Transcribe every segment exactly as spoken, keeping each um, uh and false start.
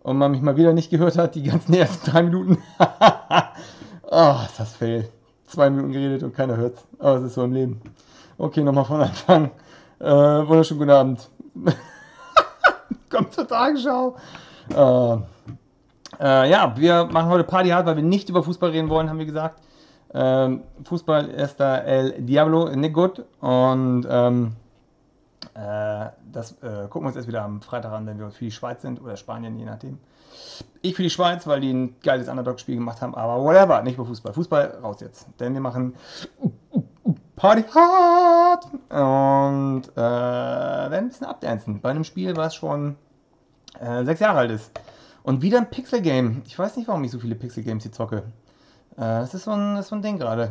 und man mich mal wieder nicht gehört hat, die ganzen ersten drei Minuten. Oh, ist das fail. Zwei Minuten geredet und keiner hört's. Aber es ist so im Leben. Okay, nochmal von Anfang. Äh, wunderschönen guten Abend. Kommt zur Tagesschau. Äh, äh, ja, wir machen heute Party hard, weil wir nicht über Fußball reden wollen, haben wir gesagt. Ähm, Fußball ist da El Diablo nicht gut. Und ähm, äh, das äh, gucken wir uns erst wieder am Freitag an, wenn wir für die Schweiz sind oder Spanien, je nachdem. Ich für die Schweiz, weil die ein geiles Underdog-Spiel gemacht haben, aber whatever, nicht über Fußball. Fußball raus jetzt. Denn wir machen Party hard und äh, werden ein bisschen abdancen. Bei einem Spiel, was schon äh, sechs Jahre alt ist. Und wieder ein Pixel-Game. Ich weiß nicht, warum ich so viele Pixel-Games hier zocke. Äh, das ist so ein, ist so ein Ding gerade.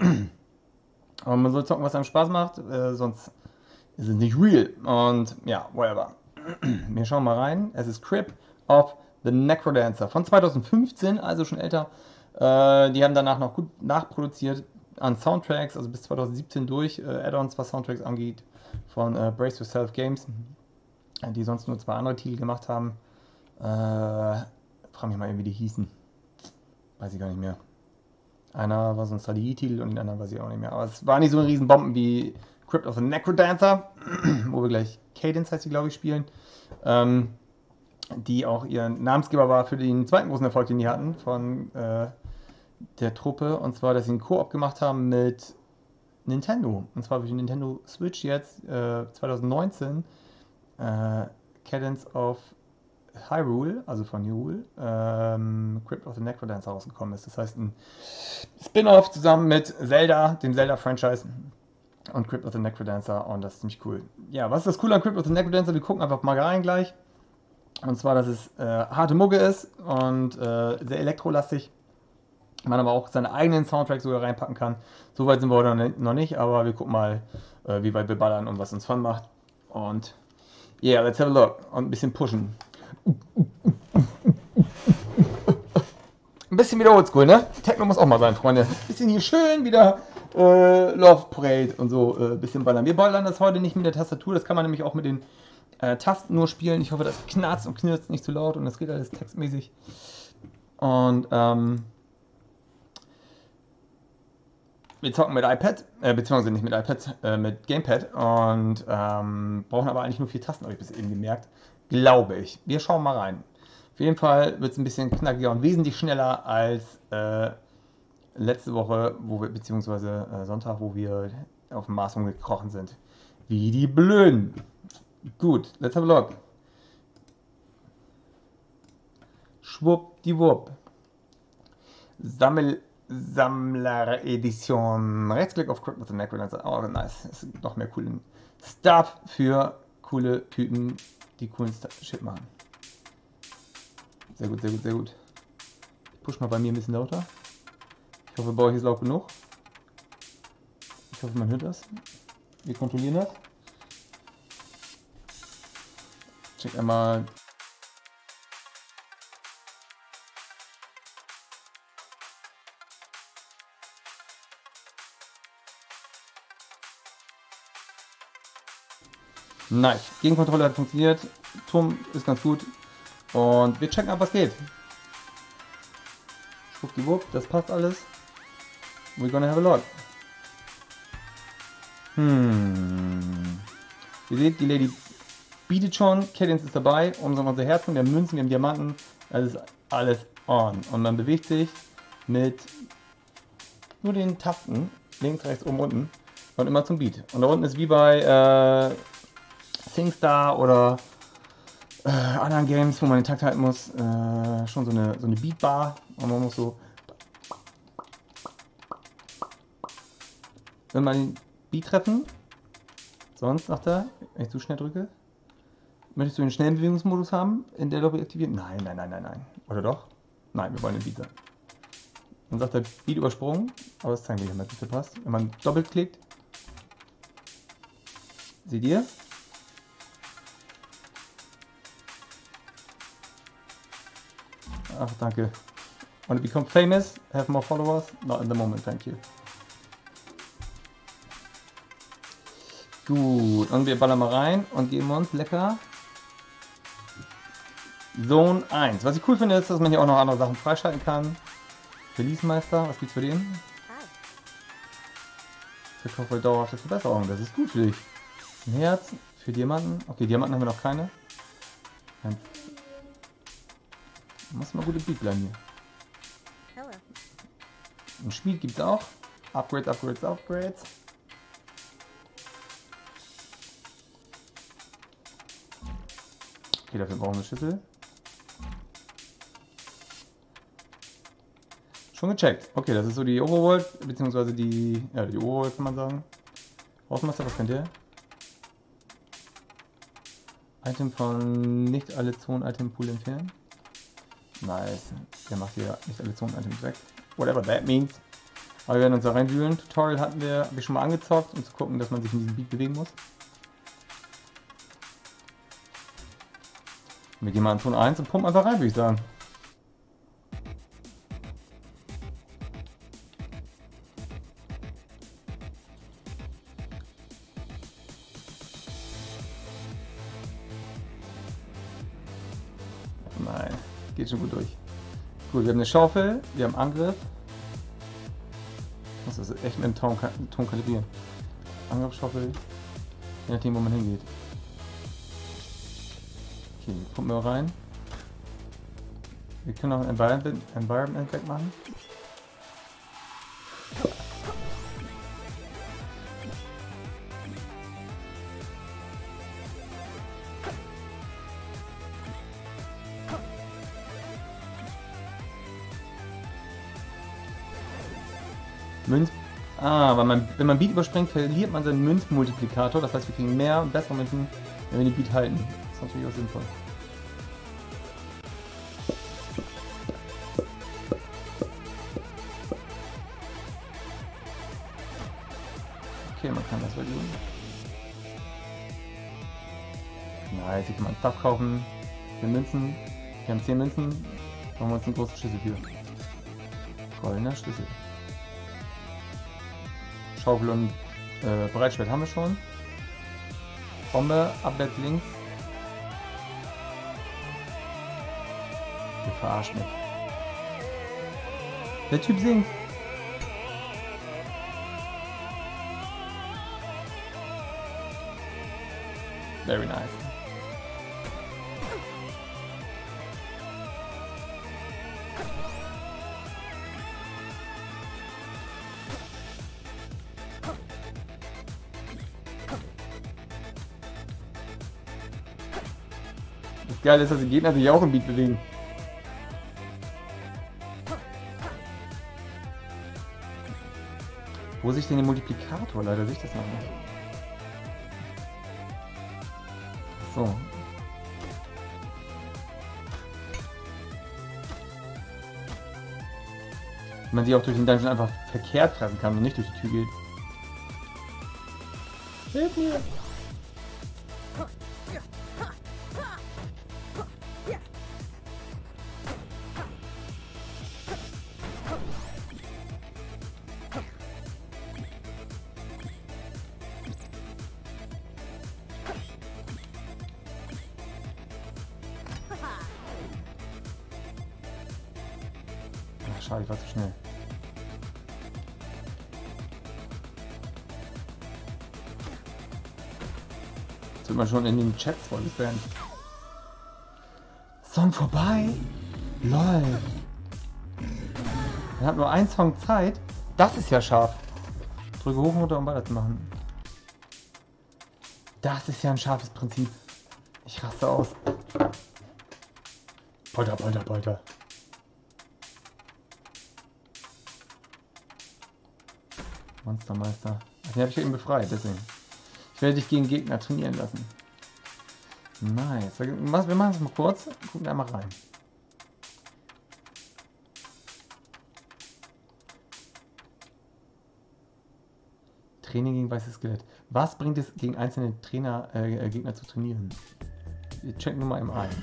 Aber man soll zocken, was einem Spaß macht, äh, sonst ist es nicht real. Und ja, whatever. Wir schauen mal rein. Es ist Crypt of the Necrodancer von zweitausendfünfzehn, also schon älter. Äh, die haben danach noch gut nachproduziert an Soundtracks, also bis zweitausendsiebzehn durch, äh, Add-ons, was Soundtracks angeht, von äh, Brace Yourself Games, die sonst nur zwei andere Titel gemacht haben. Äh, frag mich mal, wie die hießen. Weiß ich gar nicht mehr. Einer war so ein Strategietitel und den anderen weiß ich auch nicht mehr. Aber es war nicht so ein Riesenbomben wie Crypt of the Necrodancer, wo wir gleich Cadence, heißt die, glaube ich, spielen. Ähm, die auch ihr Namensgeber war für den zweiten großen Erfolg, den die hatten, von äh, der Truppe. Und zwar, dass sie einen Koop gemacht haben mit Nintendo. Und zwar für die Nintendo Switch jetzt äh, zweitausendneunzehn äh, Cadence of Hyrule, also von Hyrule, ähm, Crypt of the Necrodancer rausgekommen ist. Das heißt, ein Spin-off zusammen mit Zelda, dem Zelda-Franchise und Crypt of the Necrodancer, und das ist ziemlich cool. Ja, was ist das Coole an Crypt of the Necrodancer? Wir gucken einfach mal rein gleich. Und zwar, dass es äh, harte Mucke ist und äh, sehr elektrolastig. Man aber auch seine eigenen Soundtracks sogar reinpacken kann. So weit sind wir heute noch nicht, aber wir gucken mal, äh, wie weit wir ballern und was uns Fun macht. Und yeah, let's have a look. Und ein bisschen pushen. Ein bisschen wieder oldschool, ne? Techno muss auch mal sein, Freunde. Ein bisschen hier schön wieder äh, Love Parade und so ein äh, bisschen ballern. Wir ballern das heute nicht mit der Tastatur, das kann man nämlich auch mit den äh, Tasten nur spielen. Ich hoffe, das knarzt und knirzt nicht zu laut und das geht alles textmäßig. Und ähm, wir zocken mit iPad, äh, beziehungsweise nicht mit iPad, äh, mit Gamepad und ähm, brauchen aber eigentlich nur vier Tasten, habe ich bis eben gemerkt. Glaube ich. Wir schauen mal rein. Auf jeden Fall wird es ein bisschen knackiger und wesentlich schneller als äh, letzte Woche, wo wir, beziehungsweise äh, Sonntag, wo wir auf dem Mars rumgekrochen sind. Wie die Blöden. Gut, let's have a look. Schwuppdiwupp. Sammel, Sammler-Edition. Rechtsklick auf Crypt of the Necrodancer. Oh, nice. Das ist noch mehr coolen Stuff für coole Typen, die coolen Shit machen. Sehr gut, sehr gut, sehr gut. Ich push mal bei mir ein bisschen lauter. Ich hoffe, bei euch ist laut genug. Ich hoffe, man hört das. Wir kontrollieren das. Check einmal. Nice. Gegenkontrolle hat funktioniert. Turm ist ganz gut. Und wir checken ab, was geht. Schwuppdiwupp, das passt alles. We're gonna have a lot. Hm. Ihr seht, die Lady bietet schon. Cadence ist dabei. Umso unser Herzen, wir haben Münzen, wir haben Diamanten. Das ist alles on. Und man bewegt sich mit nur den Tasten. Links, rechts, oben, unten. Und immer zum Beat. Und da unten ist wie bei äh, SingStar oder äh, anderen Games, wo man den Takt halten muss, äh, schon so eine, so eine Beatbar. Und man muss so, wenn man den Beat treffen, sonst sagt er, wenn ich zu schnell drücke, möchtest du den schnellen Bewegungsmodus haben, in der Lobby aktivieren? Nein, nein, nein, nein, nein. Oder doch? Nein, wir wollen den Beat sein. Dann sagt er Beat übersprungen, aber das zeigen wir hier mal, wie passt. Wenn man doppelt klickt, seht ihr? Ach, danke. Want to become famous? Have more followers? Not in the moment, thank you. Gut, und wir ballern mal rein und geben uns lecker Zone eins. Was ich cool finde, ist, dass man hier auch noch andere Sachen freischalten kann. Release-Meister, was gibt's für den? Verkaufe dauerhafte Verbesserung, das ist gut für dich. Ein Herz für Diamanten. Okay, Diamanten haben wir noch keine. Ein muss mal gute Beat bleiben hier. Ein Schmied gibt es auch. Upgrades, Upgrades, Upgrades. Okay, dafür brauchen wir Schüssel. Schon gecheckt. Okay, das ist so die Overworld, beziehungsweise die, ja, die Overworld kann man sagen. Hausmeister, was kennt ihr? Item von nicht alle Zonen-Item-Pool entfernen. Nice. Der macht hier nicht alle Zonen-Items weg. Whatever that means. Aber wir werden uns da reinwühlen. Tutorial hatten wir, habe ich schon mal angezockt, um zu gucken, dass man sich in diesem Beat bewegen muss. Wir gehen mal in Zone eins und pumpen einfach rein, würde ich sagen. Nein, geht schon gut durch. Gut, wir haben eine Schaufel, wir haben Angriff. Das ist echt mit dem Ton, Ton kalibrieren. Angriffsschaufel, je nachdem, wo man hingeht. Okay, pumpen wir rein. Wir können auch ein Environment, Environment wegmachen. Münz. Ah, weil man, wenn man Beat überspringt, verliert man seinen Münzmultiplikator. Das heißt, wir kriegen mehr und bessere Münzen, wenn wir den Beat halten. Das ist natürlich auch sinnvoll. Okay, man kann das verlieren. Nice, hier kann man Stuff kaufen. Wir Münzen. Wir haben zehn Münzen. Machen wir uns einen großen Schlüssel für. Goldener Schlüssel. Schaufel und äh, Breitschwert haben wir schon. Bombe, abwärts links. Ihr verarscht mich. Der Typ singt. Very nice. Das Geile ist, dass die Gegner sich auch im Beat bewegen. Wo sehe ich denn den Multiplikator? Leider sehe ich das noch nicht. So. Wenn man sie auch durch den Dungeon einfach verkehrt treffen kann und nicht durch die Tür geht. Hilf mir! Schade, ich war zu schnell. Jetzt wird man schon in den Chats voll werden. Song vorbei? Lol. Er hat nur einen Song Zeit. Das ist ja scharf. Drücke hoch und runter, um weiterzumachen. Das ist ja ein scharfes Prinzip. Ich raste aus. Polter, polter, polter. Monstermeister. Den habe ich eben befreit, deswegen. Ich werde dich gegen Gegner trainieren lassen. Nice. Wir machen es mal kurz. Gucken einmal rein. Training gegen weißes Skelett. Was bringt es gegen einzelne Trainer, äh, Gegner zu trainieren? Wir checken nur mal im ein.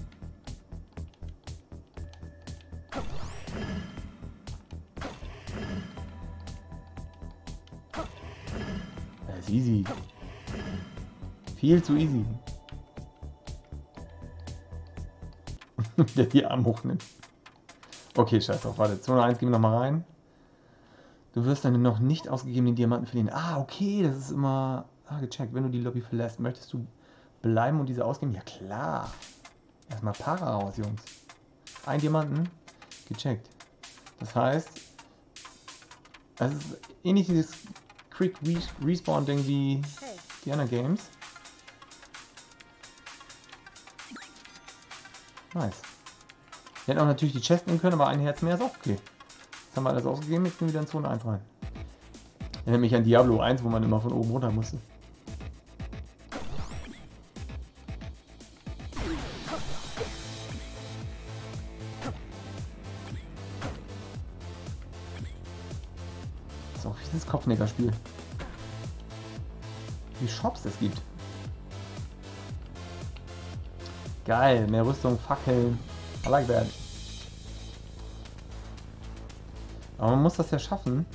Easy. Viel zu easy. Der die Arm hochnimmt. Okay, scheiß drauf. Warte, zwei null eins gehen wir nochmal rein. Du wirst deine noch nicht ausgegebenen Diamanten verlieren. Ah, okay, das ist immer... Ah, gecheckt. Wenn du die Lobby verlässt, möchtest du bleiben und diese ausgeben? Ja, klar. Erstmal Para raus, Jungs. Ein Diamanten. Gecheckt. Das heißt, es ist ähnlich dieses Quick Respawn-Ding wie die anderen Games. Nice. Wir hätten auch natürlich die Chest nehmen können, aber ein Herz mehr ist auch okay. Jetzt haben wir alles ausgegeben, jetzt gehen wir wieder in Zone eins rein. Erinnert mich an Diablo eins, wo man immer von oben runter musste. Das ist auch dieses Kopfnicker-Spiel. Wie Shops es gibt. Geil, mehr Rüstung, Fackeln. I like that. Aber man muss das ja schaffen,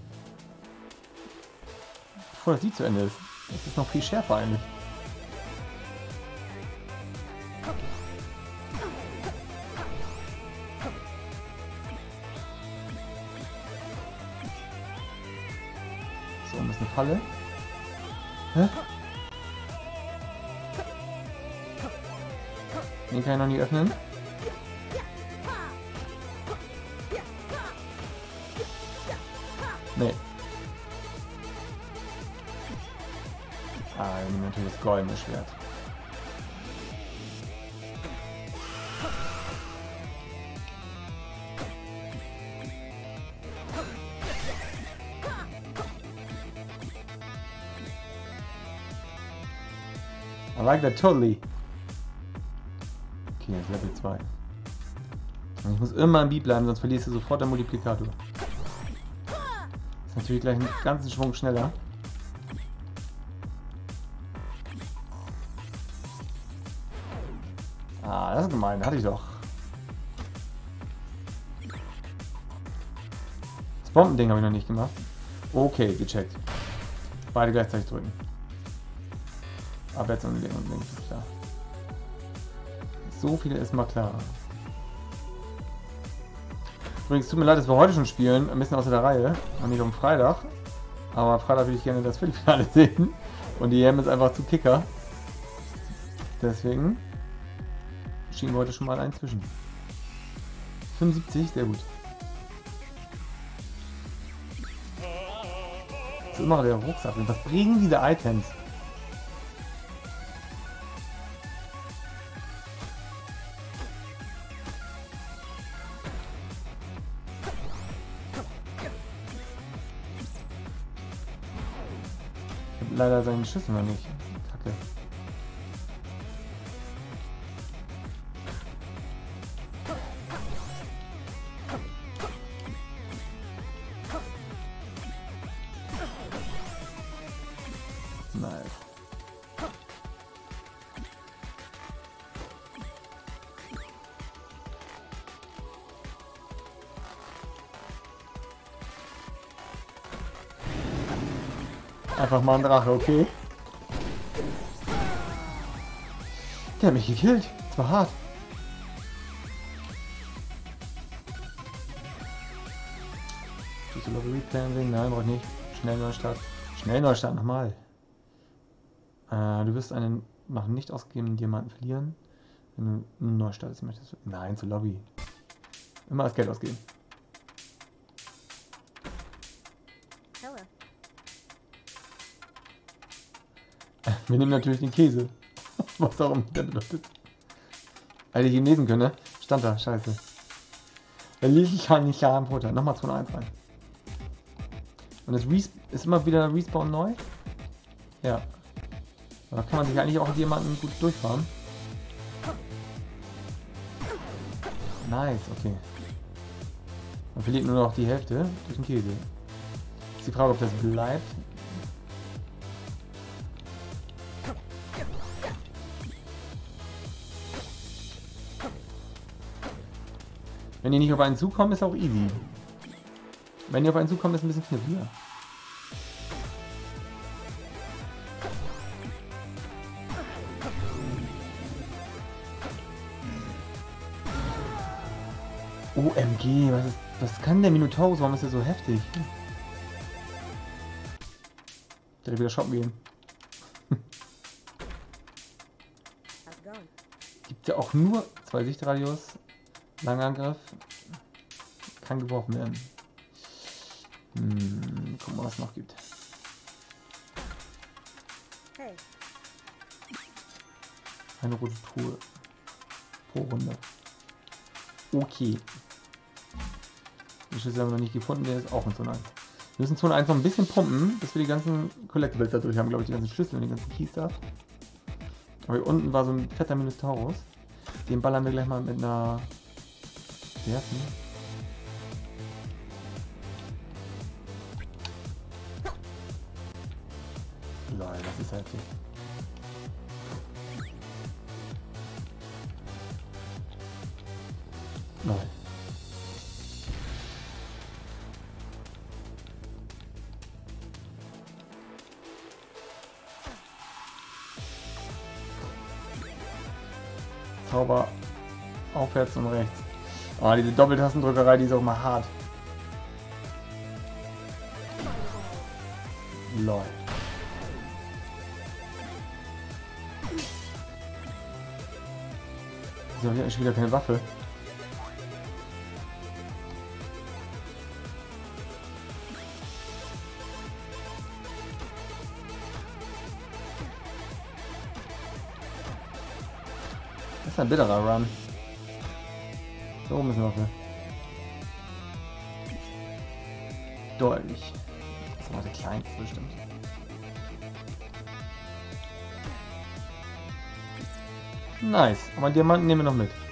bevor das Lied zu Ende ist. Das ist noch viel schärfer eigentlich. So, ein bisschen Falle. Hä? Den kann ich noch nicht öffnen. Nee. Ah, wir nehmen natürlich das goldene Schwert. I like that totally. Okay, jetzt Level zwei. Ich muss immer im Beat bleiben, sonst verlierst du sofort den Multiplikator. Ist natürlich gleich einen ganzen Schwung schneller. Ah, das ist gemein, hatte ich doch. Das Bombending habe ich noch nicht gemacht. Okay, gecheckt. Beide gleichzeitig drücken. Abwärts und links, ist klar. So viel ist mal klar. Übrigens, tut mir leid, dass wir heute schon spielen, ein bisschen außer der Reihe und nicht am Freitag. Aber Freitag würde ich gerne das Viertelfinale sehen. Und die E M ist einfach zu Kicker. Deswegen schieben wir heute schon mal einen zwischen. fünfundsiebzig, sehr gut. Das ist immer der Rucksack. Und was bringen diese Items? Leider seinen Schüssel noch nicht. Kacke. Nice. Einfach mal ein Drache, okay? Der hat mich gekillt. Das war hart. Tust du Lobby Replay? Nein, brauch ich nicht. Schnell Neustart. Schnell Neustart nochmal. Äh, du wirst einen nach nicht ausgegebenen Diamanten verlieren. Wenn du einen Neustart möchtest. Nein, zur Lobby. Immer das Geld ausgeben. Wir nehmen natürlich den Käse. Was auch immer der bedeutet. Weil die lesen können, ne? Stand da, scheiße. Der liegt kann nicht ja am Futter. Nochmal zwei null eins rein. Und das Res ist immer wieder Respawn neu? Ja. Da kann man sich eigentlich auch jemanden gut durchfahren. Nice, okay. Man verliert nur noch die Hälfte durch den Käse. Ist die Frage, ob das bleibt. Wenn die nicht auf einen zukommen, ist auch easy. Wenn die auf einen zukommen, ist ein bisschen kniffliger. O M G, was, ist, was kann der Minotaurus? Warum ist er so heftig? Der wieder shoppen gehen. Gibt ja auch nur zwei Sichtradius. Langer Angriff. Kann geworfen werden. Hm, gucken wir, was es noch gibt. Hey. Eine rote Truhe. Pro Runde. Okay. Den Schlüssel haben wir noch nicht gefunden, der ist auch in Zone eins. Wir müssen Zone eins noch ein bisschen pumpen, bis wir die ganzen Collectibles da durch haben, glaube ich, die ganzen Schlüssel und die ganzen Keys da. Aber hier unten war so ein fetter Minotaurus. Den ballern wir gleich mal mit einer Werfen. Lol, das ist heftig. Lol. Zauber aufwärts und rechts. Ah, diese Doppeltastendrückerei, die ist auch mal hart. Lol. Wieso habe ich eigentlich wieder keine Waffe? Das ist ein bitterer Run. Da oben ist eine Waffe. Deutlich. Das war der kleinste bestimmt. Nice. Aber Diamanten nehmen wir noch mit.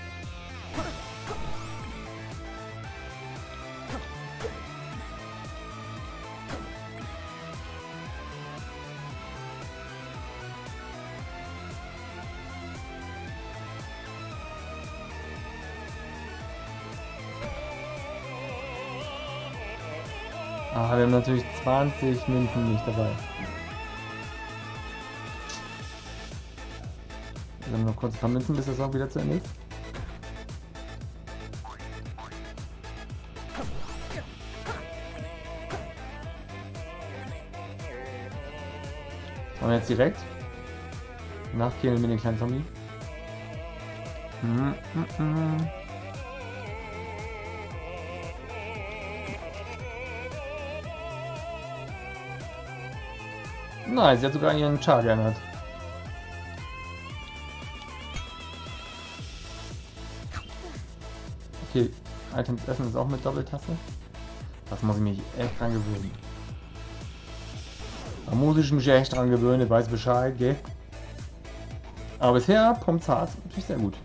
Ah, wir haben natürlich zwanzig Münzen nicht dabei. Wir haben noch kurz ein paar Münzen, bis das auch wieder zu Ende ist. Und jetzt direkt nachkillen mit den kleinen Zombie. Mm -mm -mm. Nice, sie hat sogar ihren Char geändert. Okay, Items essen ist auch mit Doppeltaste. Das muss ich mich echt dran gewöhnen. Da muss ich mich echt dran gewöhnen, ich weiß Bescheid, gell? Aber bisher pumpt's hart. Natürlich sehr gut.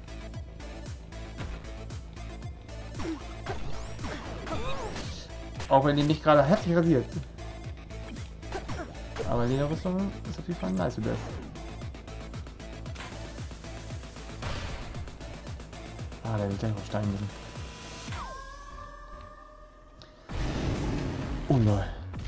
Auch wenn die nicht gerade heftig rasiert. Aber die Rüstung ist auf jeden Fall nice wie das. Ah, der will gleich auf Stein gehen. Oh nein.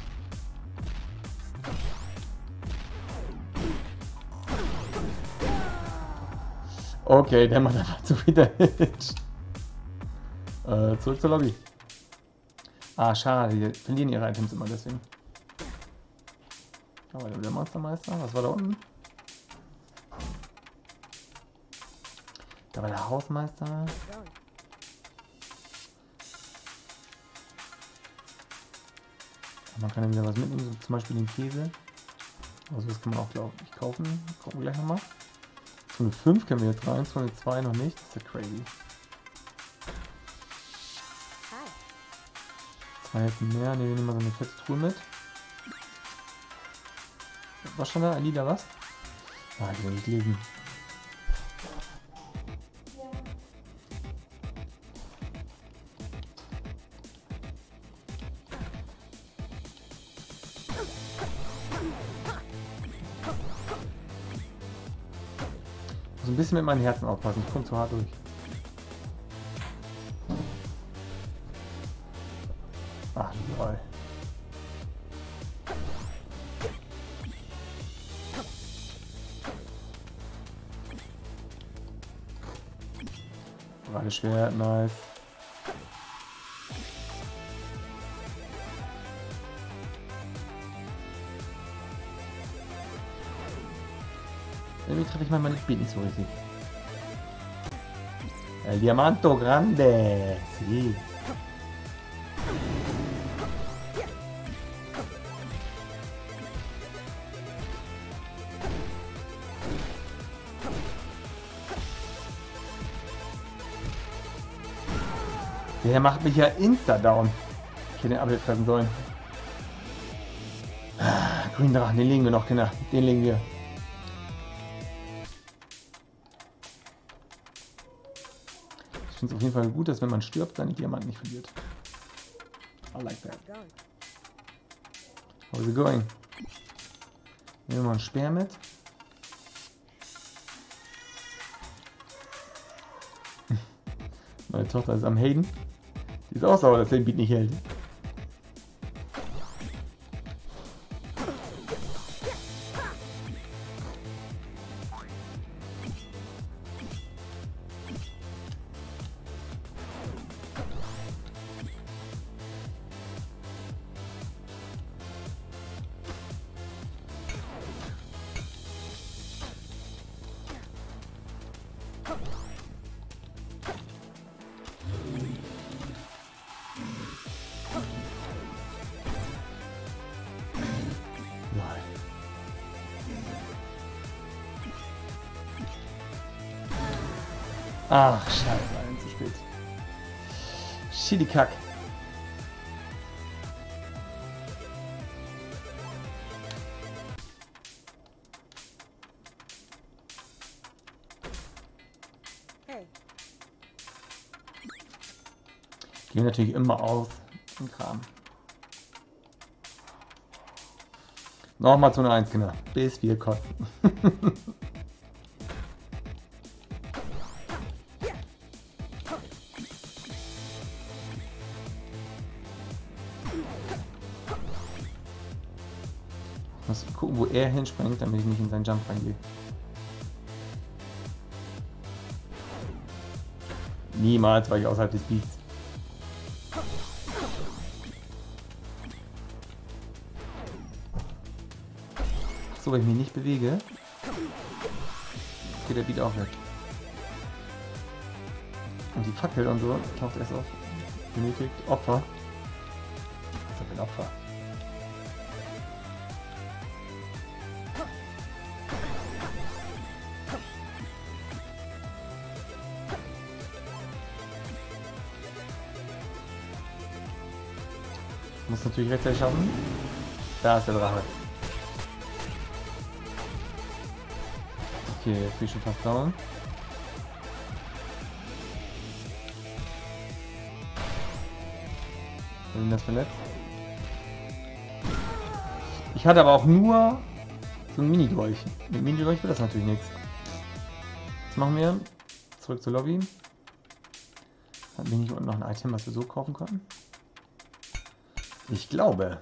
Okay, der macht einfach zu viel Damage. Äh, zurück zur Lobby. Ah, schade, die verlieren ihre Items immer deswegen. Aber der Monstermeister, was war da unten? Da war der Hausmeister. Man kann ja wieder was mitnehmen, so zum Beispiel den Käse. Also das kann man auch, glaube ich, kaufen. Gucken wir gleich nochmal. Zone fünf können wir jetzt rein, Zone zwei noch nicht. Das ist ja crazy. Zwei helfen mehr. Ne, wir nehmen mal so eine fette Truhe mit. Was schon da? Lila was? Ah, ich will nicht lesen. Ich muss ein bisschen mit meinem Herzen aufpassen, ich komme zu hart durch. Ach, lol. Gerade Schwert, nice. ich manchmal das Bild nicht so richtig. El Diamanto Grande. Sí. Der macht mich ja insta-down. Ich hätte den Apfel fressen sollen. Ah, grünen Drachen, den legen wir noch, Kinder. Den legen wir. Ich finde es auf jeden Fall gut, dass wenn man stirbt, seine Diamanten nicht verliert. I like that. How's it going? Nehmen wir mal einen Speer mit. Meine Tochter ist am Hayden. Die ist auch sauer, dass der den Beat nicht hält. Ach, scheiße, ein zu spät. Chili-Kack. Hey. Gehen natürlich immer aus im Kram. Nochmal zu einer eins, Kinder. Bis wir kotzen. Ich muss gucken, wo er hinspringt, damit ich nicht in seinen Jump reingehe. Niemals war ich außerhalb des Beats. So, wenn ich mich nicht bewege, geht der Beat auch weg. Und die Fackel und so taucht erst auf. Benötigt Opfer. Was ist denn ein Opfer? Muss natürlich rechtzeitig schaffen. Da ist der Drache. Okay, jetzt bin ich schon fast down. Wen das verletzt? Ich hatte aber auch nur so ein Mini-Dolch. Mit Mini-Dolch wird das natürlich nichts. Was machen wir? Zurück zur Lobby. Hatten wir nicht unten noch ein Item, was wir so kaufen konnten? Ich glaube.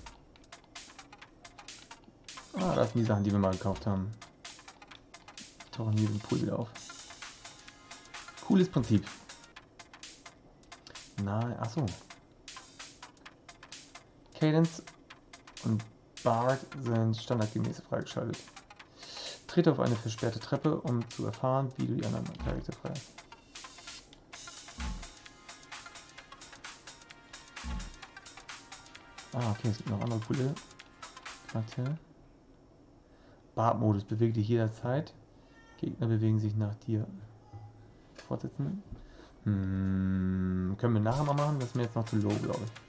Ah, das sind die Sachen, die wir mal gekauft haben. Die tauchen hier im Pool wieder auf. Cooles Prinzip. Nein, achso. Cadence und Bard sind standardgemäß freigeschaltet. Trete auf eine versperrte Treppe, um zu erfahren, wie du die anderen Charaktere freist. Ah, okay, es gibt noch andere coole Charaktere. Bart-Modus, bewege dich jederzeit. Gegner bewegen sich nach dir. Fortsetzen. Hm, können wir nachher mal machen, das ist mir jetzt noch zu low, glaube ich.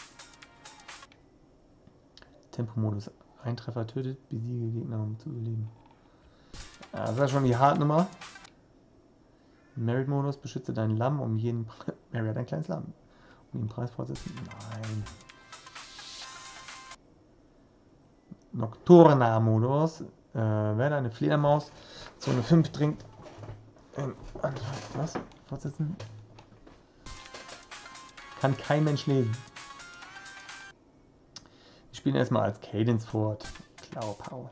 Tempomodus, ein Treffer tötet, besiege Gegner, um zu überleben. Ja, das ist ja schon die Hardnummer. Merit-Modus, beschütze dein Lamm um jeden Preis. Mary hat ein kleines Lamm. Um jeden Preis fortsetzen. Nein. Nocturna-Modus. Äh, werde eine Fledermaus. Zone fünf dringt. Ähm, was? Fortsetzen? Kann kein Mensch lesen. Wir spielen erstmal als Cadence fort. Klau Pau.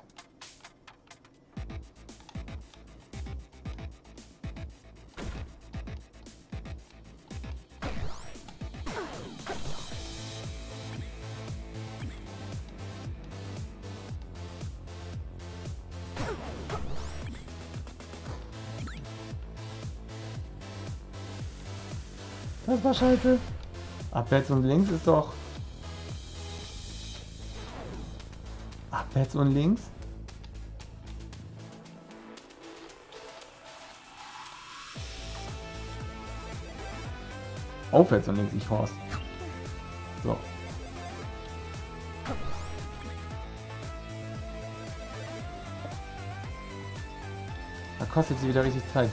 Das war scheiße. Abwärts und links ist doch... Abwärts und links? Aufwärts und links, ich Horst. So. Da kostet sie wieder richtig Zeit.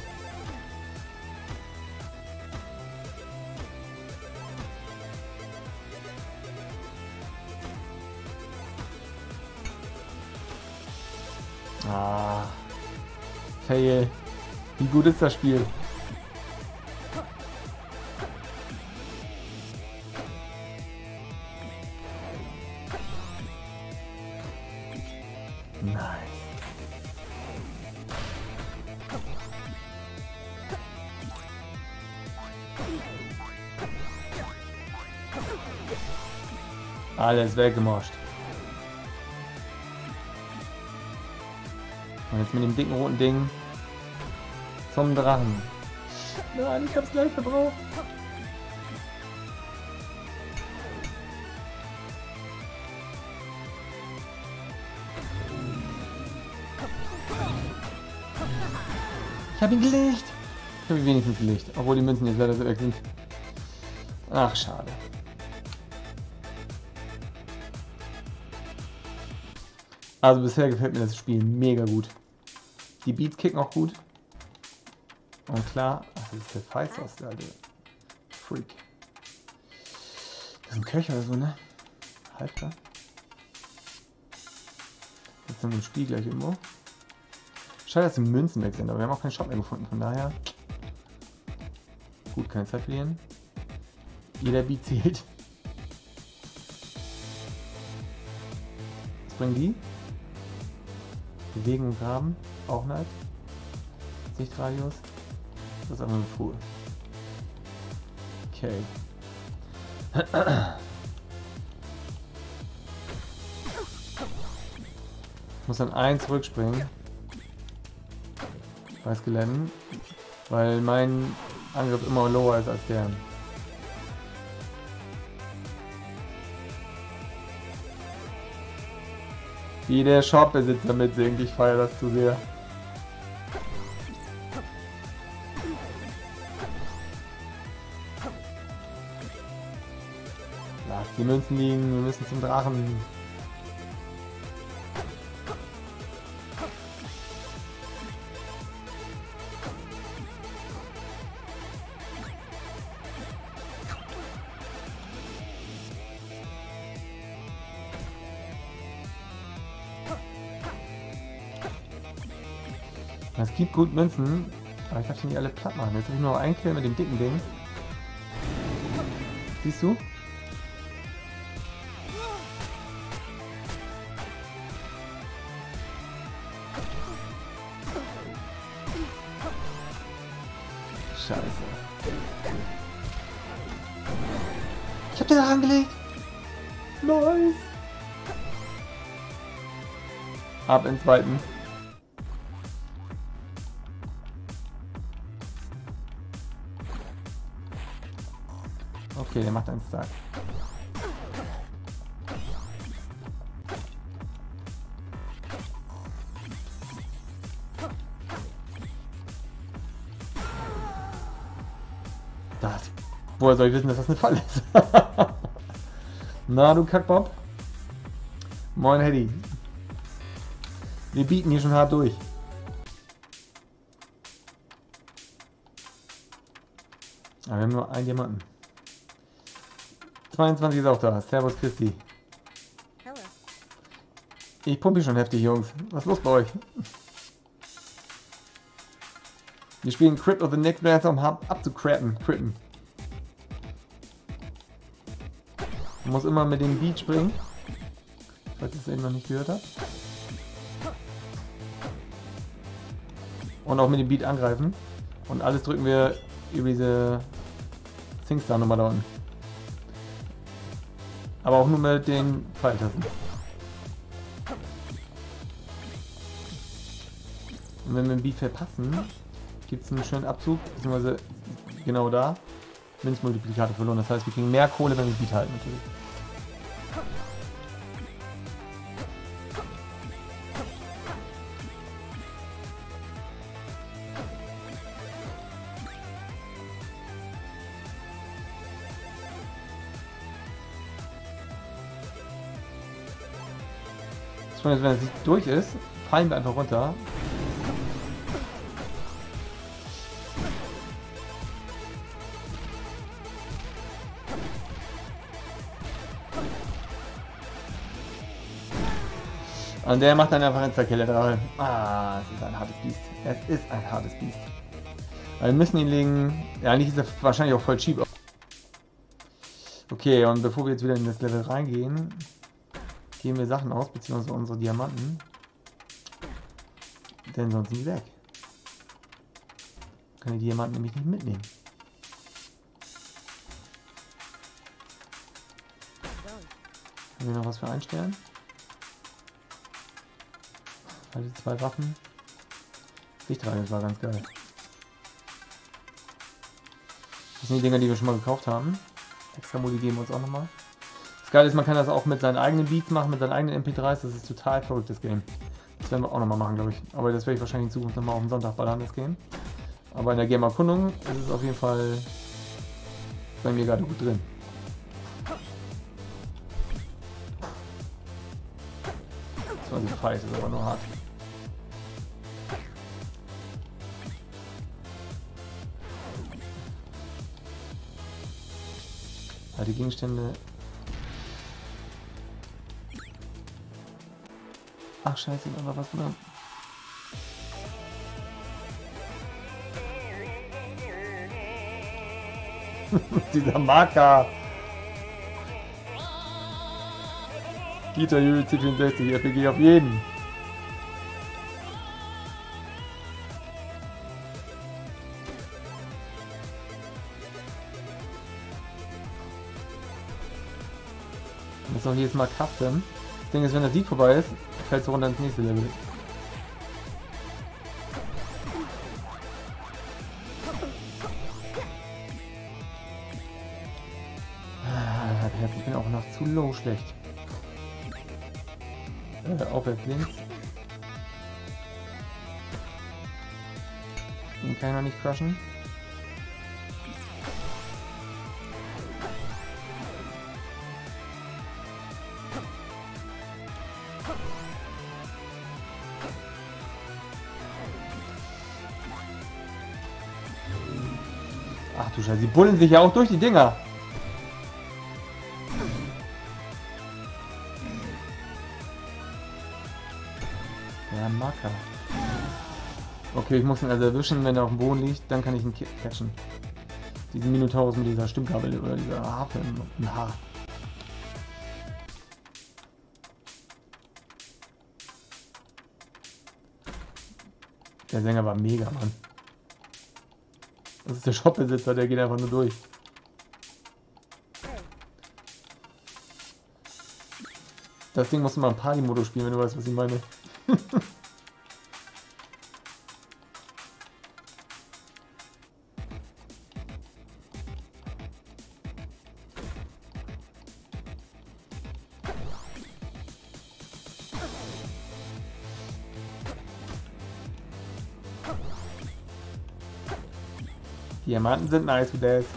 Ah. Fail. Wie gut ist das Spiel? Nice. Alles weggemoscht. Und jetzt mit dem dicken roten Ding zum Drachen. Nein, ich hab's gleich verbraucht. Ich hab ihn gelegt. Ich hab ihn wenigstens gelegt, obwohl die Münzen jetzt leider so weg sind. Ach, schade. Also bisher gefällt mir das Spiel mega gut. Die Beats kicken auch gut. Und klar, ach, das ist der Feist aus der alte Freak. Das ist ein Köcher oder so, ne? Halbter. Jetzt sind wir im Spiel gleich irgendwo. Schade, dass die Münzen weg sind, aber wir haben auch keinen Shop mehr gefunden, von daher. Gut, keine Zeit verlieren. Jeder Beat zählt. Was bringen die? Bewegen und Graben, auch nice. Sichtradius. Das ist einfach eine Truhe. Okay. Ich muss dann ein zurückspringen. Bei Skeletten. Weil mein Angriff immer lower ist als der. Wie der Shopbesitzer mitsingt, ich feiere das zu sehr. Lass die Münzen liegen, wir müssen zum Drachen. Es gibt gut Münzen, aber ich darf die nicht alle platt machen. Jetzt habe ich nur noch einen Kill mit dem dicken Ding. Siehst du? Scheiße. Ich hab den da angelegt. Nice. Ab in den zweiten. Okay, der macht einen Stack. Das. Woher soll ich wissen, dass das eine Falle ist? Na, du Kackbob. Moin, Hedy. Wir bieten hier schon hart durch. Aber wir haben nur einen Diamanten. zweiundzwanzig ist auch da. Servus Christi. Ich pumpe schon heftig, Jungs. Was ist los bei euch? Wir spielen Crypt of the Next Dance, um abzucrappen. Critten. Man muss immer mit dem Beat springen. Falls ihr es eben noch nicht gehört habt. Und auch mit dem Beat angreifen. Und alles drücken wir über diese Singstar-Nummer da unten. Aber auch nur mit den Pfeiltasten. Und wenn wir den Beat verpassen, gibt es einen schönen Abzug, beziehungsweise genau da. Münzmultiplikator verloren. Das heißt, wir kriegen mehr Kohle, wenn wir Beat halten natürlich. Wenn das durch ist, fallen wir einfach runter. Und der macht dann einfach Insta-Killer drauf. Ah, es ist ein hartes Biest. Es ist ein hartes Biest. Wir müssen ihn legen. Ja, eigentlich ist er wahrscheinlich auch voll cheap. Okay, und bevor wir jetzt wieder in das Level reingehen, geben wir Sachen aus, beziehungsweise unsere Diamanten. Denn sonst sind die weg. Ich kann die Diamanten nämlich nicht mitnehmen. Haben wir noch was für einstellen? Also zwei Waffen. Sichtreihe, das war ganz geil. Das sind die Dinger, die wir schon mal gekauft haben. Extra Modi geben wir uns auch nochmal. Das Geile ist, man kann das auch mit seinen eigenen Beats machen, mit seinen eigenen M P dreis. Das ist total verrücktes Game. Das werden wir auch nochmal machen, glaube ich. Aber das werde ich wahrscheinlich in Zukunft nochmal auf den Sonntag ballern, das Game. Aber in der Game-Erkundung ist es auf jeden Fall bei mir gerade gut drin. Das war die Fight, ist aber nur hart. Die Gegenstände. Ach scheiße, da war was drin. Dieser Marker. Dieter Jühl C vierundsechzig, R P G auf jeden. Das ist auch jedes Mal Custom. Das Ding ist, wenn das Sieg vorbei ist, fällt es runter ins nächste Level. Ich bin auch noch zu low schlecht. Äh, aufwärts links. Den kann ich noch nicht crushen. Ach du Scheiße, sie bullen sich ja auch durch die Dinger. Ja, Marker. Okay, ich muss ihn also erwischen, wenn er auf dem Boden liegt, dann kann ich ihn catchen. Diesen Minotaurus mit dieser Stimmgabel oder dieser Harfe im Haar. Der Sänger war mega, Mann. Das ist der Shopbesitzer, der geht einfach nur durch. Das Ding musst du mal im Party-Modus spielen, wenn du weißt, was ich meine. Diamanten sind nice für das.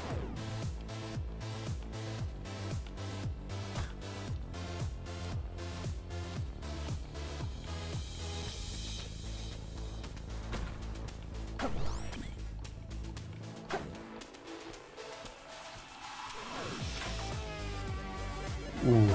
Uh.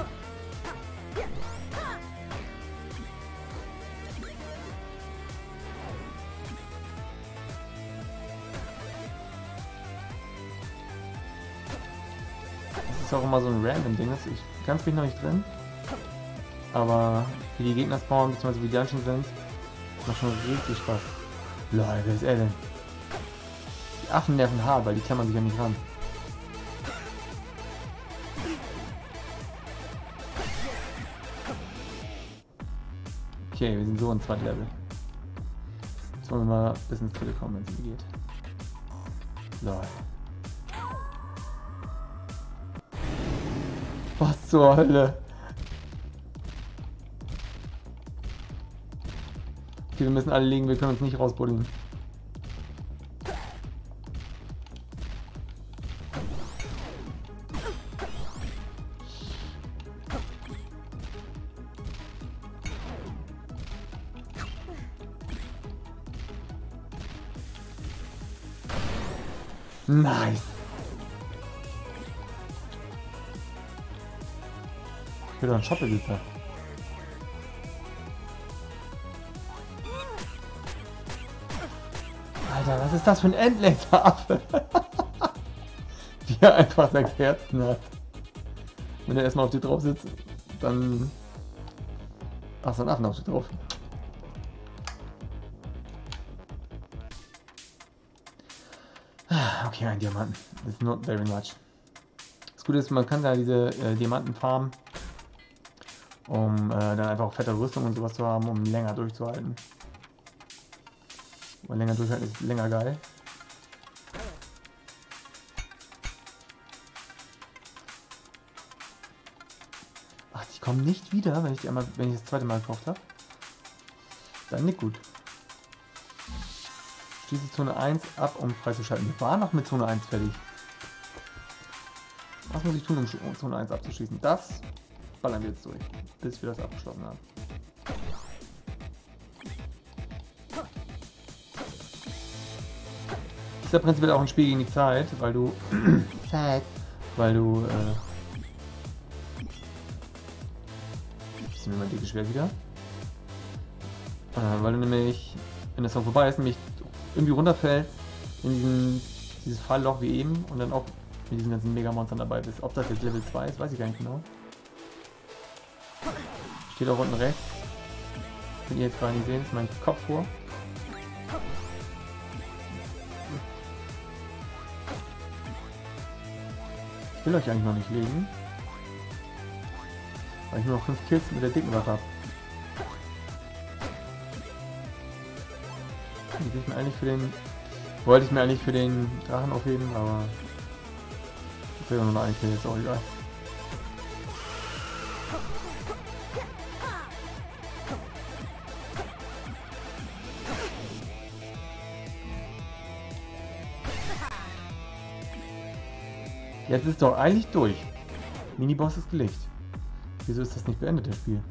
Das ist auch immer so ein random Ding. Ich ganz bin noch nicht drin. Aber wie die Gegner spawnen, beziehungsweise wie die Dungeons sind, macht schon richtig Spaß. Leute, wer ist er denn? Die Affen nerven hart, weil die klammern sich ja nicht ran. Okay, wir sind so im zweiten Level. Jetzt wollen wir mal bis ins dritte kommen, wenn es geht. Leute. Was zur Hölle? Okay, wir müssen alle liegen, wir können uns nicht rausbuddeln. Nice. Ich will doch einen Shop-Besitzer. Alter, was ist das für ein Endlaser-Affe? Wie er einfach sechs Herzen hat. Wenn er erstmal auf dir drauf sitzt, dann... Ach, so ein Affen auf dir drauf. Okay, ein Diamanten. Das ist not very much. Das Gute ist, man kann ja diese äh, Diamanten farmen, um äh, dann einfach auch fette Rüstung und sowas zu haben, um länger durchzuhalten. Weil länger durchhalten ist länger geil. Ach, die kommen nicht wieder, wenn ich die einmal, wenn ich das zweite Mal gekauft habe. Dann nicht gut. Schließe Zone eins ab, um freizuschalten. Wir waren noch mit Zone eins fertig. Was muss ich tun, um Zone eins abzuschließen? Das ballern wir jetzt durch, bis wir das abgeschlossen haben. Ist ja prinzipiell auch ein Spiel gegen die Zeit, weil du... Zeit. Weil du... Äh, ich nehme mal dicke Schwert wieder. Äh, weil du nämlich, wenn das Song vorbei ist, nämlich irgendwie runterfällst in diesen, dieses Fallloch wie eben und dann auch mit diesen ganzen Mega-Monstern dabei bist. Ob das jetzt Level zwei ist, weiß ich gar nicht genau. Steht auch unten rechts. Könnt ihr jetzt gerade nicht sehen, ist mein Kopf vor. Ich will euch eigentlich noch nicht legen, weil ich nur noch fünf Kills mit der dicken Waffe habe. Die ich mir eigentlich für den, wollte ich mir eigentlich für den Drachen aufheben, aber ich will nur noch einen Kill, ist auch egal. Jetzt ist doch eigentlich durch. Miniboss ist gelegt. Wieso ist das nicht beendet, das Spiel?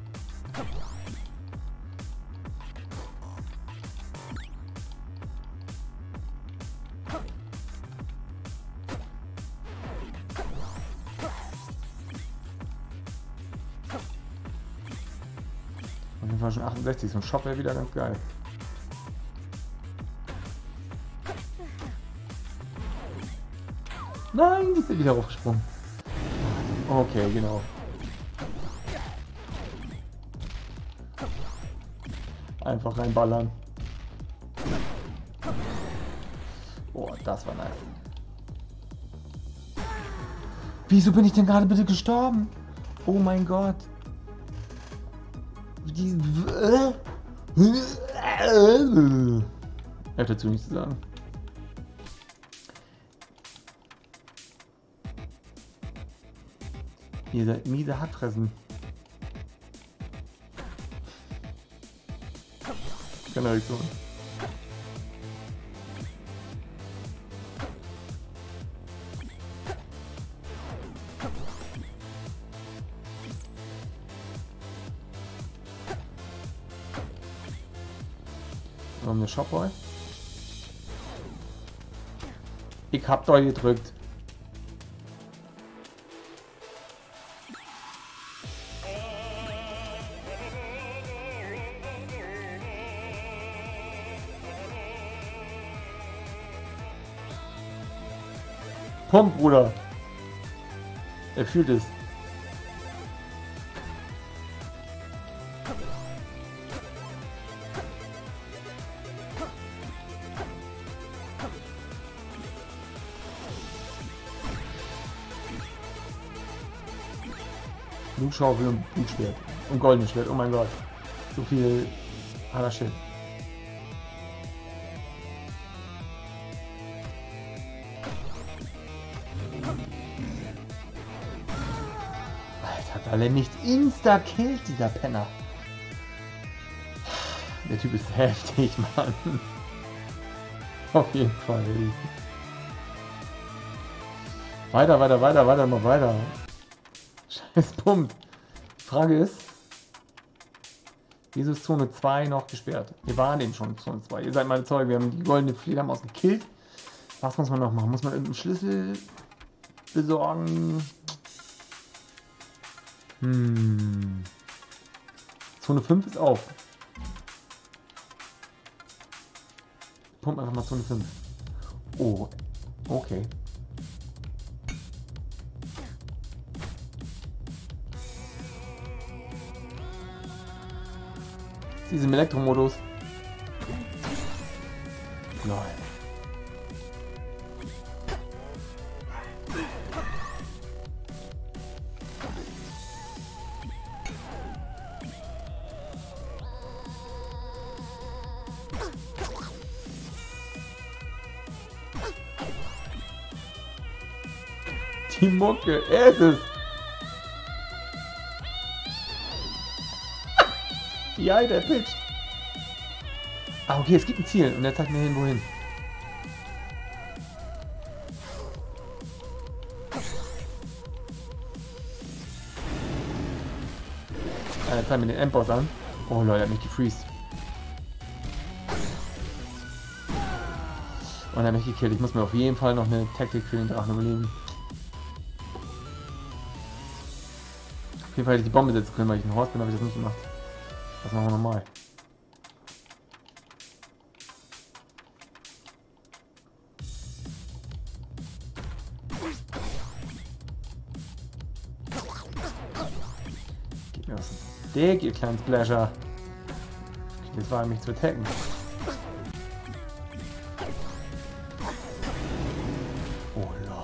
Auf jeden Fall schon achtundsechzig, so ein Shop wäre wieder ganz geil. Nein, die sind wieder aufgesprungen. Okay, genau. Einfach reinballern. Oh, das war nice. Wieso bin ich denn gerade bitte gestorben? Oh mein Gott. Die... Ich habe dazu nichts zu sagen. Ihr seid miese Hackfressen. Keine Reaktion. Warum der Shopboy? Ich hab doch gedrückt. Pump, Bruder. Er fühlt es. Blutschaufel und Blutschwert. Und goldenes Schwert. Oh mein Gott. So viel harter Shit. Hat alle nicht insta-killt, dieser Penner. Der Typ ist heftig, Mann. Auf jeden Fall. Weiter, weiter, weiter, weiter, noch weiter. Scheiß Punkt. Die Frage ist, wieso ist Zone zwei noch gesperrt? Wir waren eben schon in Zone zwei. Ihr seid meine Zeuge, wir haben die goldene Fledermaus gekillt. Was muss man noch machen? Muss man irgendeinen Schlüssel besorgen? Hm. Zone fünf ist auf. Pump einfach mal Zone fünf. Oh, okay. Sie sind im Elektromodus. Nein. Die Mucke, er ist es. Ja, der Pitch. Ah, okay, es gibt ein Ziel und er zeigt mir hin, wohin. Ah, er zeigt mir den Endboss an. Oh Leute, er hat mich gefreezed. Und er hat mich gekillt. Ich muss mir auf jeden Fall noch eine Taktik für den Drachen überlegen. Auf jeden Fall hätte ich die Bombe setzen können, weil ich ein Horst bin, habe ich das nicht gemacht. Das machen wir nochmal. Geht mir aus dem Weg, ihr kleinen Splasher. Das war mich zu attacken. Oh lol.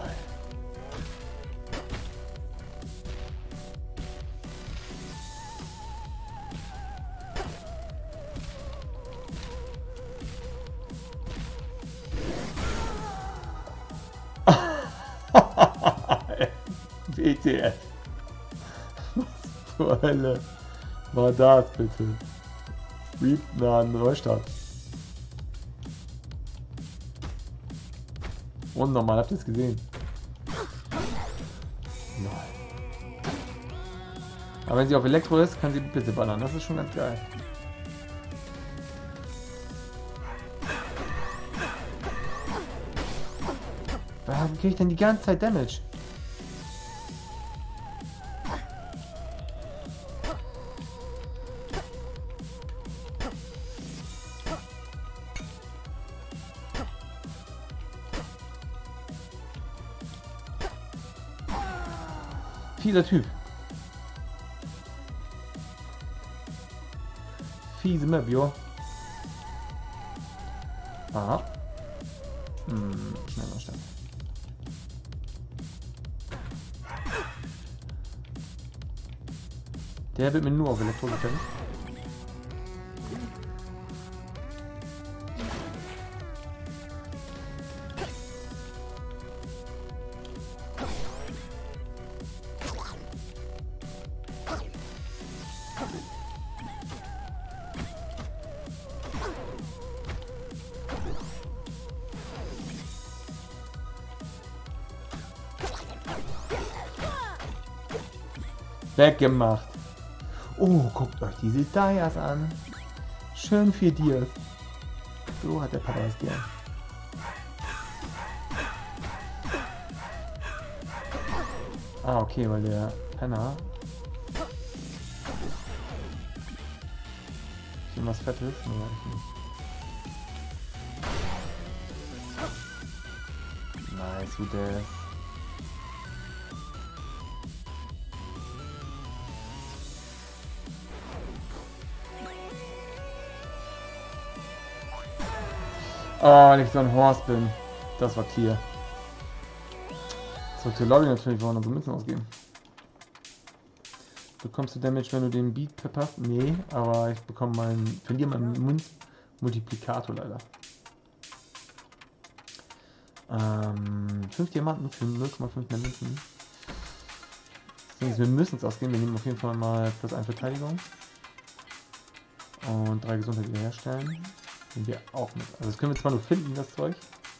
W T F. Was zur Hölle war das bitte? Reap na Neustart. Unnormal, habt ihr es gesehen? Nein. Aber wenn sie auf Elektro ist, kann sie bitte ballern. Das ist schon ganz geil. Warum kriege ich denn die ganze Zeit Damage? Fieser Typ. Fiese Map, jo. Aha. Hm, schneller Stand. Der wird mir nur auf Elektro gefällt. Weggemacht. Oh, guckt euch diese Dias an. Schön für dir. So hat der Papa es gern. Ah, okay, weil der Penner irgendwas Fettes? Nee, eigentlich nicht. Nice, who dares. Oh, wenn ich so ein Horst bin. Das war clear. Zurück zur Lobby natürlich, wollen wir unsere Münzen ausgeben. Bekommst du Damage, wenn du den Beat verpasst? Nee, aber ich bekomme meinen, verliere meinen Münzmultiplikator leider. Ähm, fünf Diamanten für null Komma fünf mehr Münzen. Deswegen, wir müssen es ausgehen. Wir nehmen auf jeden Fall mal plus eine Verteidigung. Und drei Gesundheit wiederherstellen. Nehmen wir auch mit. Also das können wir zwar nur finden, das Zeug.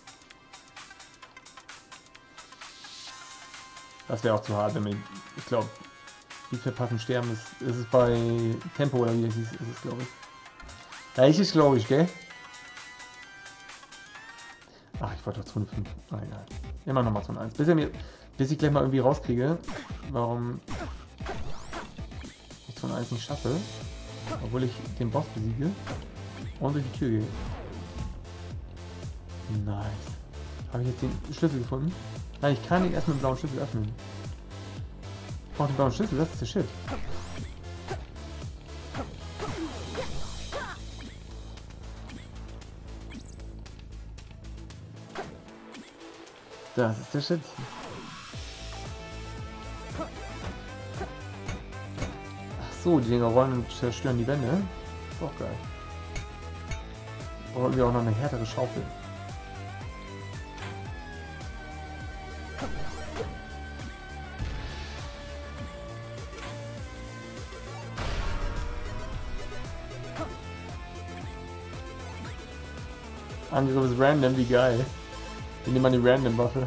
Das wäre auch zu hart, wenn wir, ich glaube, die verpassen sterben. Ist, ist es bei Tempo oder wie das ist, ist es, glaube ich. Ja, ich ist, glaube ich, gell? Ach, ich wollte doch zwei fünf. Ah, egal. Immer nochmal zwei eins. Bis, mir, bis ich gleich mal irgendwie rauskriege, warum ich zwei eins nicht schaffe. Obwohl ich den Boss besiege und durch die Tür gehe. Nice. Habe ich jetzt den Schlüssel gefunden? Nein, ich kann nicht erst mit dem blauen Schlüssel öffnen. Ich brauche den blauen Schlüssel, das ist der Shit. Das ist der Shit. Ach so, die Dinger rollen und zerstören die Wände. Ist auch geil. Brauchen wir auch noch eine härtere Schaufel. Angriff ist random, wie geil. Wir nehmen mal die random Waffe.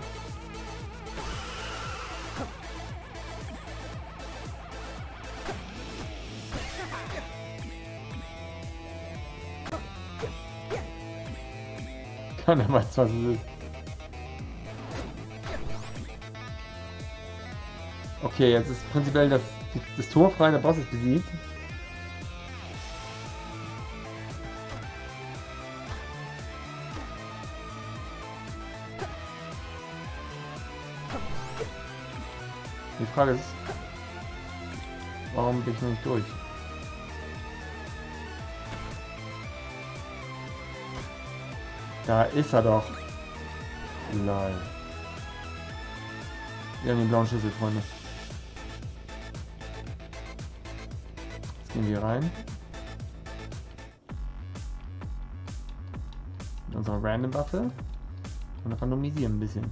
Keiner weiß, was es ist. Okay, jetzt ist prinzipiell das, das Tor frei, der Boss ist besiegt. Die Frage ist, warum bin ich noch nicht durch? Da ist er doch. Nein. Wir haben den blauen Schlüssel, Freunde. Jetzt gehen wir rein. Mit unserer Random Waffe. Und randomisieren ein bisschen.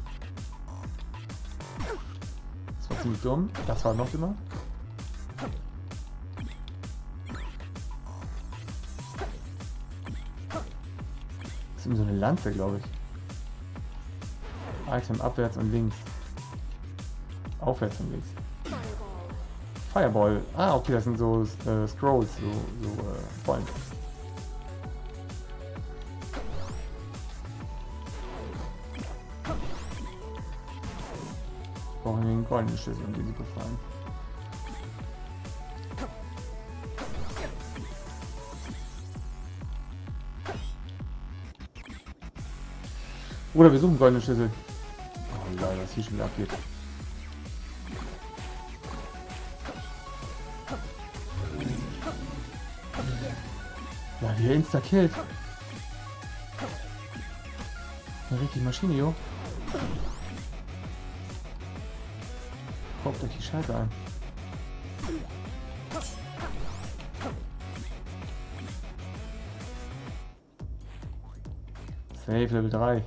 Das war ziemlich dumm. Das war noch dümmer. Das ist so eine Lanze, glaube ich. Item abwärts und links. Aufwärts und links. Fireball. Ah, okay, das sind so äh, Scrolls, so, so äh, Bäume. Brauchen wir den goldenen Schlüssel, um den zu befreien. Oder wir suchen goldene Schlüssel. Oh leider, was hier schon wieder abgeht. Ja, wie er insta-killt. Eine richtige Maschine, jo. Guckt euch die Scheiße an. Safe Level drei.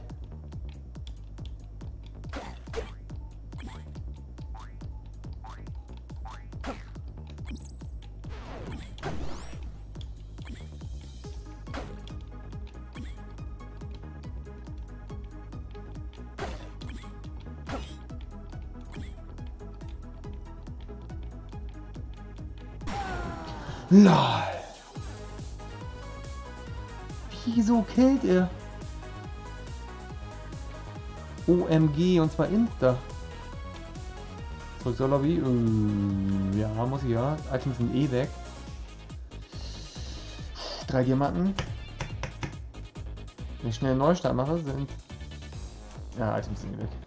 LOL. Wieso killt er? O M G, und zwar Insta. Zurück zur Lobby. Uh, ja, muss ich ja. Items sind eh weg. Drei Diamanten. Wenn ich schnell einen Neustart mache, sind... Ja, Items sind eh weg.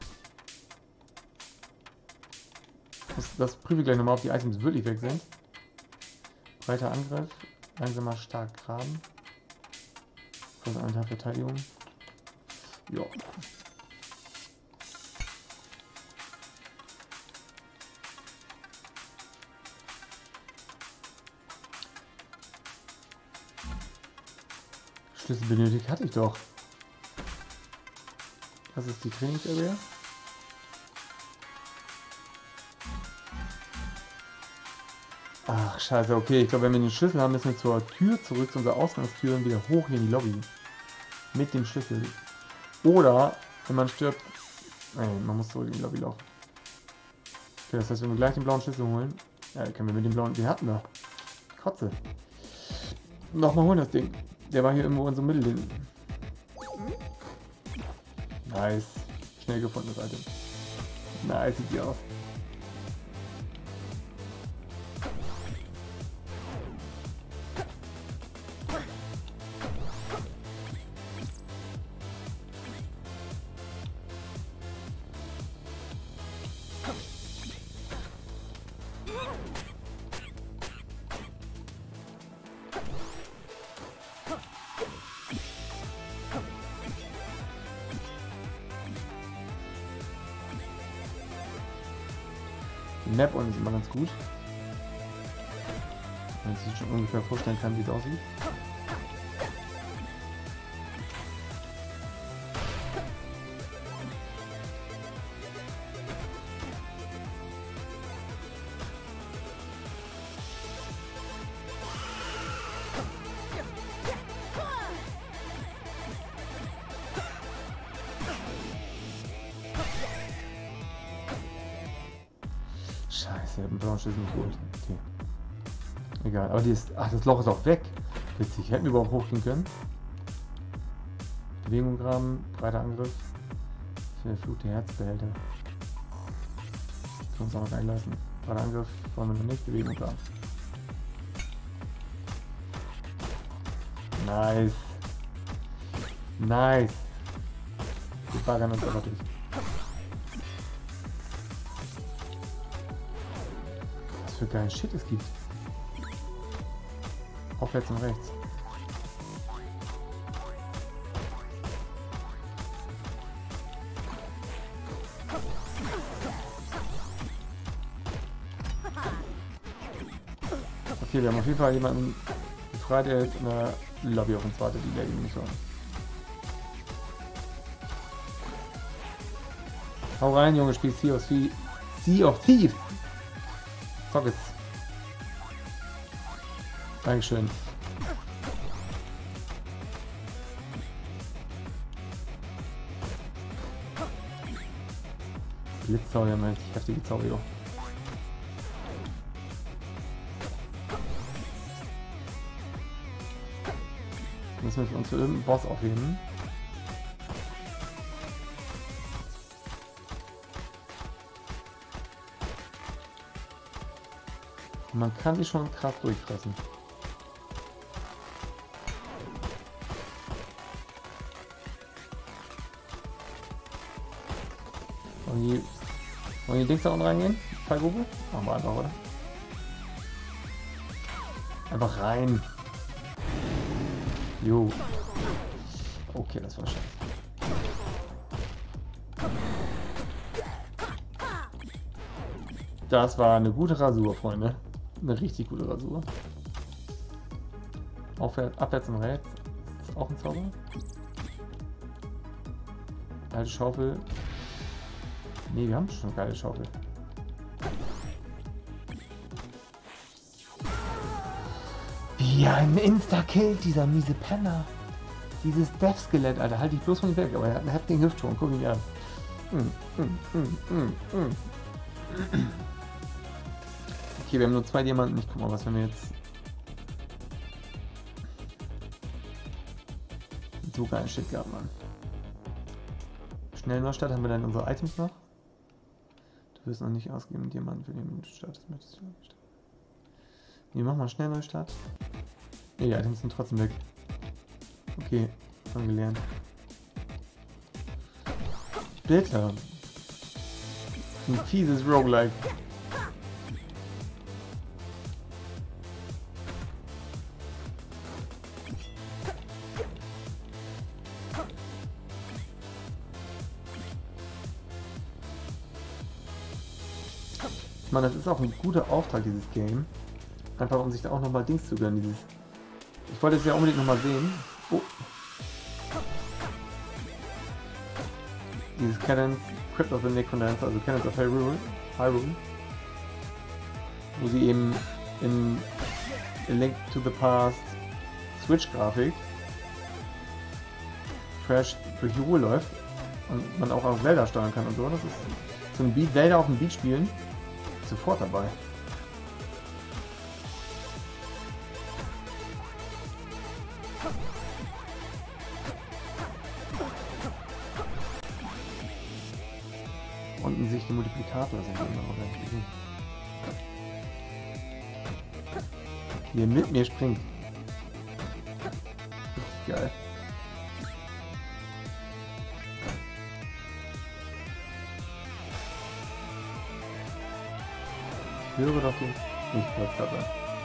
Das, das prüfe ich gleich nochmal, ob die Items wirklich weg sind. Breiter Angriff, langsamer stark graben. Plus eineinhalb Verteidigung. Ja. Schlüssel benötigt hatte ich doch. Das ist die Trainingsarea. Ach, scheiße, okay. Ich glaube, wenn wir den Schlüssel haben, müssen wir zur Tür zurück, zu unserer Ausgangstür und wieder hoch hier in die Lobby. Mit dem Schlüssel. Oder, wenn man stirbt... Nein, man muss zurück in die Lobby laufen. Okay, das heißt, wenn wir gleich den blauen Schlüssel holen... Ja, können wir mit dem blauen... Den hatten wir. Kotze. Nochmal holen das Ding. Der war hier irgendwo in so einem Mittel hinten. Nice. Schnell gefunden, das Item. Nice, sieht die aus. Die Map unten ist immer ganz gut. Wenn man sich schon ungefähr vorstellen kann, wie es aussieht. Scheiße, ich hab einen blauen Schlüssel nicht geholt. Okay. Egal, aber die ist. Ach, das Loch ist auch weg. Witzig, hätten wir überhaupt hochgehen können. Bewegung graben, breiter Angriff. Für Flut der Herzbehälter. Das können wir uns auch noch einlassen. Breiter Angriff wollen wir noch nicht. Bewegung graben. Nice. Nice. Wir baggern uns aber durch. Was für geilen Shit es gibt. Aufwärts und rechts. Okay, wir haben auf jeden Fall jemanden befreit, der jetzt in der Lobby auf uns wartet, die Lady nicht hören. Hau rein, Junge, spielst Sea of Thieves. Sea of Thieves! Zock es. Dankeschön. Blitzzauber, meine richtig heftige Zauberung. Müssen wir uns für irgendeinen Boss aufheben. Man kann die schon krass durchfressen. Und die, wollen die Dings da unten reingehen? Fallgrube? Machen wir einfach, oder? Einfach rein. Jo. Okay, das war scheiße. Das war eine gute Rasur, Freunde. Eine richtig gute Rasur. Aufwärts, abwärts und rechts. Das ist auch ein Zauber. Alte Schaufel. Ne, wir haben schon eine geile Schaufel. Wie ein Insta-Kill, dieser miese Penner. Dieses Death-Skelett, Alter. Halt dich bloß von ihm weg. Aber er hat einen heftigen Hüftton. Guck ihn an. Mm, mm, mm, mm, mm. Okay, wir haben nur zwei Diamanten. Ich guck mal, was wenn wir jetzt so geilen Shit gehabt, Mann. Schnell Neustart, haben wir dann unsere Items noch? Du wirst noch nicht ausgeben, Diamanten für den Start. Das möchtest du nicht. Nee, mach mal schnell Neustart. Ne, die Items sind trotzdem weg. Okay, haben gelernt. Bitte. Ein fieses Roguelike. Ich meine, das ist auch ein guter Auftrag, dieses Game. Einfach um sich da auch nochmal Dings zu gönnen, dieses... Ich wollte es ja unbedingt nochmal sehen. Oh. Dieses Cannons, Crypt of the Necrodancer, also Cannons of Hyrule, Hyrule. Wo sie eben in A Link to the Past Switch-Grafik Crash durch die Ruhe läuft und man auch auf Zelda steuern kann und so. Das ist so ein Beat, Zelda auf dem Beat spielen, sofort dabei. Unten sich die Multiplikator sind immer noch gesehen. Hier mit mir springt. Richtig geil. Ich höre doch den Lichtplatz dabei.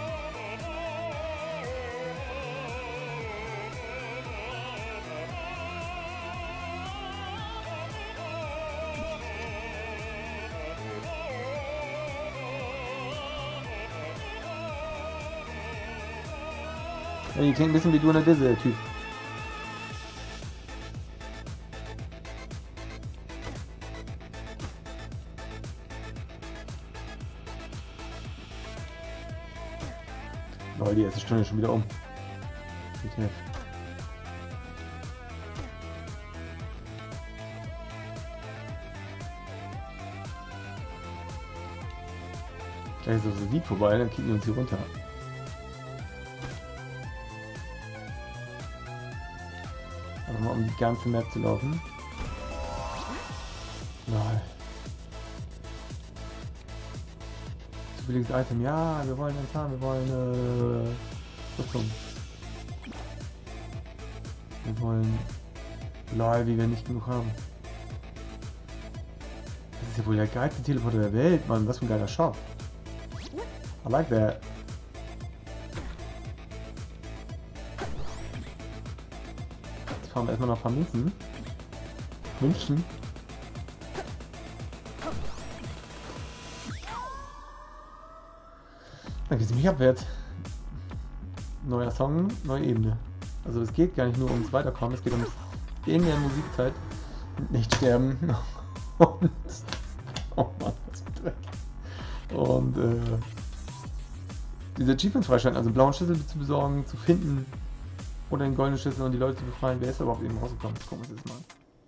Ja, die klingt ein bisschen wie du eine Disse, Typ. Leute, die erste Stunde schon wieder um. Bitte. Gleich ist das Lied vorbei, dann kicken wir uns hier runter. Einfach mal um die ganze Map zu laufen. Nein. Zu billiges Item. Ja, wir wollen eins haben, wir wollen äh, Rüstung. Wir wollen Lol, wie wir nicht genug haben. Das ist ja wohl der geilste Teleporter der Welt, Mann. Was für ein geiler Shop. I like that. Jetzt fahren wir erstmal noch ein paar Münzen. Münzen. Dann geht es mich abwärts. Neuer Song, neue Ebene. Also es geht gar nicht nur ums Weiterkommen, es geht ums in der Musikzeit nicht sterben. Und oh Mann, was für Dreck. Und äh, diese Achievements freischalten, also einen blauen Schlüssel zu besorgen, zu finden oder den goldenen Schlüssel und die Leute zu befreien. Wer ist da überhaupt eben rausgekommen? Das gucken wir uns jetzt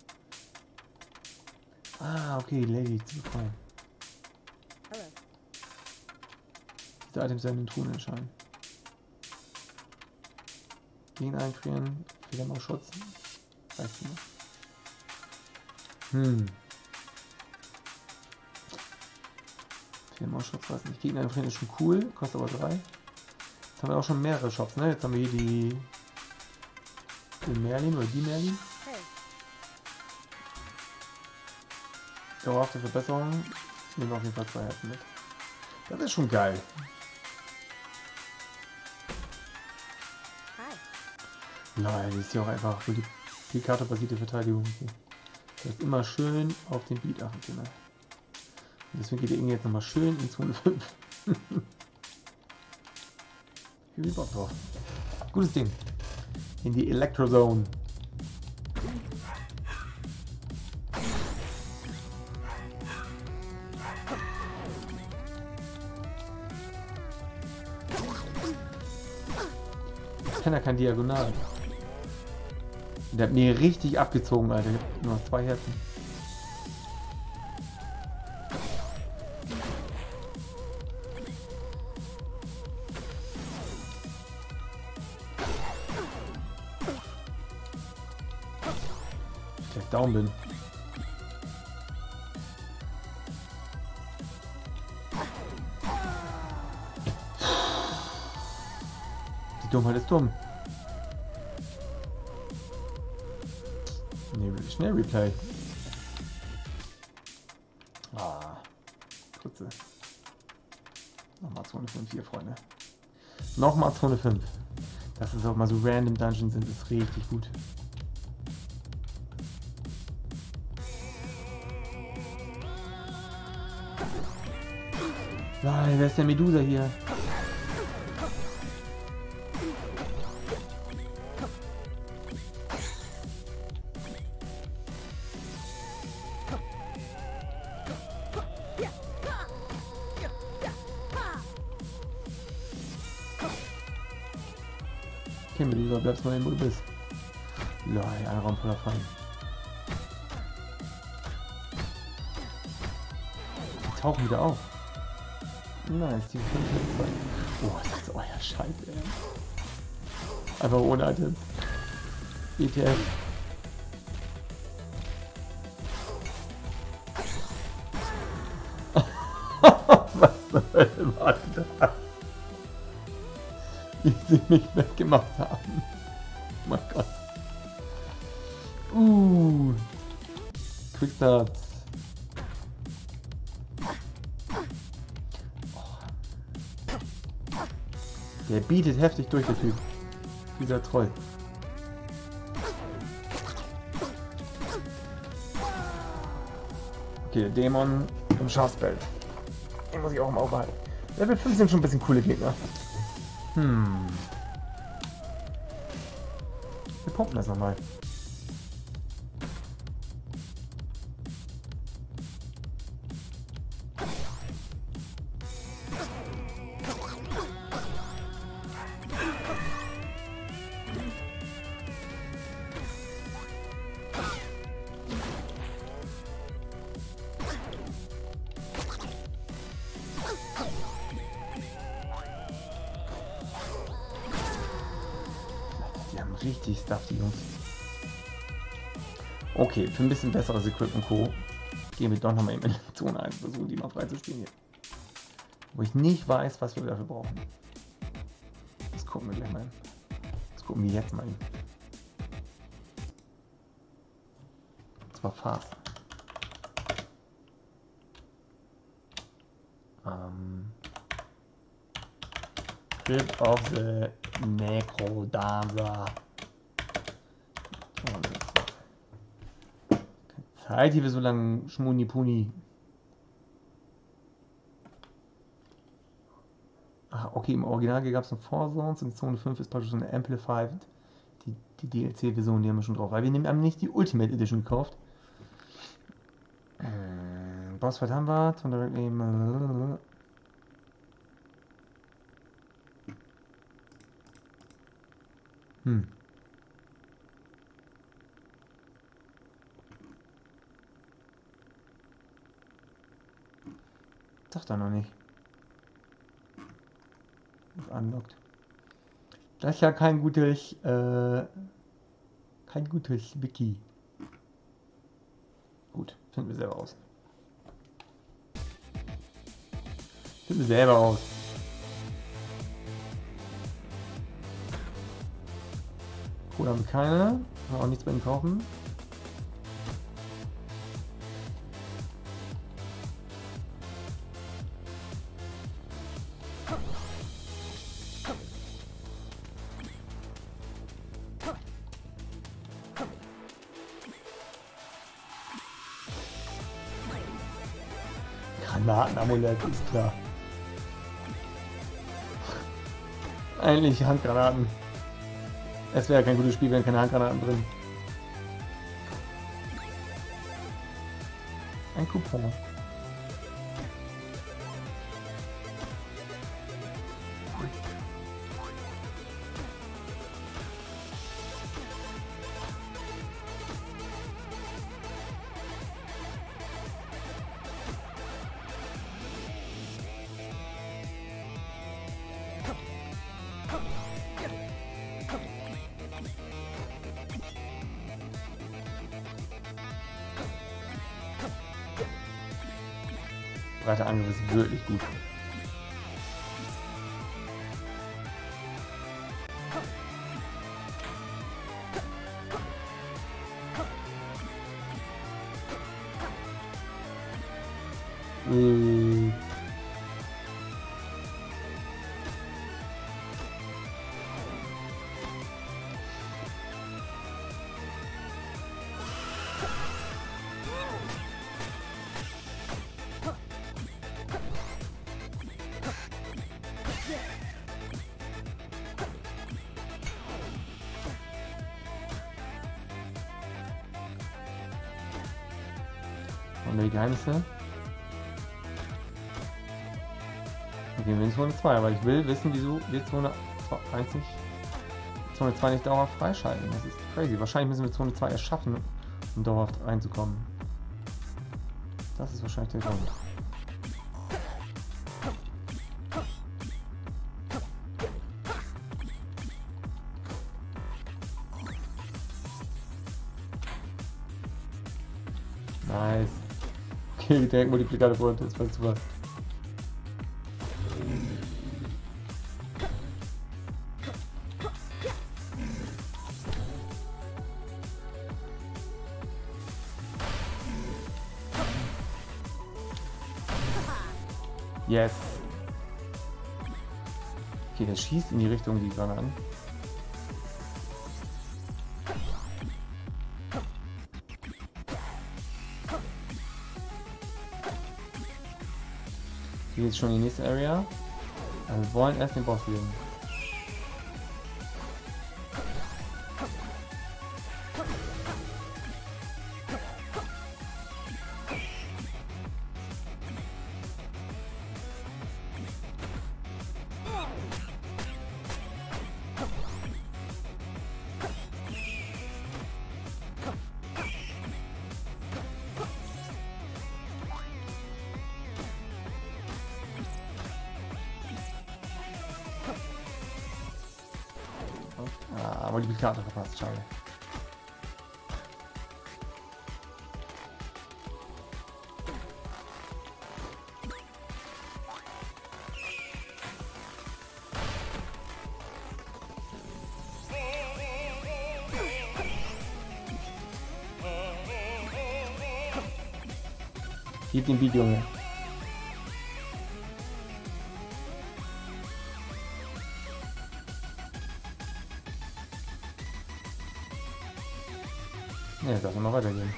mal an. Ah, okay, Lady zu befreien. Diese Items werden in den Truhen erscheinen. Gegen einfrieren, Fledermausschutz. Weißt du noch? Hm. Fledermausschutz, weiß nicht. Gegner einfrieren ist schon cool, kostet aber drei. Jetzt haben wir auch schon mehrere Shops, ne? Jetzt haben wir hier die. Den Merlin oder die Merlin. Dauerhafte Verbesserung. Nehmen wir auf jeden Fall zwei Herzen mit. Das ist schon geil. Nein, die ist ja auch einfach die Karte-basierte Verteidigung. Das ist immer schön auf den Beat achten, genau. Und deswegen geht der Inge jetzt nochmal schön in Zone fünf. Viel Bock drauf. Gutes Ding. In die Electrozone. Ich kenne ja kein Diagonal. Der hat mir richtig abgezogen, Alter. Ich hab nur noch zwei Herzen. Ich gleich down bin. Die Dummheit ist dumm. Nee, schnell Replay. Ah, Putze. Nochmal Zone fünf hier, Freunde. Nochmal Zone fünf. Dass es auch mal so random Dungeons sind, ist richtig gut. Nein, wer ist der Medusa hier? Okay, Medusa, bleibst mal hin, wo du bist. Ja, ein Raum voller Fallen. Die tauchen wieder auf. Nice, die fünf zwei. Oh, das ist euer Scheiß, ey. Einfach ohne Items. E T F. Was soll das? Wie sie mich weggemacht haben. Oh mein Gott. Uh. Quickstarts. Oh. Der bietet heftig durch, der Typ. Dieser Troll. Okay, der Dämon im Schafsbelt. Den muss ich auch im Auge halten. Level fünf sind schon ein bisschen coole Gegner. Hm. Wir pumpen das nochmal. Richtig Stuff, die Jungs. Okay, für ein bisschen besseres Equipment Co. gehen wir doch nochmal in die Zone ein, versuchen die mal freizustehen hier. Wo ich nicht weiß, was wir dafür brauchen. Das gucken wir gleich mal hin. Das gucken wir jetzt mal hin. Das war fast. Ähm. Trip of the Necrodancer. Zeit, die wir so lange Schmuni-Puni. Ach, okay, im Original gab es noch Four Zones und Zone fünf ist praktisch so eine Amplified. Die, die D L C-Version, die haben wir schon drauf. Weil wir haben nicht die Ultimate Edition gekauft. Äh, Bossfight haben wir. Hm. Sagt er noch nicht. Unlocked. Das ist ja kein gutes, äh, kein gutes Wiki. Gut, finden wir selber aus. Finden wir selber aus. Cool, haben wir keine. Haben auch nichts bei ihm kaufen. Granatenamulett, ist klar. Eigentlich Handgranaten. Es wäre kein gutes Spiel, wenn keine Handgranaten drin. Ein Coupon. Breiter Angriff ist wirklich gut. Äh. Und die Geheimnisse. Okay, wir in Zone zwei, aber ich will wissen, wieso wir Zone eins nicht Zone zwei nicht dauerhaft freischalten. Das ist crazy. Wahrscheinlich müssen wir Zone zwei erst schaffen, um dauerhaft reinzukommen. Das ist wahrscheinlich der Grund. Nice. Okay, direkt Multiplikator vor uns, das war super. Yes. Okay, der schießt in die Richtung, die gerade an. Hier ist schon die nächste Area. Also wir wollen erst den Boss legen. Ah, Multiplikator verpasst, schade. Gib den Beat, Junge. Ja, jetzt darf ich mal weitergehen.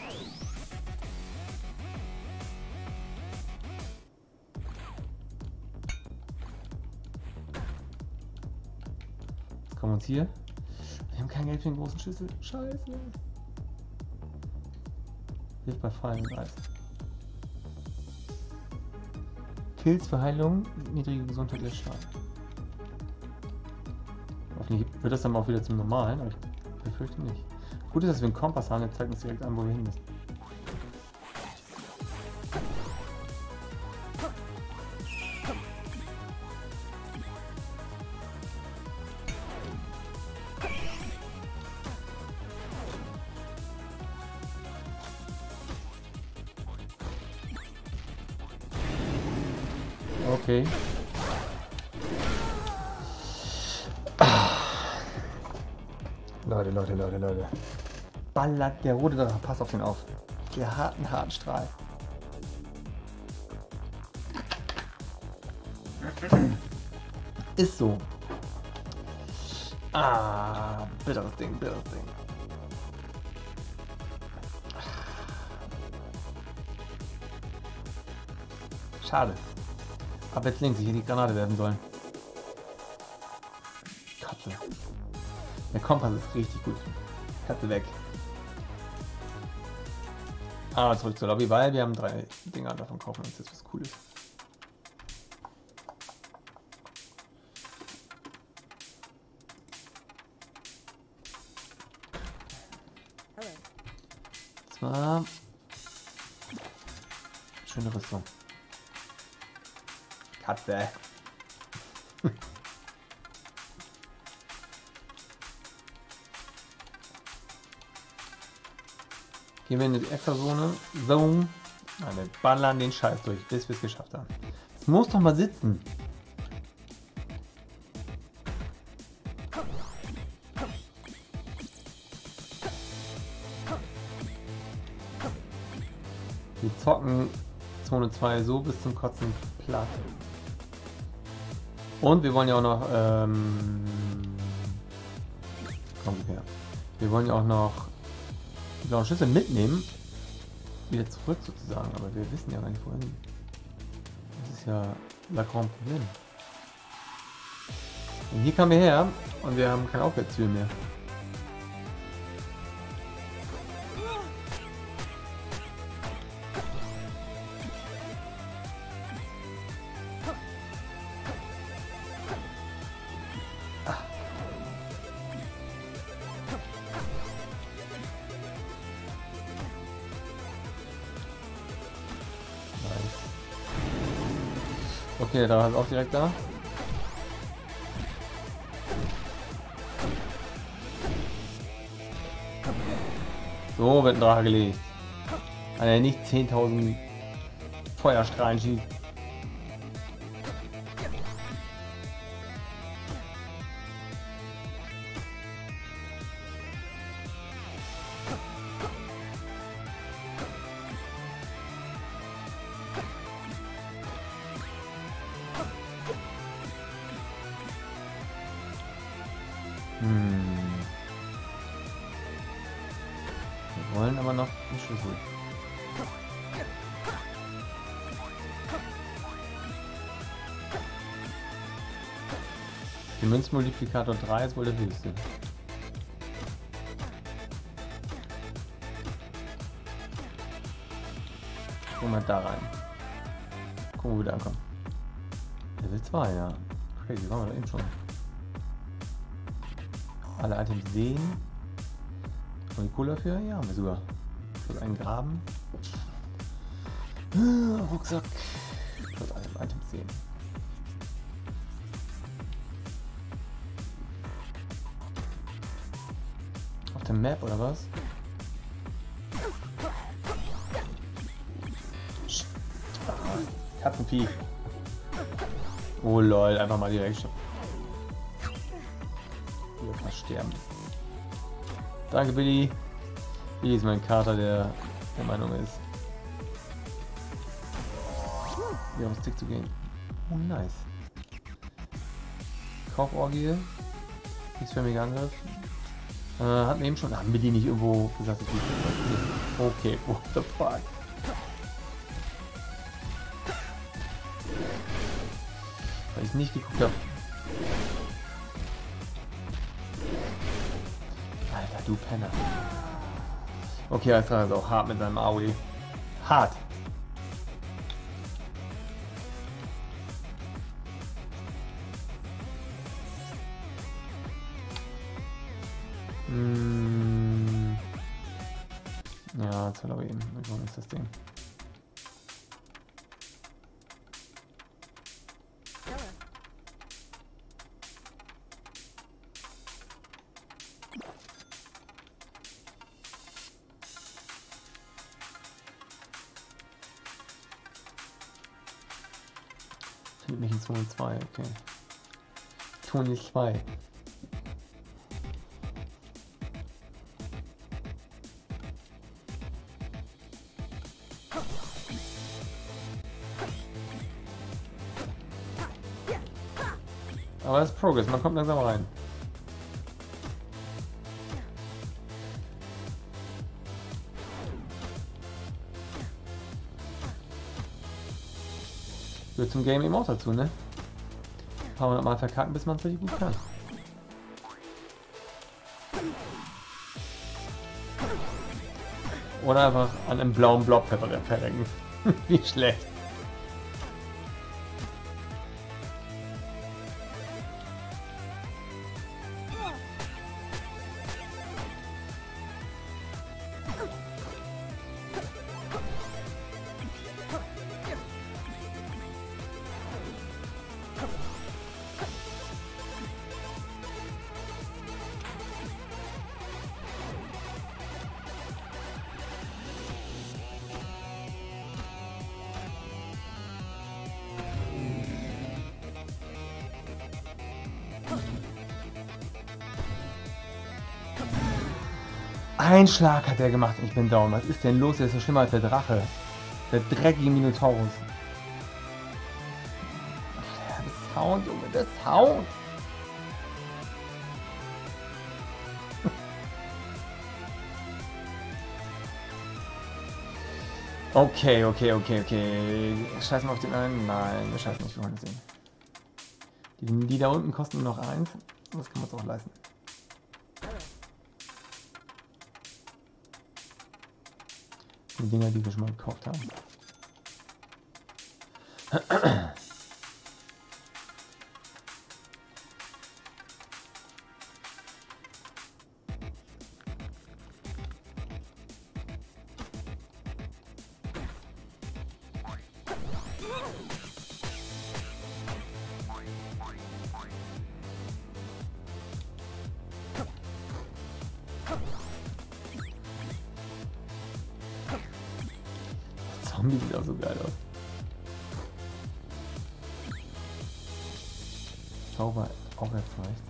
Jetzt kommen wir uns hier. Wir haben kein Geld für den großen Schlüssel. Scheiße. Hilft bei Fallen und Eis. Kills für Heilung, niedrige Gesundheit lässt Schaden. Hoffentlich wird das dann auch wieder zum Normalen, aber ich befürchte nicht. Gut ist, dass wir einen Kompass haben, der zeigt uns direkt an, wo wir hin müssen. Okay. Leute, Leute, Leute, Leute. Ballert der rote Drache. Pass auf den auf. Der hat einen harten Strahl. Ist so. Ah, bitteres Ding, bitteres Ding. Schade. Ab jetzt links, ich hier die Granate werfen sollen. Katze. Der Kompass ist richtig gut. Katze weg. Aber zurück zur Lobby, weil wir haben drei Dinger davon kaufen uns jetzt was Cooles. Zwar schöne Rüstung. Katze. Gehen wir in die Extra-Zone. Zone. Nein, wir ballern den Scheiß durch, bis wir es geschafft haben. Es muss doch mal sitzen. Wir zocken Zone zwei so bis zum Kotzen platt. Und wir wollen ja auch noch, ähm, komm her. Wir wollen ja auch noch die blauen Schlüssel mitnehmen, wieder zurück sozusagen, aber wir wissen ja gar nicht wohin. Das ist ja la Grand Problem. Und hier kamen wir her und wir haben kein Aufwärtsziel mehr. Okay, da ist auch direkt da. So wird ein Drache gelegt. Kann er nicht zehntausend Feuerstrahlen schießt. Hm. Wir wollen aber noch einen Schlüssel. Der Münzmultiplikator drei ist wohl der höchste. Gucken wir mal da rein. Gucken, wo wir da ankommen. Level zwei, ja. Crazy, waren wir da eben schon. Alle Items sehen. Und die Kohle dafür? Ja, haben wir sogar. Plus einen Graben. Rucksack. Plus alle Items sehen. Auf der Map oder was? Katzenvieh. Oh lol, einfach mal direkt schon. Hier fast sterben. Danke Billy. Billy ist mein Kater, der der Meinung ist, hier auf den Stick zu gehen. Oh nice. Kauforgie. Nichts für mich Angriff. Äh, hatten wir eben schon. Haben wir die nicht irgendwo gesagt, dass die. Okay, what the fuck. Weil ich nicht geguckt habe. Alter, du Penner. Okay, jetzt war er auch hart mit seinem A O E. Hart. Hm. Ja, jetzt hat er eben. Wie ist das Ding? Findet mich in Zone zwei, okay. Zone zwei. Aber das ist Progress, man kommt langsam rein. Gehört zum Game eben auch dazu, ne? Ein paar hundert Mal verkacken, bis man es richtig gut kann. Oder einfach an einem blauen Blob verrecken. Wie schlecht. Ein Schlag hat er gemacht und ich bin down. Was ist denn los? Der ist so schlimmer als der Drache. Der dreckige Minotaurus. Ach, der Sound, Junge, der Sound. Okay, okay, okay, okay. Scheiß mal auf den einen. Nein, wir scheißen nicht, wir wollen sehen. Die, die da unten kosten nur noch eins. Das kann man uns auch leisten. Die Dinger, die wir schon mal gekauft haben. Die sieht auch so geil aus. Schau mal, aufwärts rechts.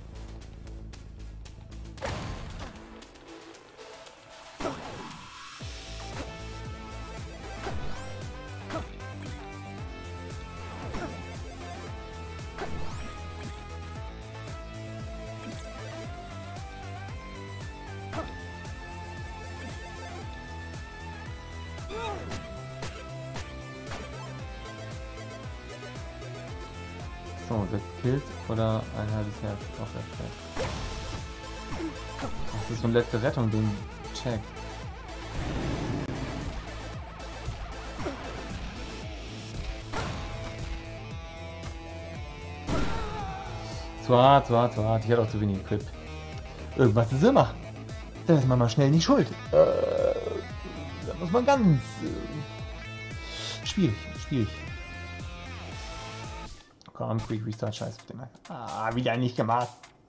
So, sechs Kills oder ein halbes Herz auf der Feld. Das ist so eine letzte Rettung, den Check. Zu hart, zu hart, zu hart. Ich hatte auch zu wenig Equip. Irgendwas ist immer. Da ist man mal schnell nicht schuld. Äh, da muss man ganz... Äh, schwierig, schwierig. Komm, Quick Restart, scheiß auf den Hack. Ah, wieder nicht gemacht.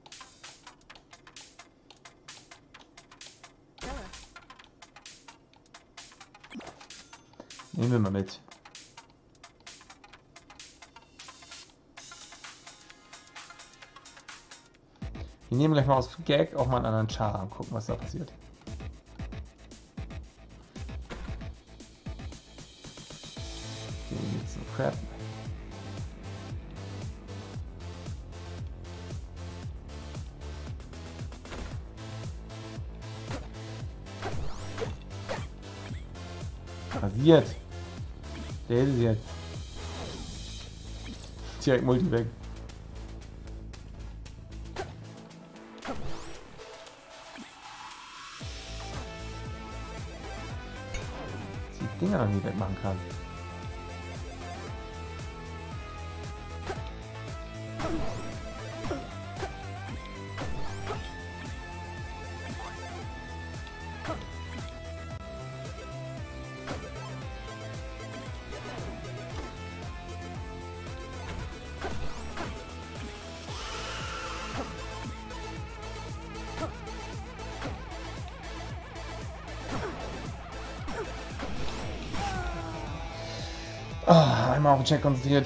Nehmen wir mal mit. Wir nehmen gleich mal aus Gag auch mal einen anderen Char und gucken, was da passiert. Den jetzt ein Crap. Passiert. Der ist es jetzt. Direkt Multi weg. Die Dinger noch nie wegmachen kann. Oh, einmal auf den Check konzentriert.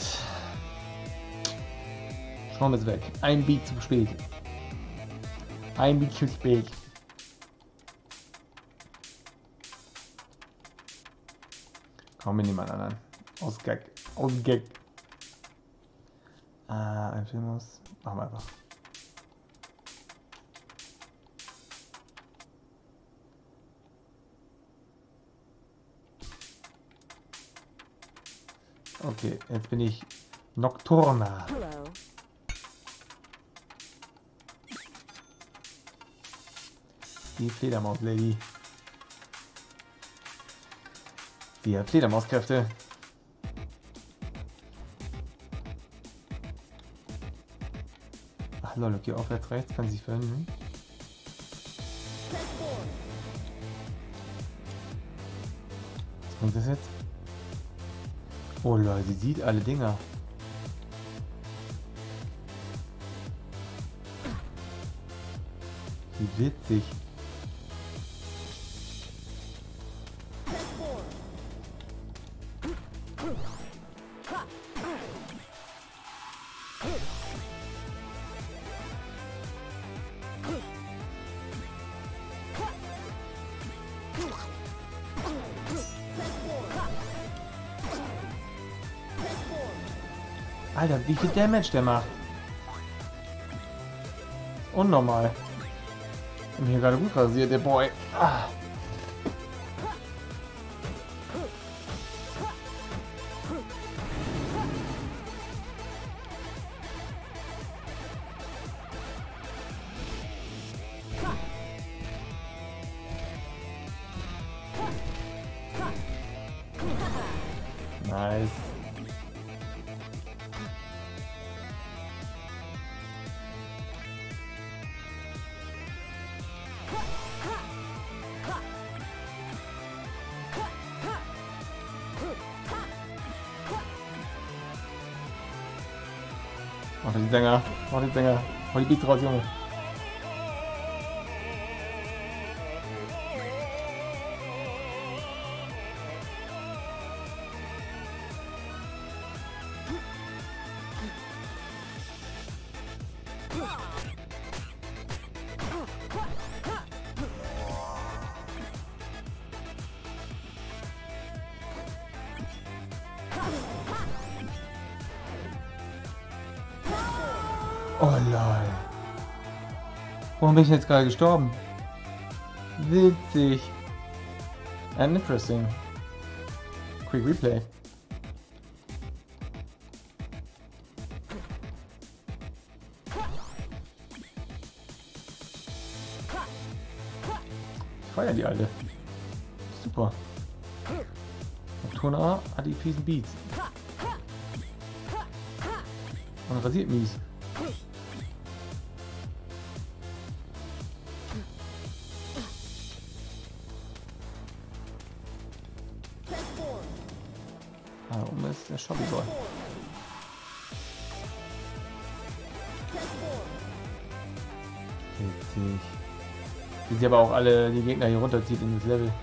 Schaum ist weg. Ein Beat zu spät. Ein Beat zu spät. Komm, wir nehmen einen anderen. Aus Gag. Aus Gag. Ah, ein Filmus. Machen wir einfach. Okay, jetzt bin ich Nocturna. Hello. Die Fledermaus-Lady. Die hat Fledermauskräfte. Ach lol, okay, aufwärts rechts kann sich verhindern. Was bringt das jetzt? Oh lol, sie sieht alle Dinger. Wie witzig. Alter, wie viel Damage der macht. Unnormal. Ich bin hier gerade gut rasiert, der Boy. Ah. Nice. Mach die Sänger, mach die Sänger, mach die Beats raus, Junge. Oh lol. Warum bin ich jetzt gerade gestorben? Witzig. And interesting. Quick Replay. Ich feier die alte. Super. Tona hat die fiesen Beats. Und rasiert mies. Ah, oben ist der Shoppi-Boy. Witzig. Wie sie aber auch alle die Gegner hier runterzieht in das Level.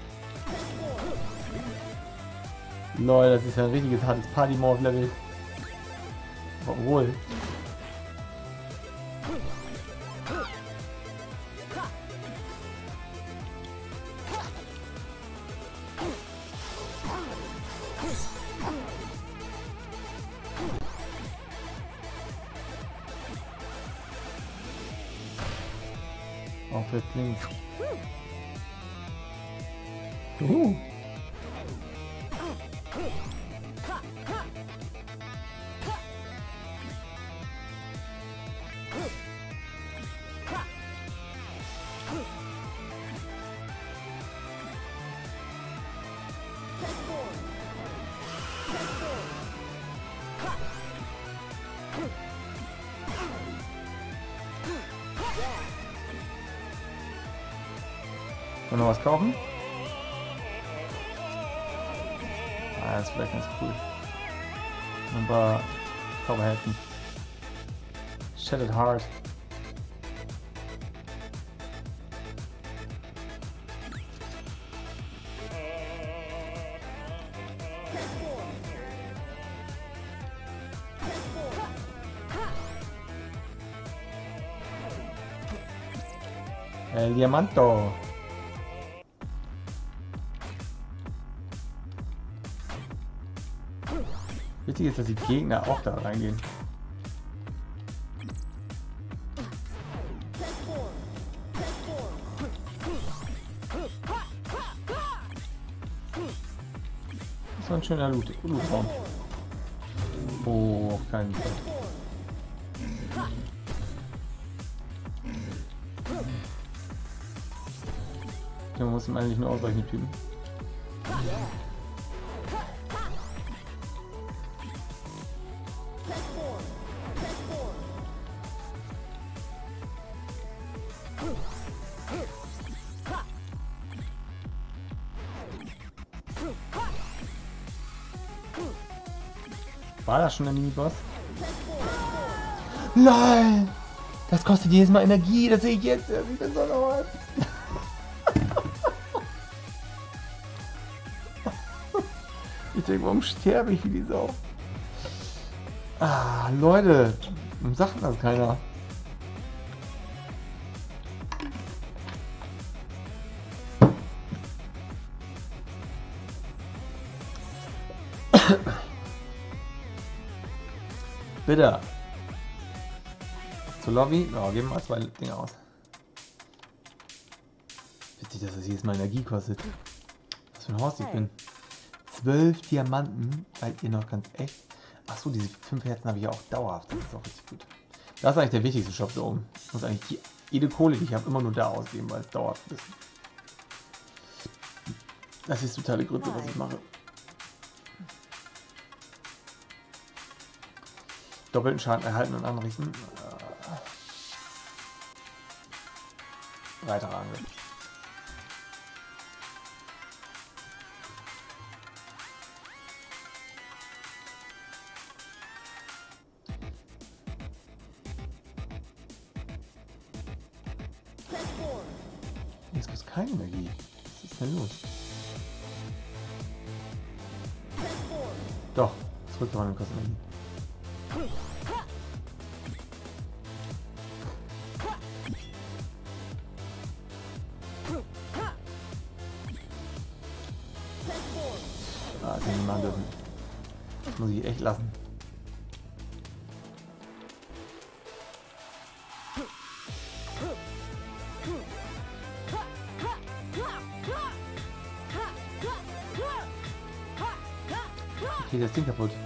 Lol, das ist ja ein richtiges hartes Party-Morph-Level. Obwohl. Auch für links. Uh. Noch was kaufen? Ah, das ist vielleicht ganz cool. Ein paar Zauberhelden. Shattered Heart. El Diamanto. Wichtig ist, dass die Gegner auch da reingehen. Das war ein schöner Loot, Lootraum. Oh, auf keinen Fall. Man muss ihm eigentlich nur ausweichen, die Typen. War das schon der Mini-Boss? Nein! Das kostet jedes Mal Energie, das sehe ich jetzt. Ich bin so laut. Ich denke, warum sterbe ich wie die Sau? Ah, Leute, warum sagt das keiner? Bitte. Zur Lobby? Ja, geben wir mal zwei Dinge aus. Witzig, dass das jedes Mal Energie kostet. Was für ein Horst ich bin. Zwölf Diamanten, seid ihr noch ganz echt? Achso, diese fünf Herzen habe ich ja auch dauerhaft. Das ist auch richtig gut. Das ist eigentlich der wichtigste Shop da oben. Ich muss eigentlich die, jede Kohle, die ich habe, immer nur da ausgeben, weil es dauerhaft ist. Das ist totale Grütze, was ich mache. Doppelten Schaden erhalten und anrichten. Weiterer Angriff. Jetzt gibt es keine Energie. Was ist denn los? Doch, zurückgewandt kostet Energie. Ah, das kann ich machen dürfen. Das muss ich echt lassen. krieg ich das Ding kaputt.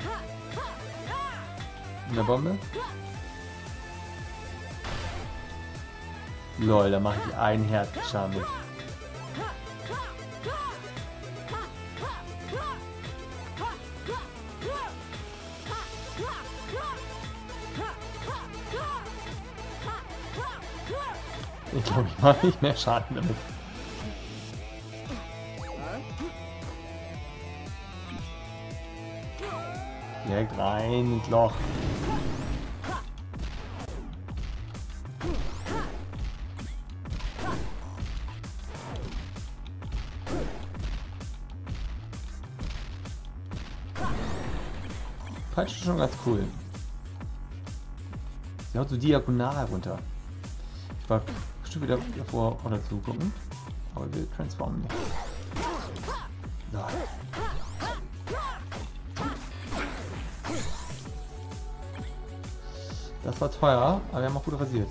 In der Bombe? Lol, da mache ich einen Herzenschaden mit. Ich glaube, ich mache nicht mehr Schaden damit. Direkt rein ins Loch. Peitsche ist schon ganz cool. Sie haut so diagonal runter. Ich war bestimmt wieder davor oder zu gucken. Aber wir transformen nicht. So. Das war teuer, aber wir haben auch gut rasiert.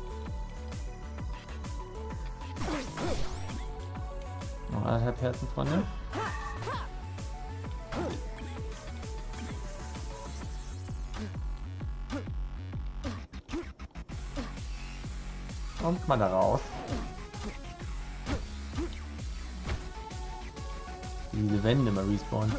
Noch anderthalb Herzen, Freunde. Kommt mal da raus. Diese Wände mal respawnen.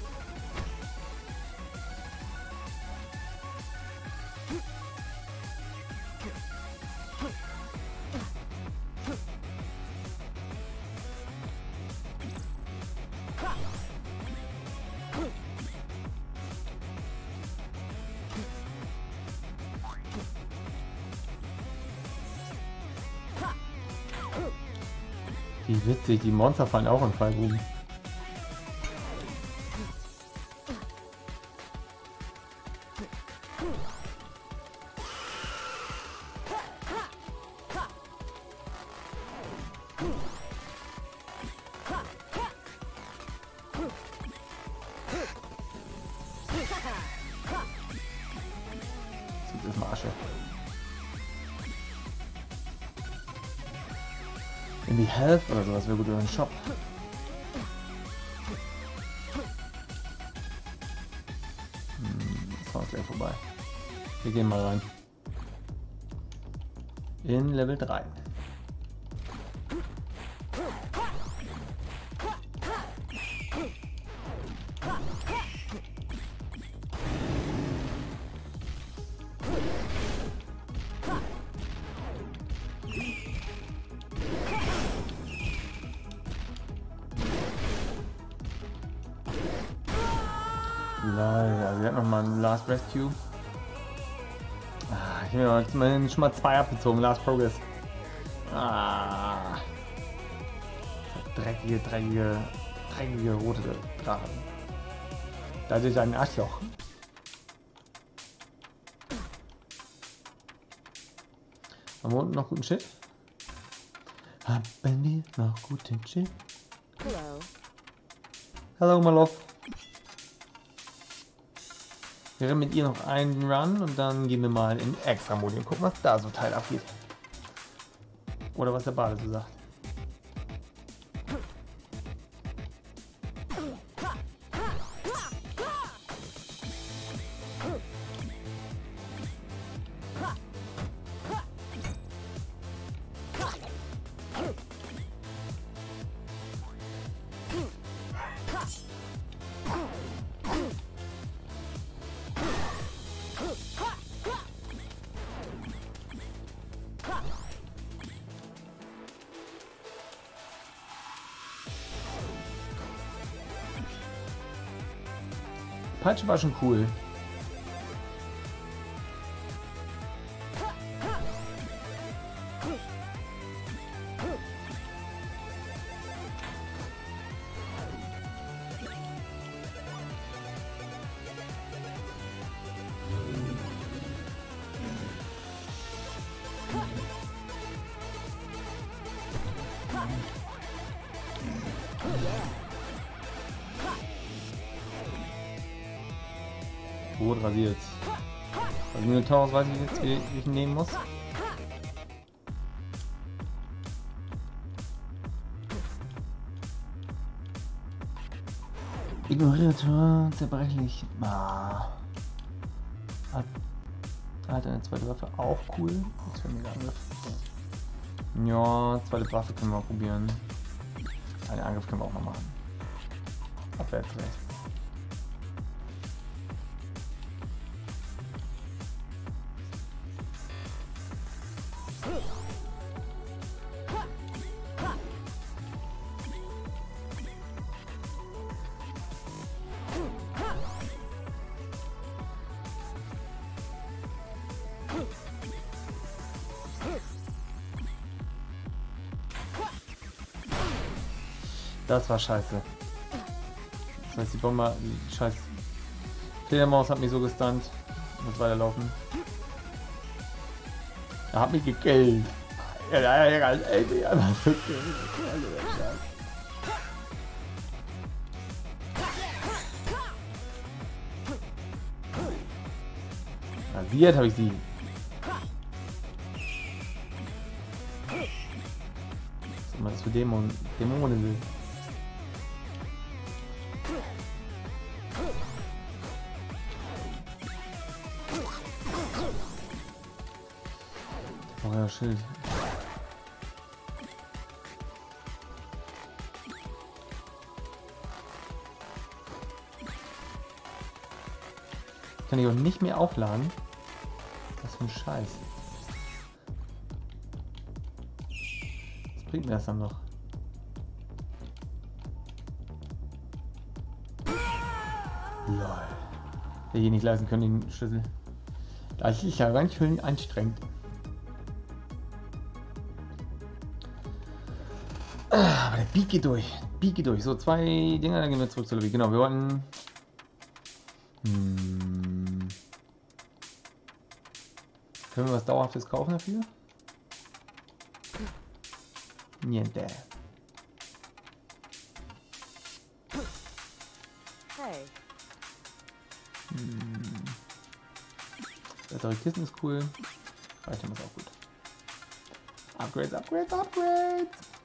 Wie witzig, die Monster fallen auch in Fallgruben. Das ist erstmal Asche. In die Health oder sowas wäre gut über den Shop. Hm, das war gleich vorbei. Wir gehen mal rein. In Level drei. Also wir hatten noch mal ein Last Rescue. Ah, ich habe mir schon mal zwei abgezogen. Last Progress. Ah. Dreckige, dreckige, dreckige rote Drachen. Da ist ein Arschloch. Haben wir unten noch guten Schiff? Haben wir noch guten Schiff? Hello. Hello, my love. Wir rennen mit ihr noch einen Run und dann gehen wir mal in Extra-Modi und gucken, was da so Teil abgeht. Oder was der Bade so sagt. Peitsche war schon cool. Rot rasiert. Also Minotaurus weiß ich jetzt, wie ich ihn nehmen muss. Ignoriere zerbrechlich. Ah. Hat, hat eine zweite Waffe auch cool. Das wäre mega Angriff. Ja, zweite Waffe können wir mal probieren. Einen Angriff können wir auch mal machen. Abwärts rechts. Das war scheiße. Das heißt, die Bombe, die scheiß Fledermaus hat mich so gestunt. Ich muss weiterlaufen. Er hat mich gekillt. Ja, ja, ja, ja, ey, ja, was für Rasiert habe ich sie. Was immer das für Dämonen, Dämonen will. Oh ja, Schild. Kann ich auch nicht mehr aufladen? Was für ein Scheiß. Was bringt mir das dann noch? Lol. Der hier nicht leisten können, den Schlüssel. Das ist ja ganz schön anstrengend. Aber der Beat geht durch. Beat geht durch. So, zwei Dinger, dann gehen wir zurück zur Lobby. Genau, wir wollten... Hm. Können wir was Dauerhaftes kaufen dafür? Niente. Hey. Hm. Bessere Kisten ist cool. Reichtum ist auch gut. Upgrades, Upgrades, Upgrades!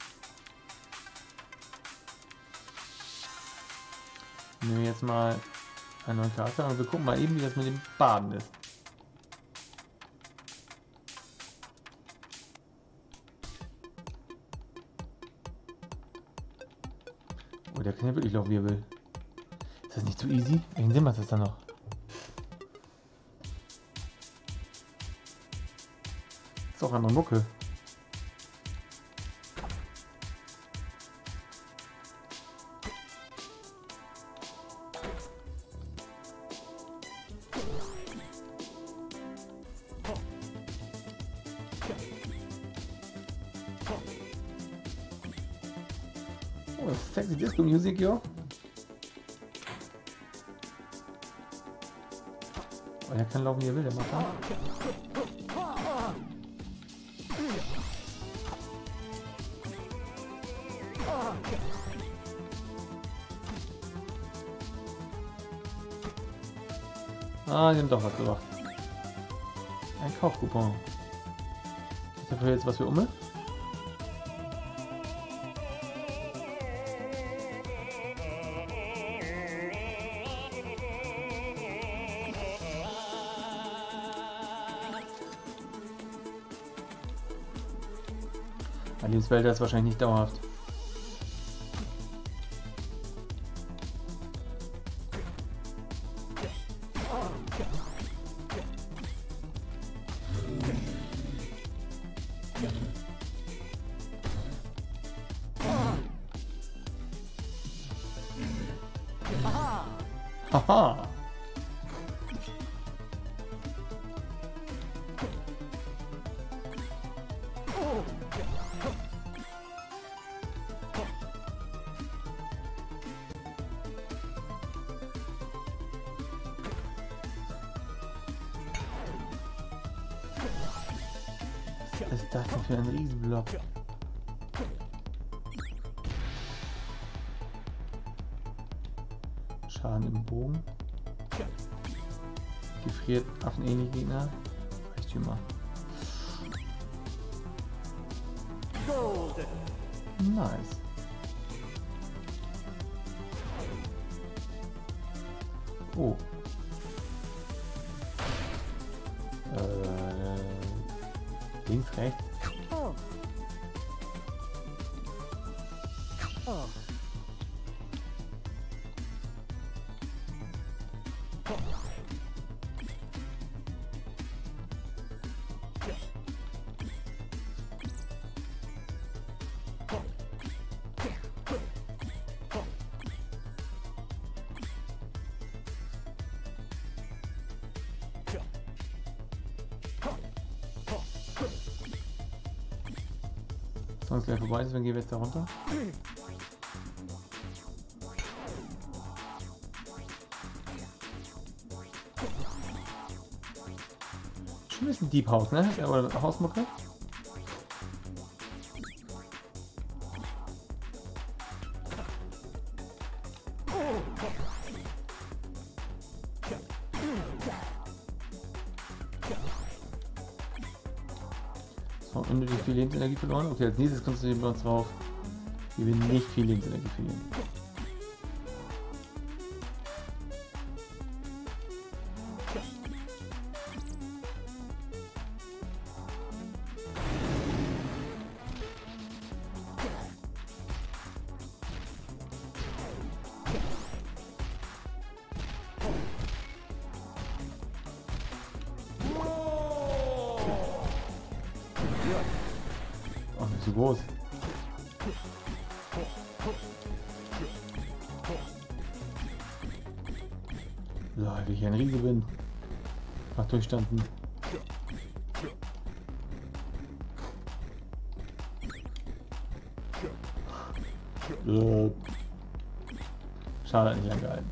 Nehmen wir jetzt mal einen neuen Charakter und wir gucken mal eben, wie das mit dem Baden ist. Oh, der kann ja wirklich laufen, wie er will. Ist das nicht zu easy? Welchen Sinn macht das dann noch? Ist auch eine Mucke. Oh, das ist sexy Disco Music, jo. Oh, der kann laufen, wie er will, der macht das. Ah, die haben doch was gemacht. Ein Kaufcoupon. Ist dafür jetzt was für Umme? Mein Lebenswelt ist wahrscheinlich nicht dauerhaft. Haha! Was ist das denn für ein Riesenblock? Schaden im Bogen. Gefriert affenähnliche Gegner. Reichtümer. Golden. Nice. Oh. Äh, links, rechts. Sonst gleich vorbei ist, dann gehen wir jetzt da runter. Schon ein bisschen Deep House, ne? Oder Hausmucke? So, unnötig viel Lebensenergie verloren. Okay, als nächstes konzentrieren wir uns drauf, wie wir nicht viel Lebensenergie verlieren. Oh, nicht so groß. So, wie ich ein Riese bin. Macht durchstanden. Äh. Schade, hat nicht lang gehalten.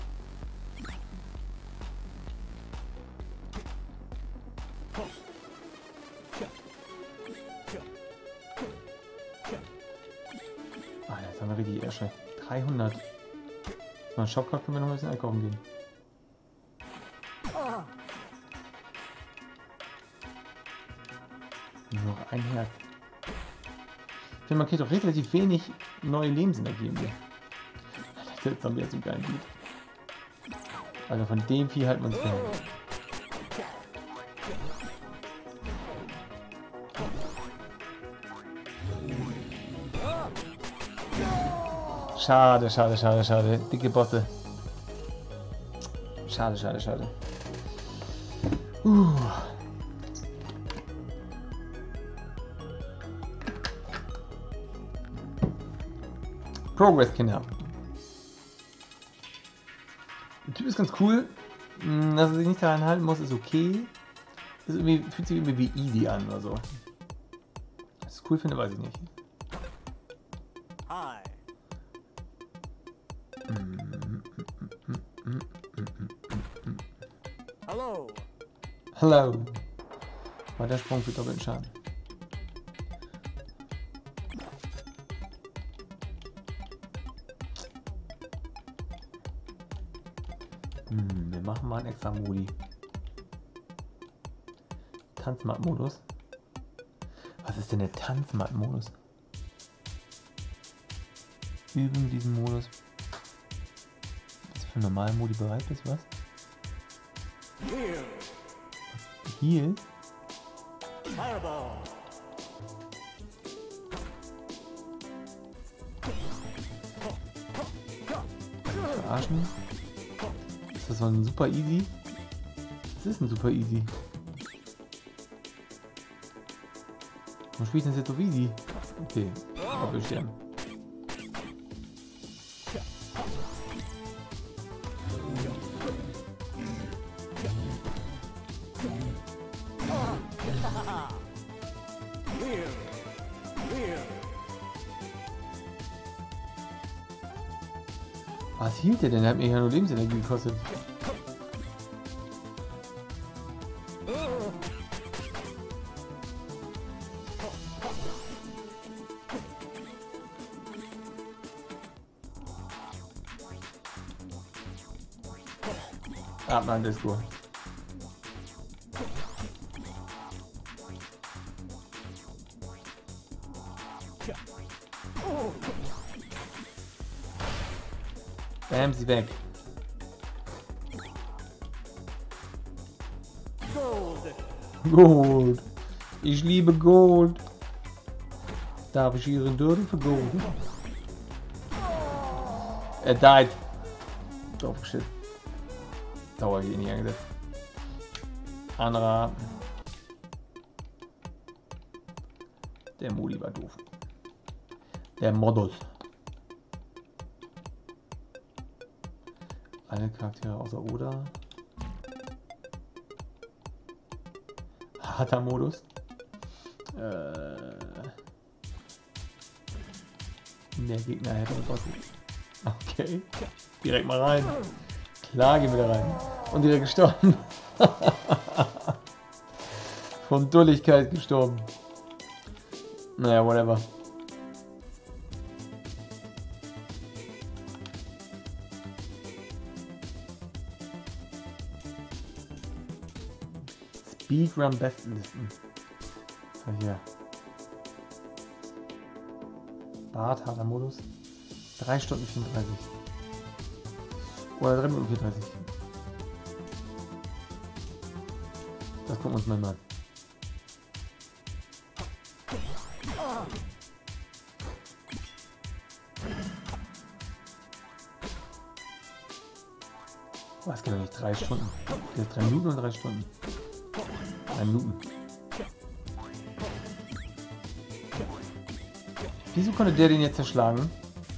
Ah, jetzt haben wir richtig Esche. dreihundert. Mal einen Shop können wir noch ein bisschen einkaufen gehen. Nur noch ein Herz. Ich finde, man kriegt doch relativ wenig neue Lebensenergie im Bier. Jetzt haben wir jetzt so geilen Beat. Also von dem Vieh halten wir uns fern. Schade, schade, schade, schade. Dicke Bosse. Schade, schade, schade. Uh. Progress, Kinder. Der Typ ist ganz cool. Dass er sich nicht daran halten muss, ist okay. Das ist irgendwie, fühlt sich irgendwie wie easy an oder so. Was ich cool finde, weiß ich nicht. Hi. Hallo. Hallo. War der Sprung für doppelten Schaden. Hm, wir machen mal einen extra Modi. Tanzmatt-Modus. Was ist denn der Tanzmatt-Modus? Üben diesen Modus. Was für normalen Modi bereit ist, was? Heal. Heal? Fireball. Verarschen? Ist das so ein super easy? Das ist ein super easy. Warum spielt das jetzt so easy? Okay, aber wir sterben. Heal. Heal. Was hielt der denn? Der hat mir ja nur Lebensenergie gekostet. Ah, nein, Disco. Bam, sie weg. Gold. Gold. Ich liebe Gold. Darf ich Ihren Dürren für Gold? Er died. Draufgeschissen. Dauer hier nicht angesetzt. Anderer. Der Modi war doof. Der Modus. Alle Charaktere außer Oda. Harter Modus. Äh, der Gegner hätte uns was. Okay. Direkt mal rein. Klar, gehen wir da rein. Und direkt gestorben. Von Dulligkeit gestorben. Naja, whatever. Speedrun Bestenlisten. Was hab ich hier? Bart, harter Modus. drei Stunden vierunddreißig. Oder drei Minuten vierunddreißig. Das gucken wir uns mal an. Was geht doch nicht? Drei Stunden. Der ist drei Minuten und drei Stunden. Drei Minuten. Wieso konnte der den jetzt zerschlagen?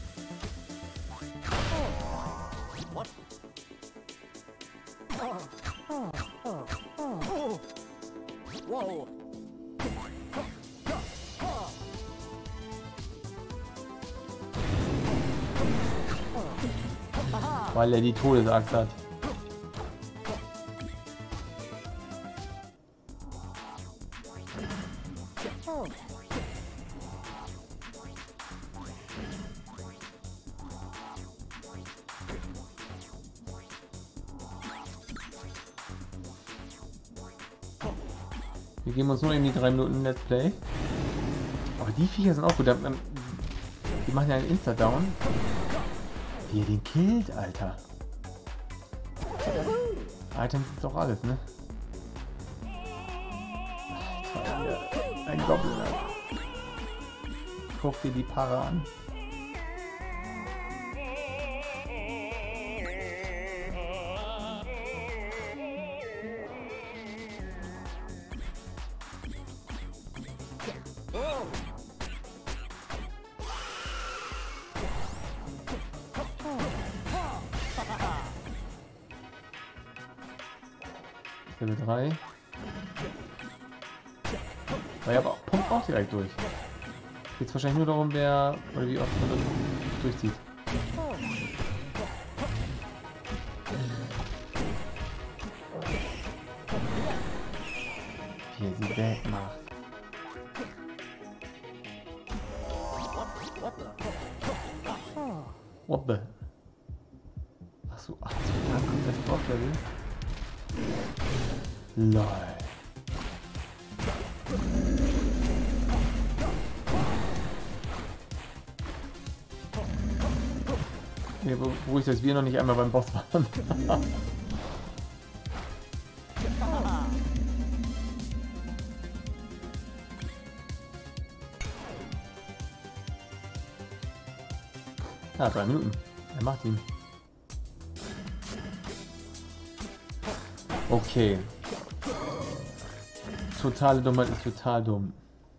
Whoa. Weil er die Todesaxt hat. Wir geben uns nur in die drei Minuten Let's Play. Aber die Viecher sind auch gut. Die machen ja einen Insta-Down. Wie er den killt, Alter. Items ist doch alles, ne? Alter, ein Goblin. Guck dir die Para an. Level drei. Aber ja, aber pumpt auch direkt durch. Geht es wahrscheinlich nur darum, wer oder wie oft man das durchzieht. Wie er sie wegmacht. What the? Achso, ach, da kommt das Boss-Level. Lol. Nee, wo ich das wir noch nicht einmal beim Boss waren. Ja, drei Minuten. Er macht ihn. Okay. Totale Dummheit ist total dumm.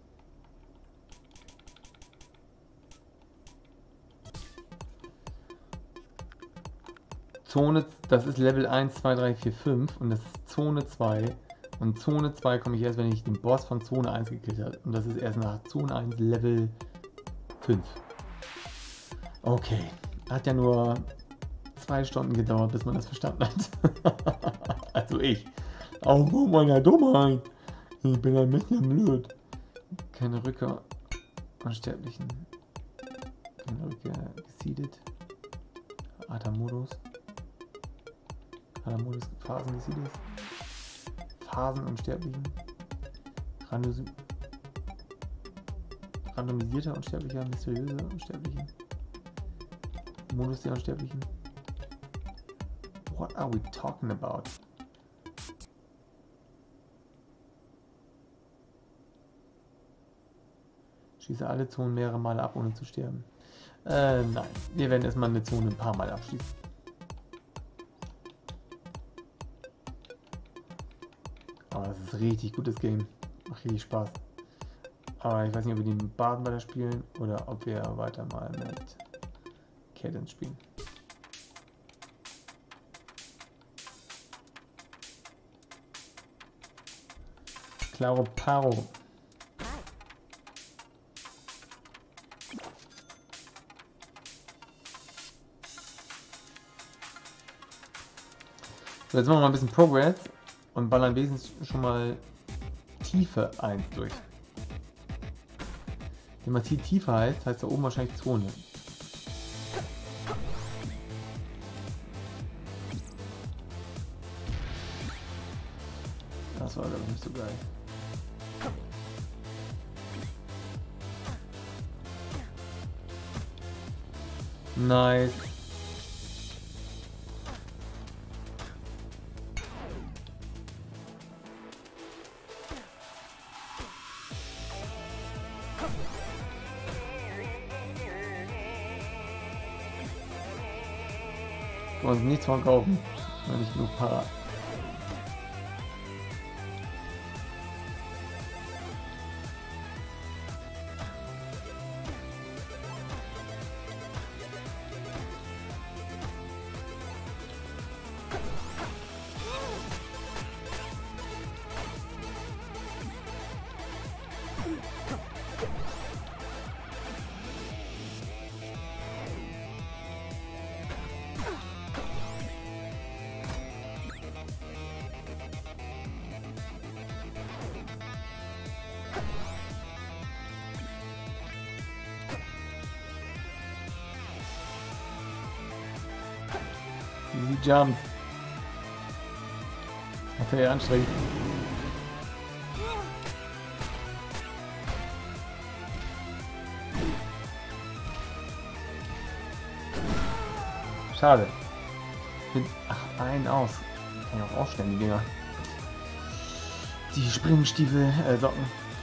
Zone, das ist Level eins, zwei, drei, vier, fünf und das ist Zone zwei. Und Zone zwei komme ich erst, wenn ich den Boss von Zone eins gekillt habe. Und das ist erst nach Zone eins Level fünf. Okay. Hat ja nur zwei Stunden gedauert, bis man das verstanden hat. Also ich. Aufgrund meiner Dummheit. Ich bin ein bisschen blöd. Keine Rücker. Unsterblichen. Keine Rücker gesiedet. Atamodus. Atamodus Phasen gesiedet. Phasen Unsterblichen. Randos randomisierter Unsterblicher. Mysteriöser Unsterblicher. Modus der Unsterblichen. What are we talking about? Schließe alle Zonen mehrere Male ab, ohne zu sterben. Äh, nein. Wir werden erstmal eine Zone ein paar Mal abschließen. Aber das ist richtig gutes Game. Macht richtig Spaß. Aber ich weiß nicht, ob wir den Baden weiter spielen oder ob wir weiter mal mit Cadence spielen. Claro Paro. So, jetzt machen wir mal ein bisschen Progress und ballern wenigstens schon mal Tiefe eins durch. Wenn man hier Tiefe heißt, heißt da oben wahrscheinlich Zone. Das war glaube ich nicht so geil. Nice. Wir uns nichts von kaufen, wenn nicht genug Para. Easy Jump. Das wäre ja anstrengend. Schade. Bin, ach, ein aus. Kann ich auch aufstellen, die Dinger. Die Springstiefel, äh, Socken.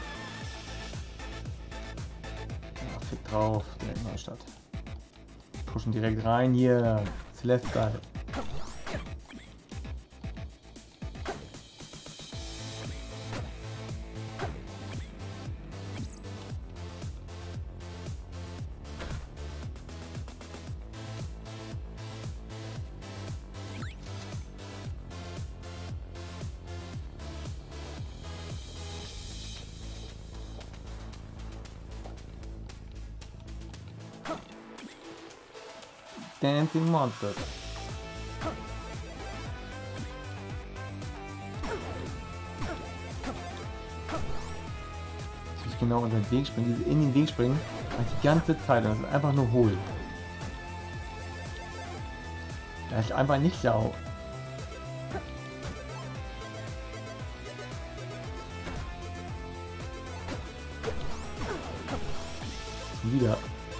Ja, fit drauf, direkt Neustadt. Pushen direkt rein hier. Celeste geil. Dancing Monster. Ich genau unter den Weg springen, dieses in den Weg springen, die ganze Zeit, und das ist einfach nur hohl. Das ist einfach nicht schlau. Wieder.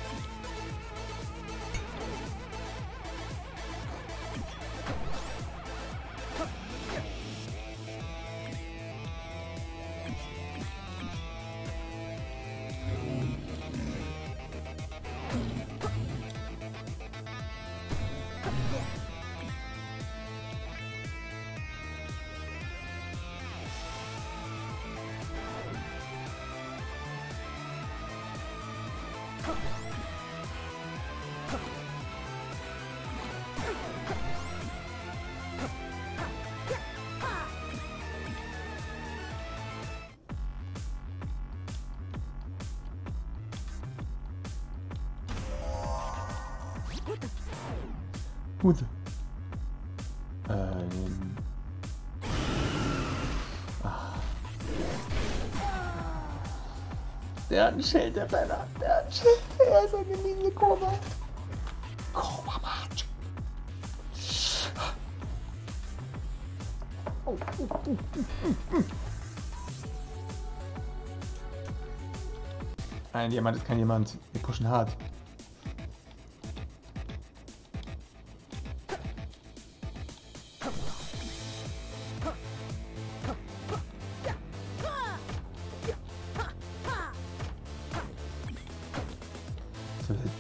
Gut. Ähm. Ach. Der hat ein Schild, der Penner. Der hat ein Schild. Er ist eine miese Koma. Koma, Matsch. Oh, oh, oh, oh. Ein Diamant ist kein Diamant. Wir pushen hart.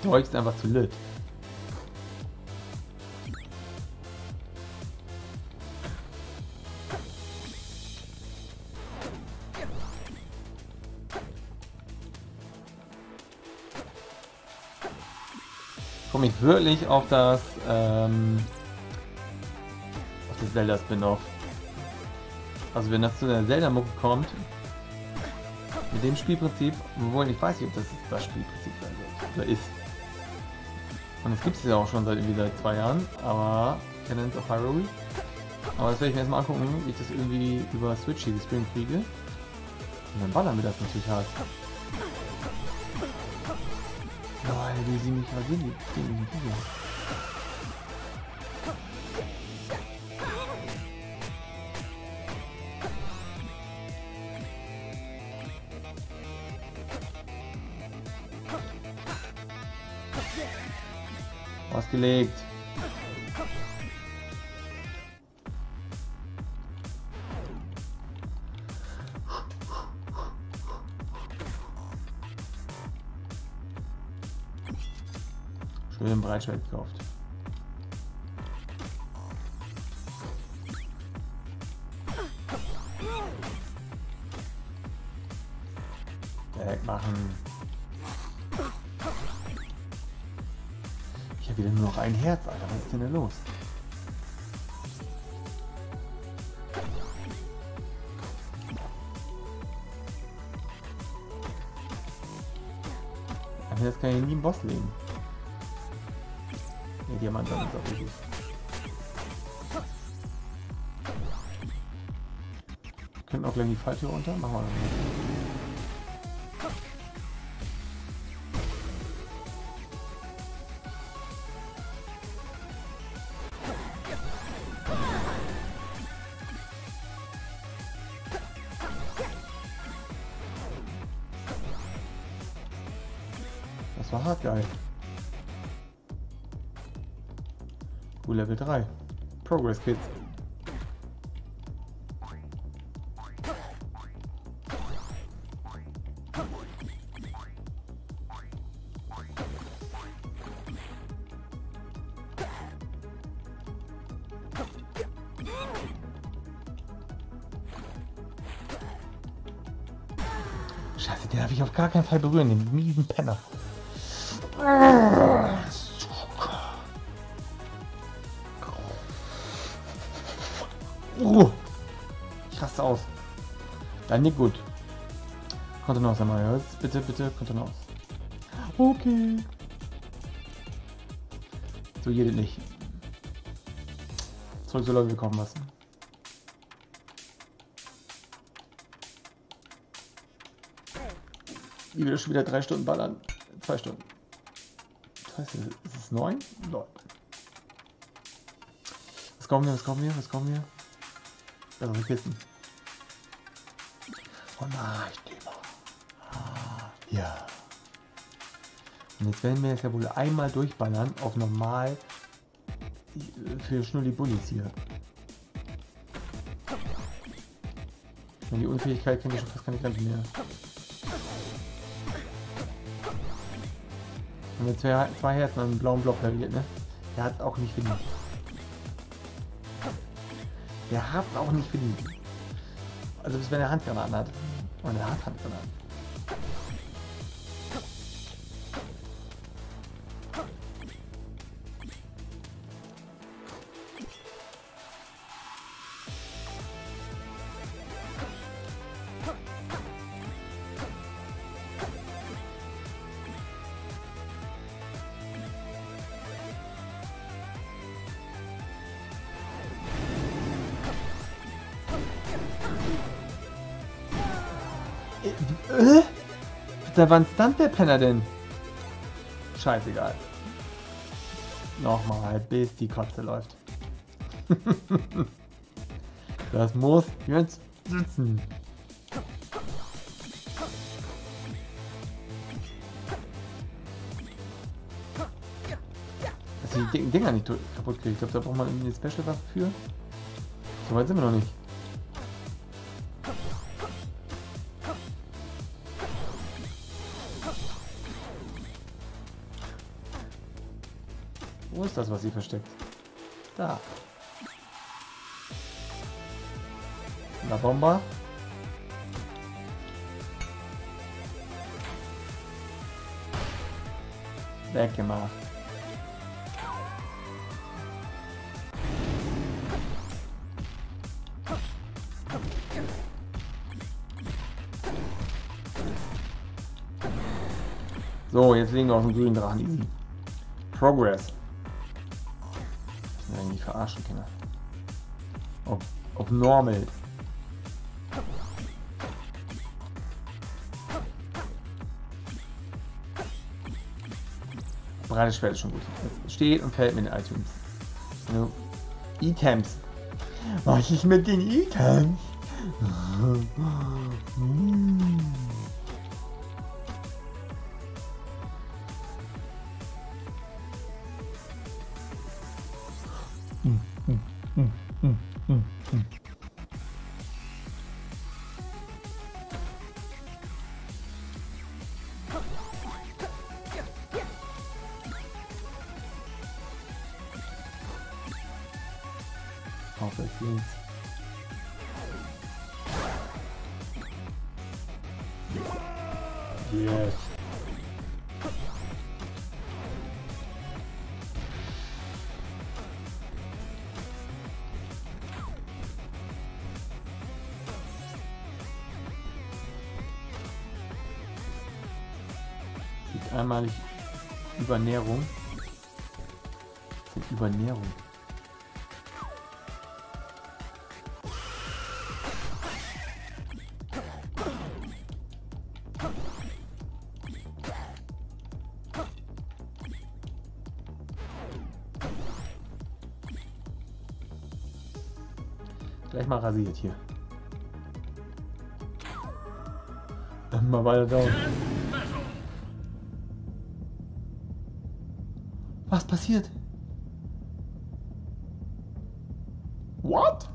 Zeug ist einfach zu lit. Komme ich wirklich auf das ähm, auf das Zelda Spin-off. Also wenn das zu der Zelda-Mucke kommt, mit dem Spielprinzip, obwohl ich weiß nicht, ob das das Spielprinzip sein wird oder ist. Und es gibt es ja auch schon seit irgendwie seit zwei Jahren, aber Canyons of Hyrule. Aber das werde ich mir erstmal angucken, wie ich das irgendwie über Switch hier gestreamt kriege. Und dann ballern wir das natürlich hart. Boah, wie sie mich rasieren, die sehen mich hier. Ausgelegt. Schön Breitschwert gekauft. Wegmachen. Ich habe wieder nur noch ein Herz, Alter. Was ist denn da los? Aber jetzt kann ich nie einen Boss legen. Ne, Diamant dann ist auch richtig. Wir könnten auch gleich die Falltür runter. Machen wir das nicht. Das war hart geil. Cool, Level drei. Progress Kids. Scheiße, den darf ich auf gar keinen Fall berühren, den miesen Penner. Uh, ich raste aus. Dann nicht gut. Kontenance einmal, jetzt bitte, bitte, Kontenance. Okay. So geht es nicht. Zurück so Leute bekommen lassen. Ich will schon wieder drei Stunden ballern. Zwei Stunden. Das heißt, ist es neun? Neun. Was kommen wir, was kommen wir, was kommen wir? Da sind Kisten. Oh nein, Thema. Ja. Und jetzt werden wir jetzt ja wohl einmal durchballern auf normal für Schnulli-Bullis hier. Und die Unfähigkeit kennt ja schon fast keine Grenzen mehr. Und jetzt zwei, zwei Herzen an einem blauen Block verliert, ne? Der hat auch nicht verdient. Der hat auch nicht verdient. Also bis wenn er Handgranaten hat. Und er hat Handgranaten. Äh? Da wann stand der Penner denn? Scheißegal. Nochmal, bis die Kotze läuft. Das muss jetzt sitzen. Dass ich die dicken Dinger nicht kaputt kriege. Ich glaube, da braucht man irgendwie eine Special-Waffe für. So weit sind wir noch nicht. Wo ist das, was sie versteckt? Da. La Bomba. Weggemacht. So, jetzt legen wir auf den grünen Drachen. Easy. Progress. Das eigentlich verarschen, Kinder. Auf, auf Normal. Breites Schwert ist schon gut. Es steht und fällt mit den iTunes. No. Items. Was ist mit den Items? Auf das links. Yes. Sieht einmalig Übernährung. Sieht Übernährung. Gleich mal rasiert hier. Dann mal weiter down. Was passiert? What?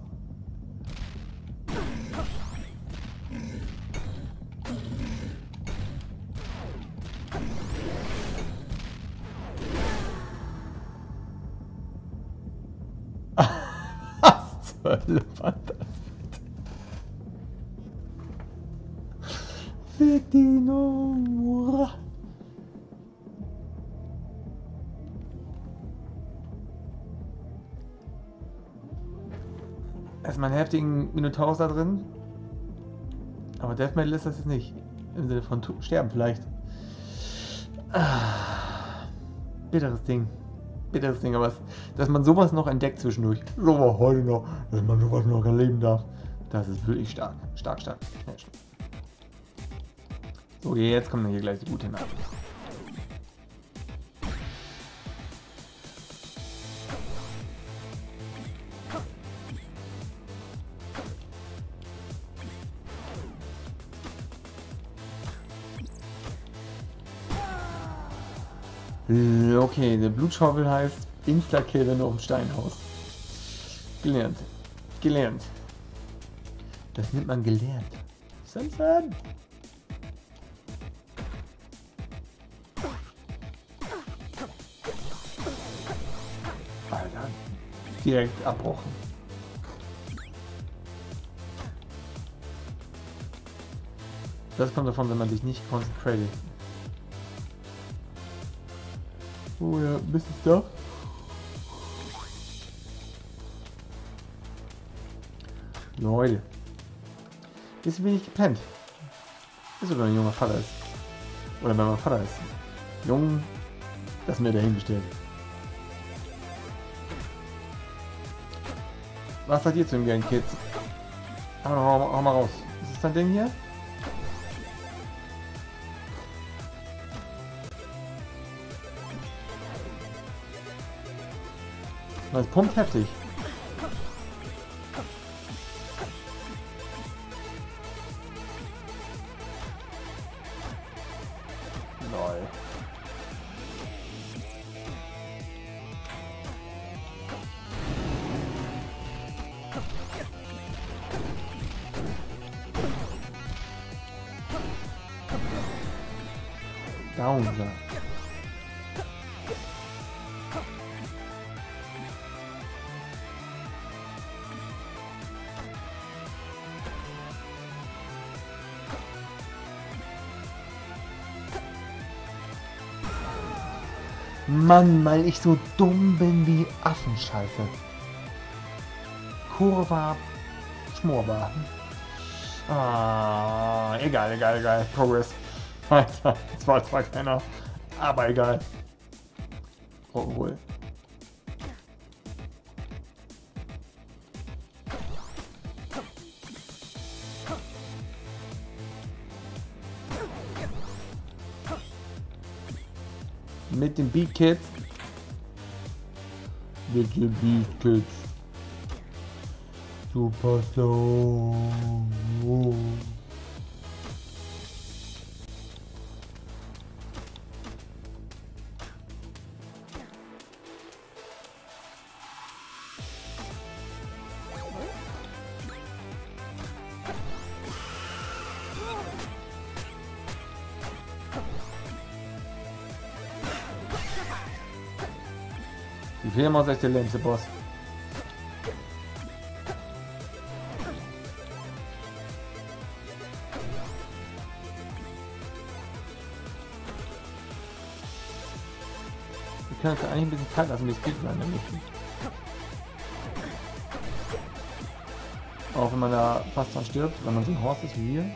Hölle war das? Fick die Nummer. Erstmal einen heftigen Minotaurus da drin. Aber Death Metal ist das jetzt nicht. Im Sinne von sterben vielleicht. Ah, bitteres Ding. Bitteres Ding, aber es, dass man sowas noch entdeckt zwischendurch. Sowas heute noch, dass man sowas noch erleben darf. Das ist wirklich stark. Stark, stark. Ja, stark. So, jetzt kommt hier gleich die gute Nacht. Okay, der Blutschaufel heißt Insta-Kill, wenn du auf dem Stein haust. Gelernt. Gelernt. Das nennt man gelernt. Simpson! Alter. Direkt abbrochen. Das kommt davon, wenn man sich nicht konzentriert. Oh ja, bist du da? Leute. Bisschen wenig gepennt. Ist sogar ein junger Vater ist. Oder wenn mein Vater ist. Jung, das ist mir dahingestellt. Was seid ihr zu dem geilen Kids? Hau, hau, hau mal raus. Ist das dein Ding hier? Das pumpt heftig. Lol. Down da. Mann, weil ich so dumm bin wie Affenscheiße. Kurva Schmorbar. Ah, egal, egal, egal. Progress. Alter, das war zwar keiner, aber egal. Rock'n'Roll. Mit den Beat Kids. Mit den Beat Kids. Super Slow. Die Fledermaus ist echt der längste Boss. Wir können uns eigentlich ein bisschen Zeit lassen, wie es geht, nämlich. Auch wenn man da fast dran stirbt, wenn man so ein Horst ist wie hier.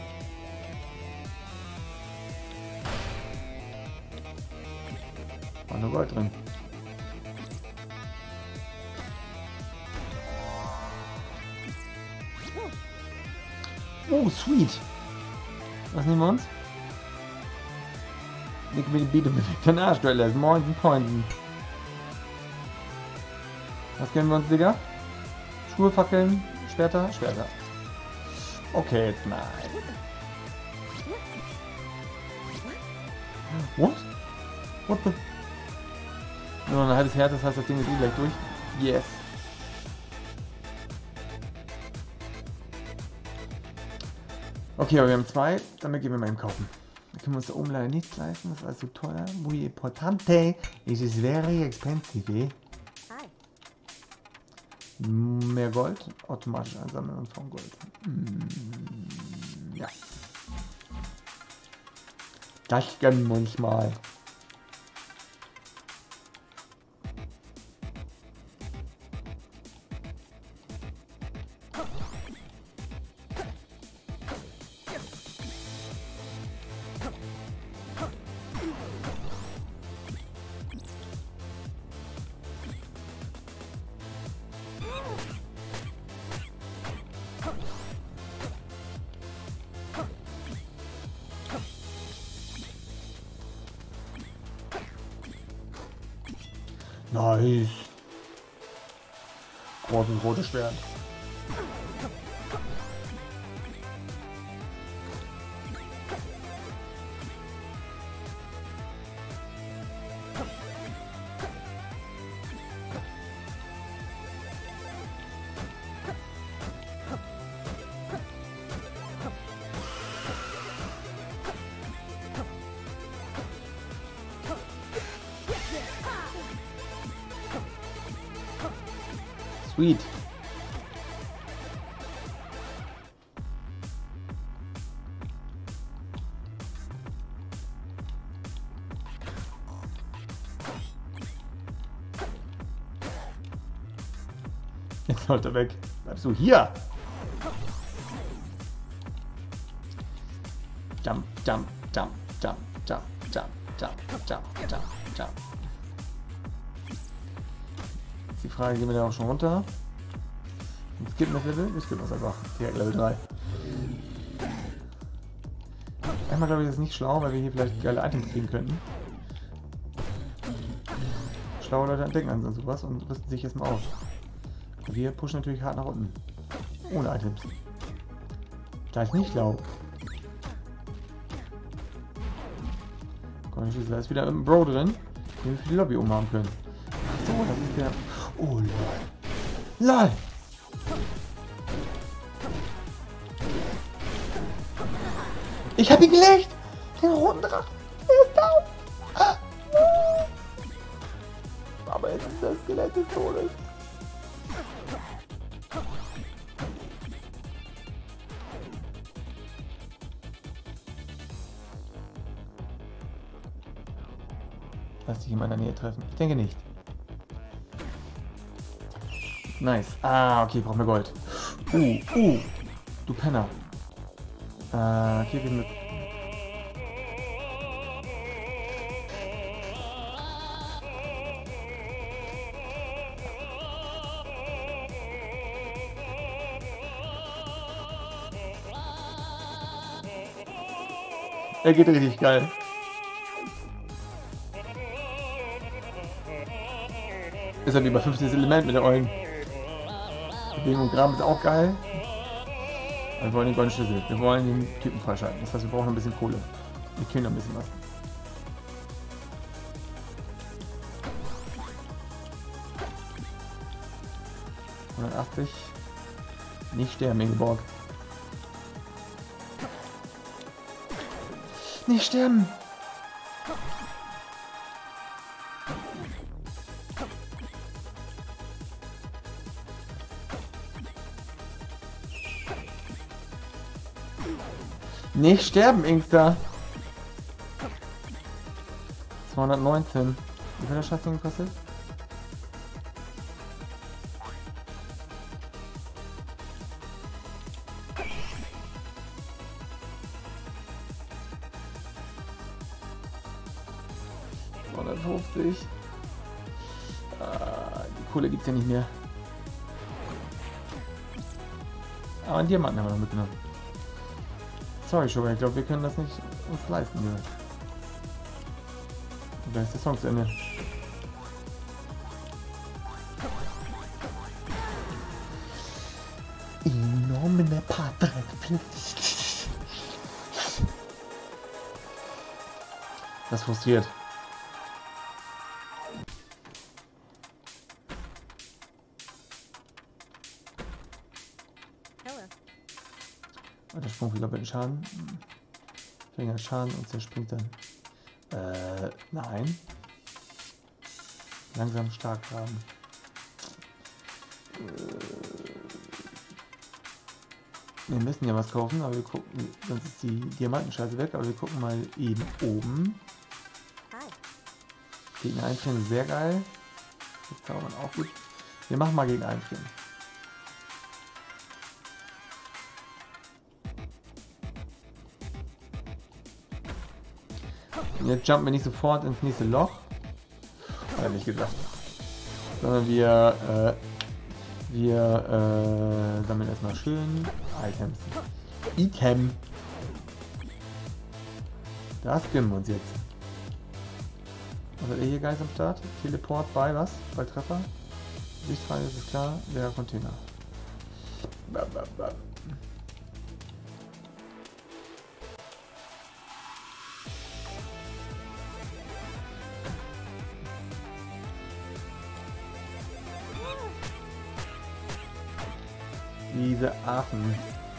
War nur Gold drin. Oh, sweet. Was nehmen wir uns? Nick mir die Beat mit den Arschquelle. Moinsen, Poinsen. Was gönnen wir uns, Digga? Schuhe, Fackeln, Schwerter, Schwerter. Okay, jetzt nein. What? What the? Nur ein halbes Herz, das heißt, das Ding ist eh gleich durch. Yes. Okay, aber wir haben zwei, damit gehen wir mal eben kaufen. Da können wir uns da oben leider nichts leisten, das ist alles so teuer. Muy importante, it is very expensive. Mehr Gold, automatisch einsammeln und von Gold. Mm, ja. Das gönnen wir uns mal. Nice. Großes rotes Schwert. Sweet. Jetzt sollte er weg. Bleibst du hier? Jump, jump, jump, jump, jump, jump, jump, jump, jump, jump. Die Frage, gehen wir da auch schon runter? Und skippen das Level? Wir skippen das einfach. Direkt Level drei. Einmal glaube ich, das ist nicht schlau, weil wir hier vielleicht geile Items kriegen könnten. Schlaue Leute entdecken an sowas und rüsten sich jetzt mal aus. Wir pushen natürlich hart nach unten. Ohne Items. Da ist nicht schlau. Da ist wieder ein Bro drin, den wir für die Lobby umhaben können. Ach so, das ist der... Oh, lol. LOL! Ich hab ihn gelegt! Den roten Drachen! Der ist down! Aber jetzt ist das Skelett des Todes. dass sich in meiner Nähe treffen. Ich denke nicht. Nice. Ah, okay, brauchen wir Gold. Uh, uh. Du Penner. Äh, okay, wir sind... Er geht richtig geil. Ist halt über fünfziges Element mit der Eulen. Bewegung und Graben ist auch geil. Wir wollen den goldenen Schlüssel. Wir wollen den Typen freischalten. Das heißt, wir brauchen ein bisschen Kohle. Wir killen noch ein bisschen was. hundertachtzig. Nicht sterben, Ingeborg. Nicht sterben! Nicht sterben, Inkster! zweihundertneunzehn. Wie viel hat der Scheißding gekostet? zweihundertfünfzig. Ah, die Kohle gibt's ja nicht mehr. Aber einen Diamanten haben wir noch mitgenommen. Sorry, Sugar, ich glaube, wir können das nicht uns leisten hier. Und da ist der Song zu Ende. Enorme Partner. Das frustriert. Der Sprung wieder bei den Schaden. Verringert Schaden und zerspringt dann. Äh, nein. Langsam stark haben. Äh, wir müssen ja was kaufen, aber wir gucken, sonst ist die Diamantenscheiße weg, aber wir gucken mal eben oben. Gegner einfrieren, sehr geil. Das zaubern auch gut. Wir machen mal gegen einfrieren. Jetzt jumpen wir nicht sofort ins nächste Loch. Hat er nicht gesagt. Sondern wir, äh, wir äh, sammeln erstmal schön Items. Item. Das gönnen wir uns jetzt. Was hat er hier Geist am Start? Teleport bei was? Bei Treffer? Sichtfrage, ist klar. Der Container. Bam, bam, bam. Diese Affen.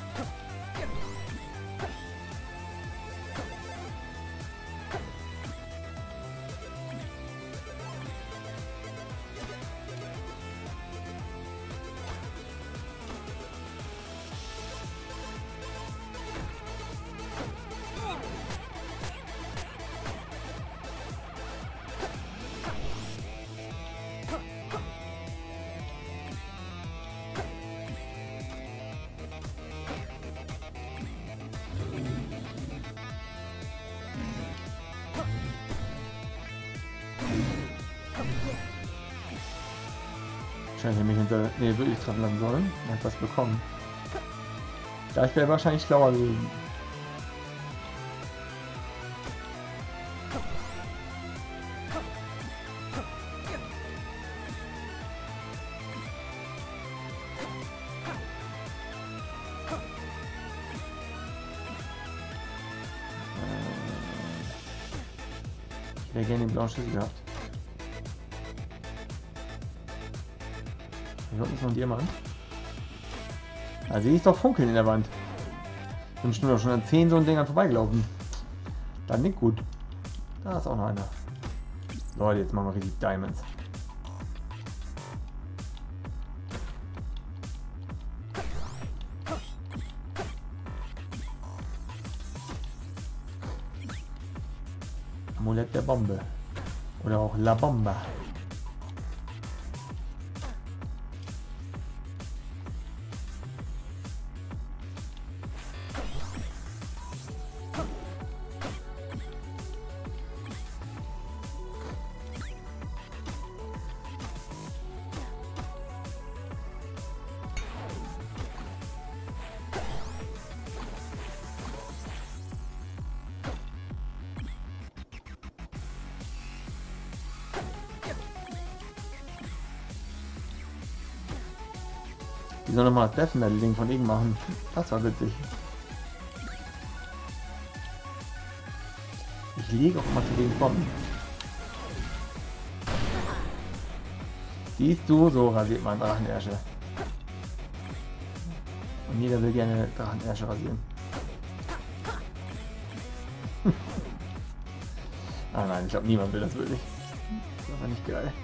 Ich mich hinter... Ne, wirklich treffen lassen sollen. Er hat was bekommen. Da ich wäre wahrscheinlich schlauer gewesen. Ich hätte gerne den blauen Schlüssel gehabt. Hier unten ist noch ein Diamant. Da sehe ich doch funkeln in der Wand. Bin ich nur schon an zehn so ein Dingern vorbeigelaufen. Dann nicht gut. Da ist auch noch einer. Leute, jetzt machen wir richtig Diamonds. Amulett der Bombe. Oder auch La Bomba. Die sollen nochmal das Death Metal Ding von ihm machen. Das war witzig. Ich liege auch immer zu den Bomben. Siehst du, so rasiert man Drachenersche. Und jeder will gerne Drachenersche rasieren. Ah nein, ich glaube niemand will das wirklich. Das ist aber nicht geil.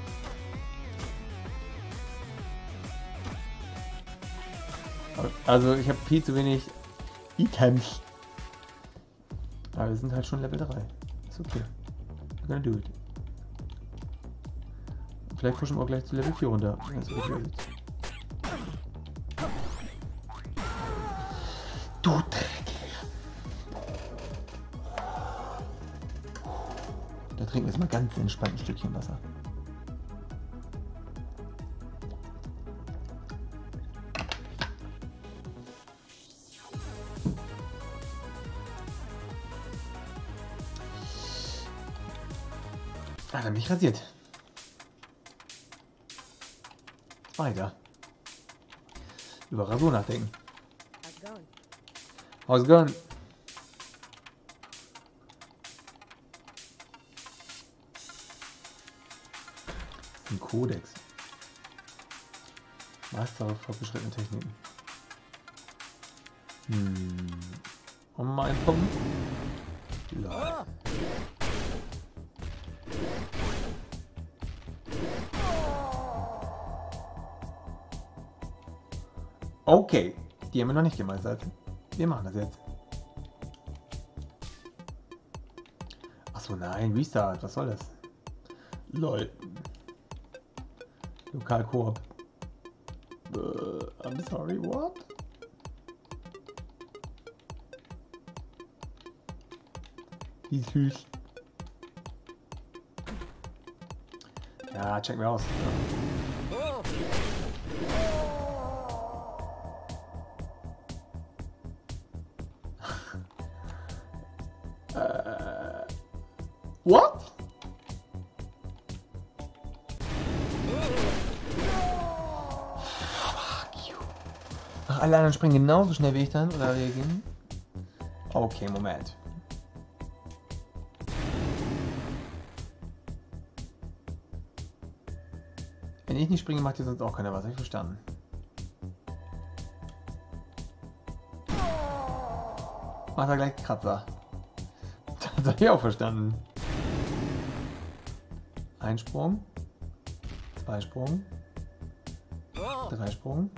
Also ich habe viel zu wenig Items. Aber wir sind halt schon Level drei. Ist okay. We're gonna do it. Vielleicht pushen wir auch gleich zu Level vier runter. Wenn es okay ist. Du Dreck! Da trinken wir jetzt mal ganz entspannt ein Stückchen Wasser. Ah, dann bin ich rasiert. Weiter. Über Rasur nachdenken. How's it going? Ein Kodex. Meister auf fortgeschrittene Techniken. Hm. Und mal einpumpen. Ja. Okay, die haben wir noch nicht gemeistert. Wir machen das jetzt. Achso, nein, Restart, was soll das? Lol. Lokal Koop. Uh, I'm sorry, what? Wie süß. Ja, checken wir aus. Ja. äh, what? Fuck you. Ach, alle anderen springen genauso schnell wie ich dann oder reagieren? Okay, Moment. Wenn ich nicht springe, macht hier sonst auch keiner was. Hab ich verstanden. Macht er gleich Kratzer. Das hab ich auch verstanden. Ein Sprung. Zwei Sprung. Drei Sprung.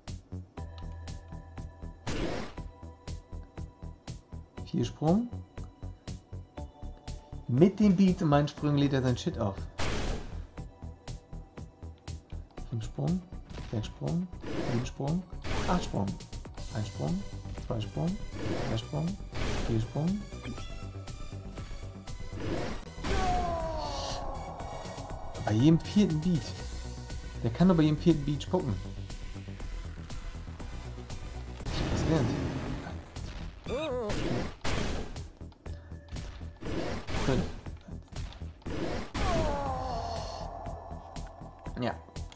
Vier Sprung. Mit dem Beat und meinen Sprüngen lädt er sein Shit auf. Fünf Sprung, sechs Sprung, sieben Sprung, acht Sprung. Ein Sprung, zwei Sprung, drei Sprung, vier Sprung. Bei jedem vierten Beat. Der kann nur bei jedem vierten Beat spucken. Ich hab was gelernt. Fünf. Ja.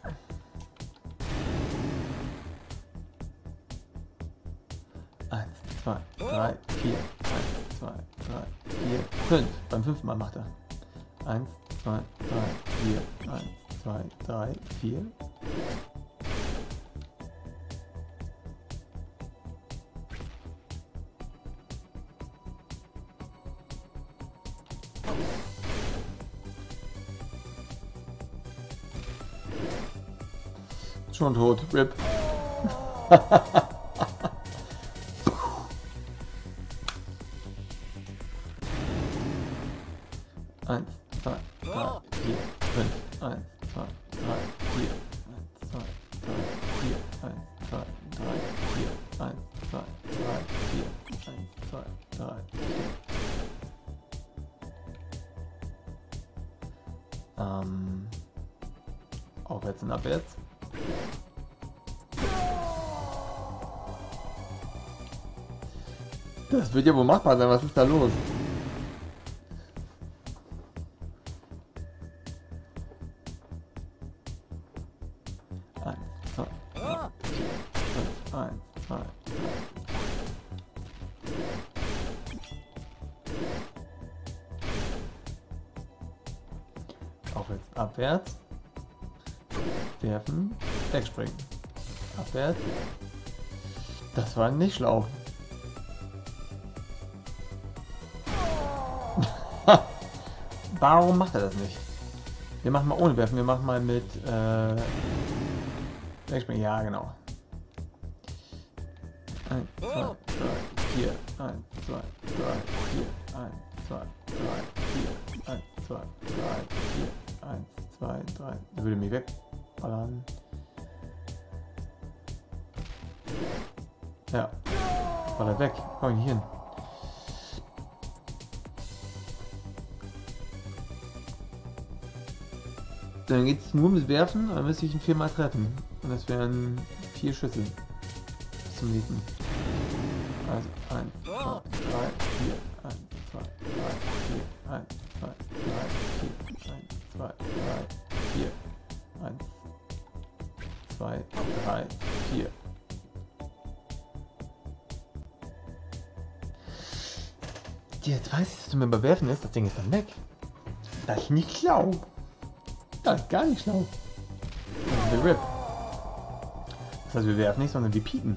Eins, zwei, drei, vier. Eins, zwei, drei, vier, fünf. Beim fünften Mal macht er. Eins, zwei, drei, vier. Eins, zwei, drei, vier. Schon tot. R I P. Eins, zwei, drei, vier, fünf. eins, zwei, drei, vier. eins, zwei, drei, vier. eins, zwei, drei, vier. eins, zwei, drei, vier. eins, zwei, drei, vier. Ähm, aufwärts und abwärts. Das wird ja wohl machbar sein, was ist da los? eins, zwei, drei, vier, fünf, eins, zwei, drei. Aufwärts, abwärts. Werfen, wegspringen. Abwärts. Das war nicht schlau. Warum macht er das nicht? Wir machen mal ohne Werfen, wir machen mal mit äh, wegspringen. Ja, genau. eins, zwei, drei, vier. eins, zwei, drei, vier. eins, zwei, drei, vier. eins, zwei, drei, vier. eins, zwei, drei. Der würde mich wegballern. Ja. War er weg. Komm ich hier hin. Dann geht es nur mit Werfen, dann müsste ich ihn viermal treffen. Und das wären vier Schüsse. Bis zum nächsten. Also eins, zwei, drei, vier. eins, zwei, drei, vier. eins, zwei, drei, vier. eins, zwei, drei, vier. eins, zwei, drei, vier. Jetzt weiß ich, dass du mir bei Werfen ist. Das Ding ist dann weg. Das ist nicht schlau. Das ist gar nicht schlau. Das ist der Rip. Das heißt, wir werfen nicht, sondern wir pieken.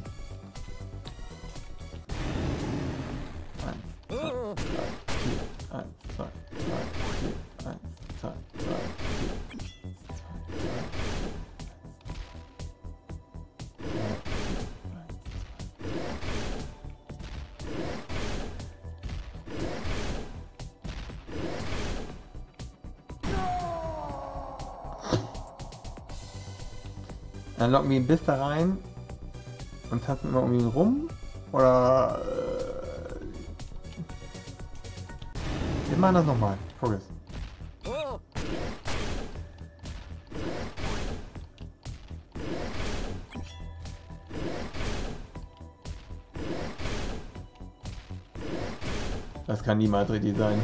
eins, zwei, drei, vier. eins, zwei, drei, vier. eins, zwei, drei, vier. Dann locken wir ihn bis da rein und tanzen immer um ihn rum. Oder. Äh, wir machen das nochmal. Progress. Das kann niemals richtig sein.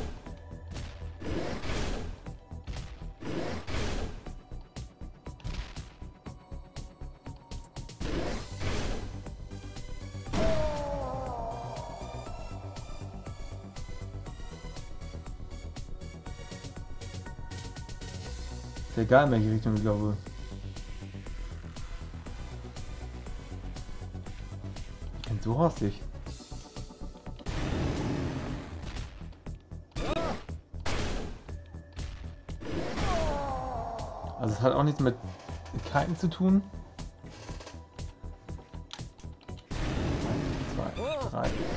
Egal in welche Richtung ich glaube. Und so horstig. Also es hat auch nichts mit Kiten zu tun. eins, zwei, drei, vier.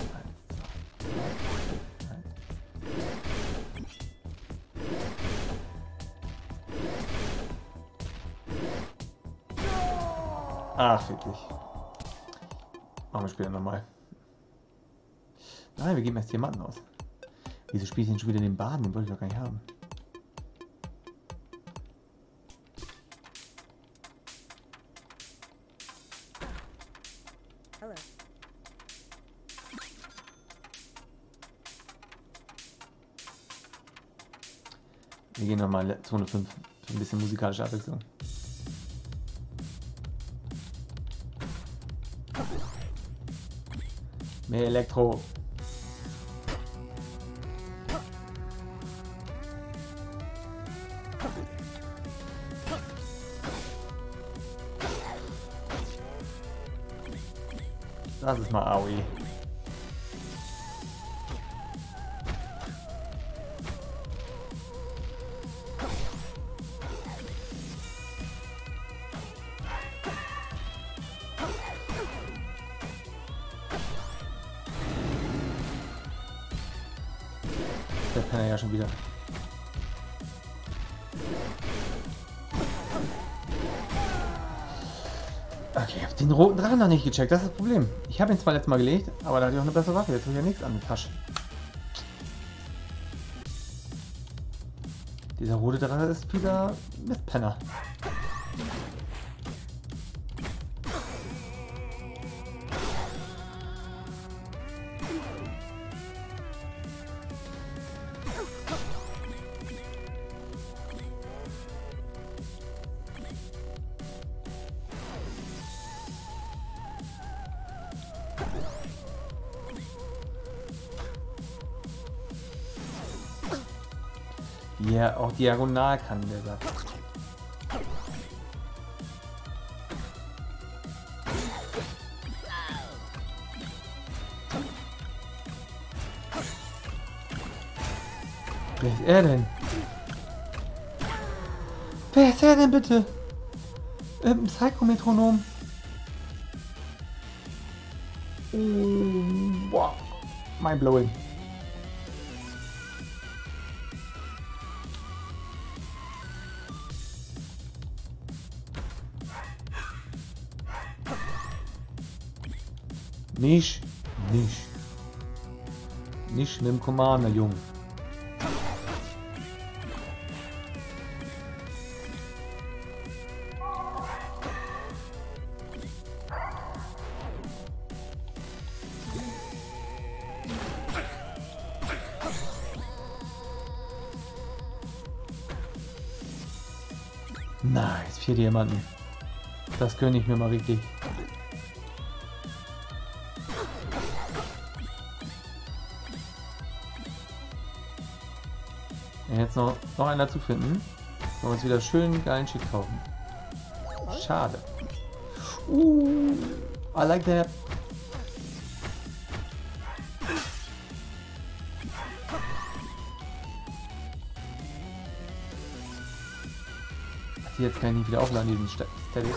Ach, wirklich. Machen wir später nochmal. Nein, wir geben erst Diamanten aus. Wieso spiele ich denn schon wieder den Baden? Den wollte ich doch gar nicht haben. Hello. Wir gehen nochmal Zone fünf für ein bisschen musikalische Abwechslung. Mehr Elektro. Das ist mal Aoi. Der kann er ja schon wieder. diesen roten Drachen noch nicht gecheckt, das ist das Problem. Ich habe ihn zwar letztes Mal gelegt, aber da hatte ich auch eine bessere Waffe. Jetzt habe ich ja nichts an der Tasche. Dieser rote Drache ist wieder Mistpenner. Ja, auch diagonal kann der Satz. Wer ist er denn? Wer ist er denn bitte? Ähm, Psychometronom. Oh, wow. Mindblowing. Nicht, nicht. Nicht mit dem Commander, Junge. Nice, vier Diamanten. Das gönne ich mir mal richtig. Jetzt noch, noch einer zu finden. Wollen wir uns wieder schön geilen Shit kaufen. Schade. Uh, I like that. Jetzt kann ich nicht wieder aufladen, diesen Static.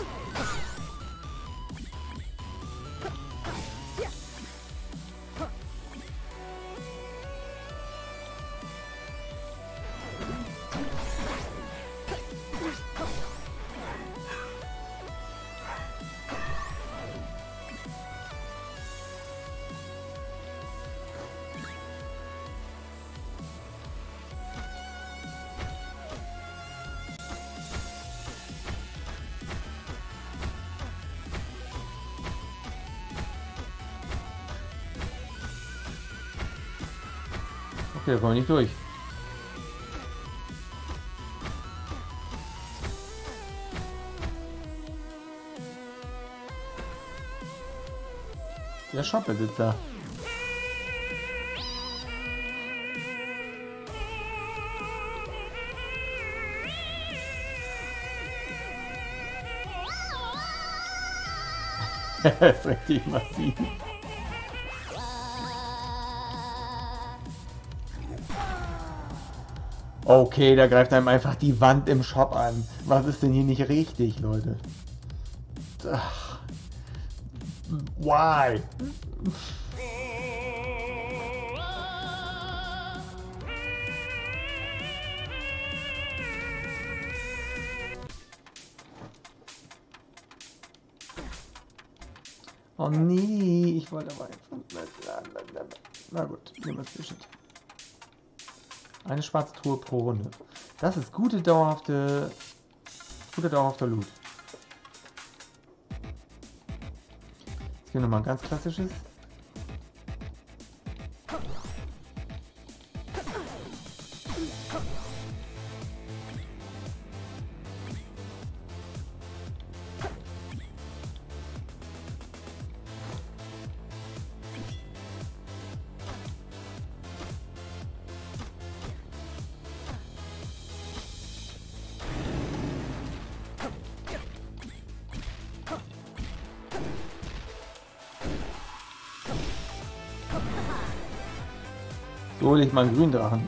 Okay, da kommen wir nicht durch. Der Shopbesitzer. Das ist richtig massiv. Okay, da greift einem einfach die Wand im Shop an. Was ist denn hier nicht richtig, Leute? Ach. Why? Oh nee, ich wollte aber einfach... Na gut, nehmen wir es zwischen. Eine schwarze Truhe pro Runde. Das ist gute dauerhafte, guter dauerhafter Loot. Jetzt hier nochmal ein ganz klassisches. So hole ich mal einen grünen Drachen.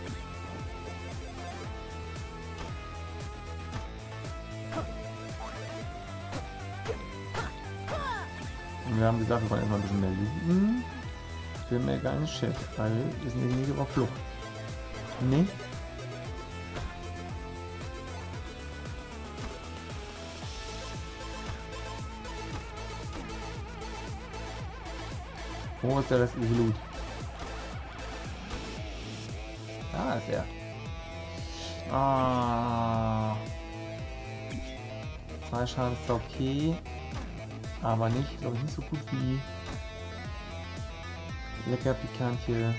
Und wir haben gesagt, wir wollen erstmal ein bisschen mehr looten. Für mehr geilen Shit, weil wir sind irgendwie nicht auf Flucht. Nee. Wo ist der restliche Loot? Da ist er. Ah. Zwei Schaden ist okay. Aber nicht, glaube ich, nicht so gut wie lecker pikantje.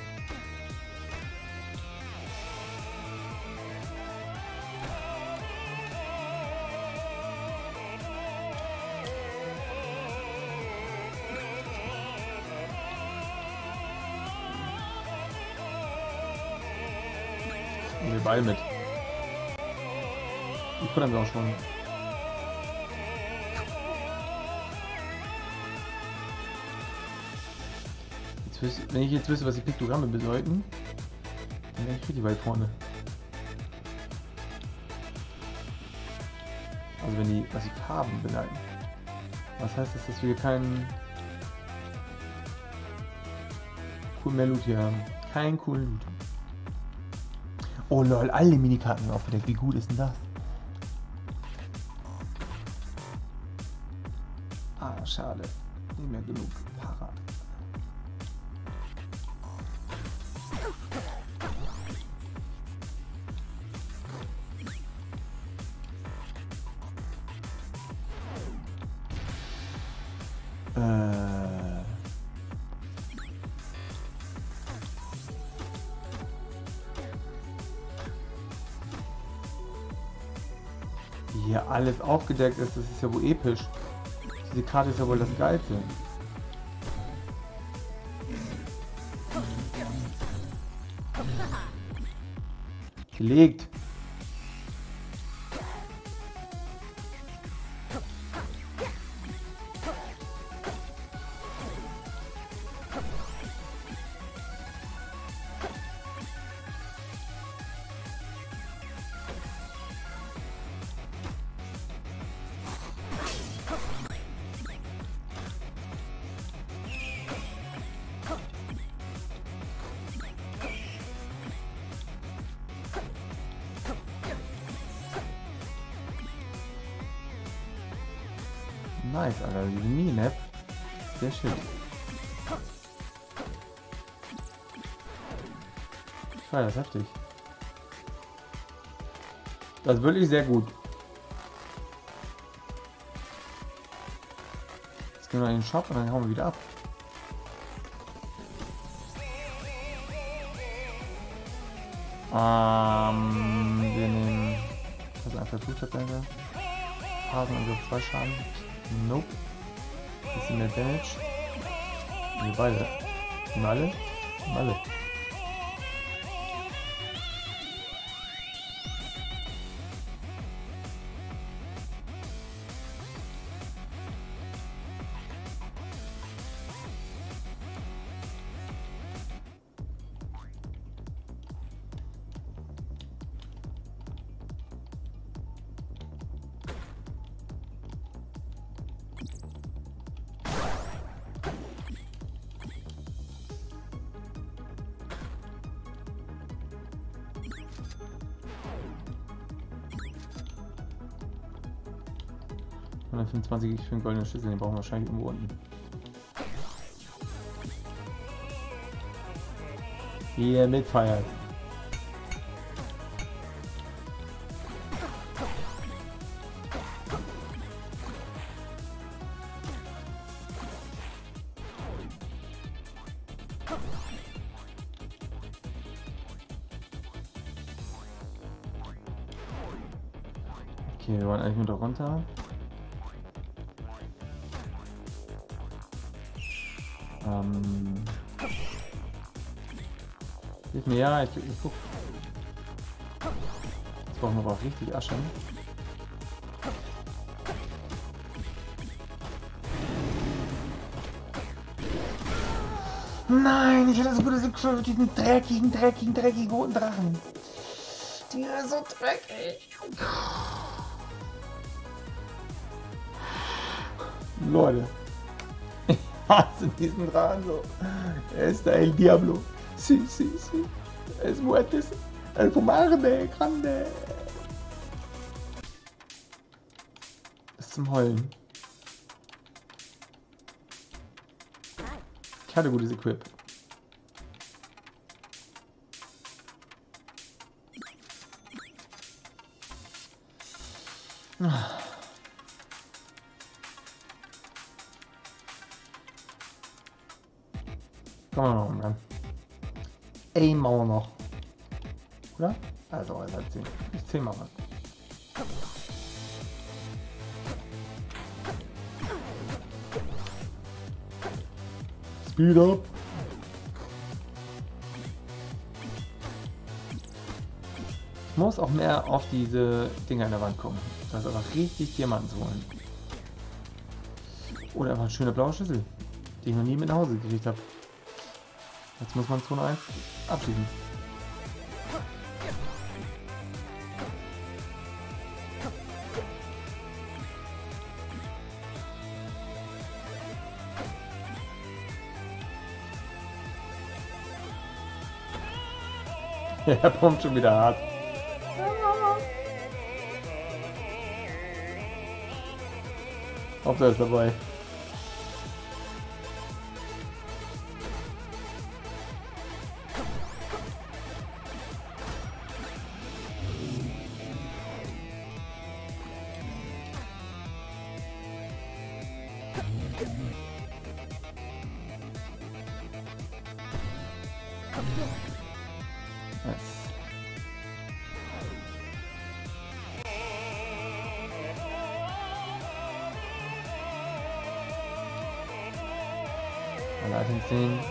Und wir beide mit. Die futtern wir auch schon. Jetzt wüs wenn ich jetzt wüsste, was die Piktogramme bedeuten, dann wäre ich richtig weit vorne. Also wenn die, was die Farben bedeuten. Was heißt das, dass wir keinen coolen mehr Loot hier haben? Keinen coolen Loot. Oh lol, alle Minikarten sind aufgedeckt. Wie gut ist denn das? Ah, schade. Nicht mehr genug parat. Äh... Hier alles aufgedeckt ist, das ist ja wohl episch. Diese Karte ist ja wohl das Geilste. Gelegt. Nice, Alter, diese Minimap. Sehr schön. Ja, das ist heftig. Das ist wirklich sehr gut. Jetzt gehen wir in den Shop und dann hauen wir wieder ab. Ähm, wir nehmen das ist einfach Zutat-Bänder. Phasen und auf zwei Schaden. Nope. Bisschen mehr Damage. Wir beide. Und alle? Und alle. hundertfünfundzwanzig für einen goldenen Schlüssel, den brauchen wir wahrscheinlich irgendwo unten. Hier mitfeiert. Okay, wir wollen eigentlich nur da runter. Ähm. Hilf mir, ja, ich, ich guck. Jetzt brauchen wir aber auch richtig Asche. Nein, ich hatte so gute Sektion mit diesen dreckigen, dreckigen, dreckigen roten Drachen. Die sind so dreckig. Leute. Ich hasse diesen Drachen so. Er ist der El Diablo. Sí, sí, sí. Es muertes. El fumarde, grande. Ist zum Heulen. Ich hatte gutes Equip. Kommen wir noch umgang. Einmal noch. Oder? Also, es hat zehn. Ich zähl mal was. Speed up. Ich muss auch mehr auf diese Dinger in der Wand kommen. Das ist aber richtig Diamanten zu holen. Oder einfach eine schöne blaue Schüssel, die ich noch nie mit nach Hause gekriegt habe. Jetzt muss man Zone eins abschließen. Er pumpt schon wieder hart. Hauptsache ist dabei. Alle Items sehen.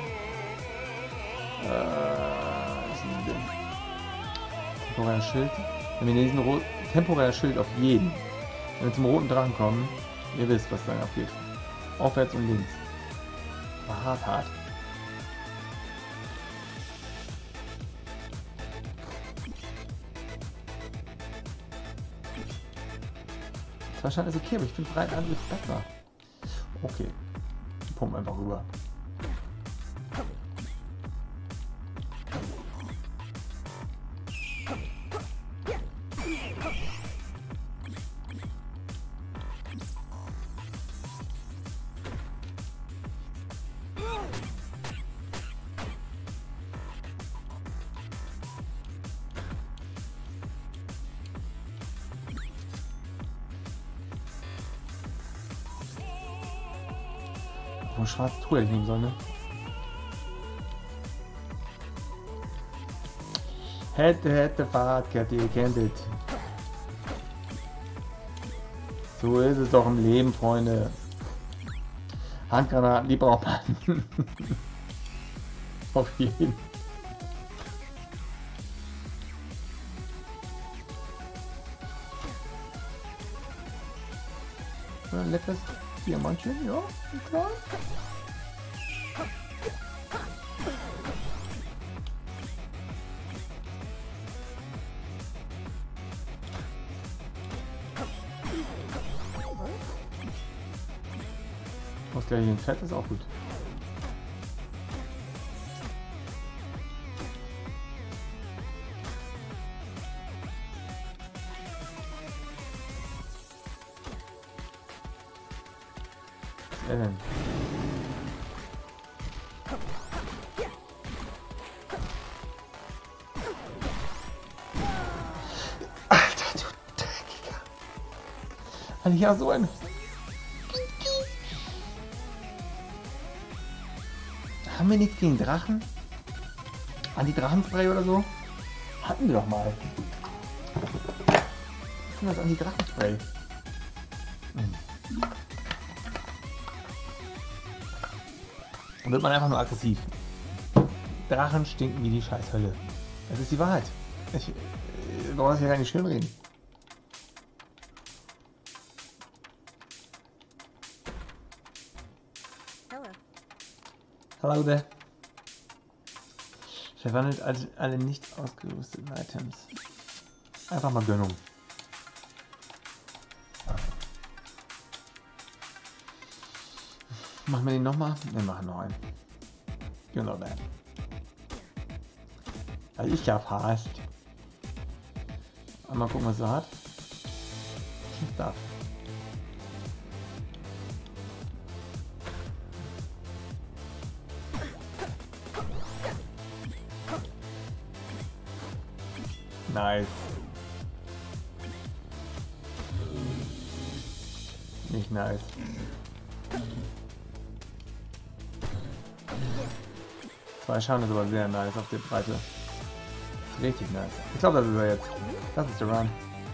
Äh, was ist denn denn? Temporärer Schild. Wenn wir diesen Ro temporärer Schild auf jeden. Wenn wir zum roten Drachen kommen, ihr wisst, was dann abgeht. Aufwärts und links. War hart, hart. Zwei ist okay, aber ich finde breiten Angriff besser. Okay. Pumpen einfach rüber. Wo schwarze Truhe hätte ich nehmen sollen, ne? Hätte, hätte, Fahrradkette, ihr kennt es. So ist es doch im Leben, Freunde. Handgranaten, die braucht man. Auf jeden. Ein leckeres Diamantchen, ja, klar. Ausgleich in Fett ist auch gut. Was ist er denn? Alter, du Dreckiger. Hatte ich ja so ein... Haben wir nichts gegen Drachen? Anti-Drachenspray oder so? Hatten wir doch mal. Was ist denn das Anti-Drachenspray? Hm. Dann wird man einfach nur aggressiv. Drachen stinken wie die Scheißhölle. Das ist die Wahrheit. Ich äh, brauche das hier gar nicht schön reden. Hallo there. Verwandelt alle, alle nicht ausgerüsteten Items. Einfach mal Gönnung. Machen wir den nochmal? Wir machen noch einen. Genau da. Weil ich ja fast. Mal gucken, was er hat. Darf. Nice. Nicht nice. Zwei Schaden ist aber sehr nice auf der Breite. Richtig nice. Ich glaube, das ist er jetzt. Das ist der Run.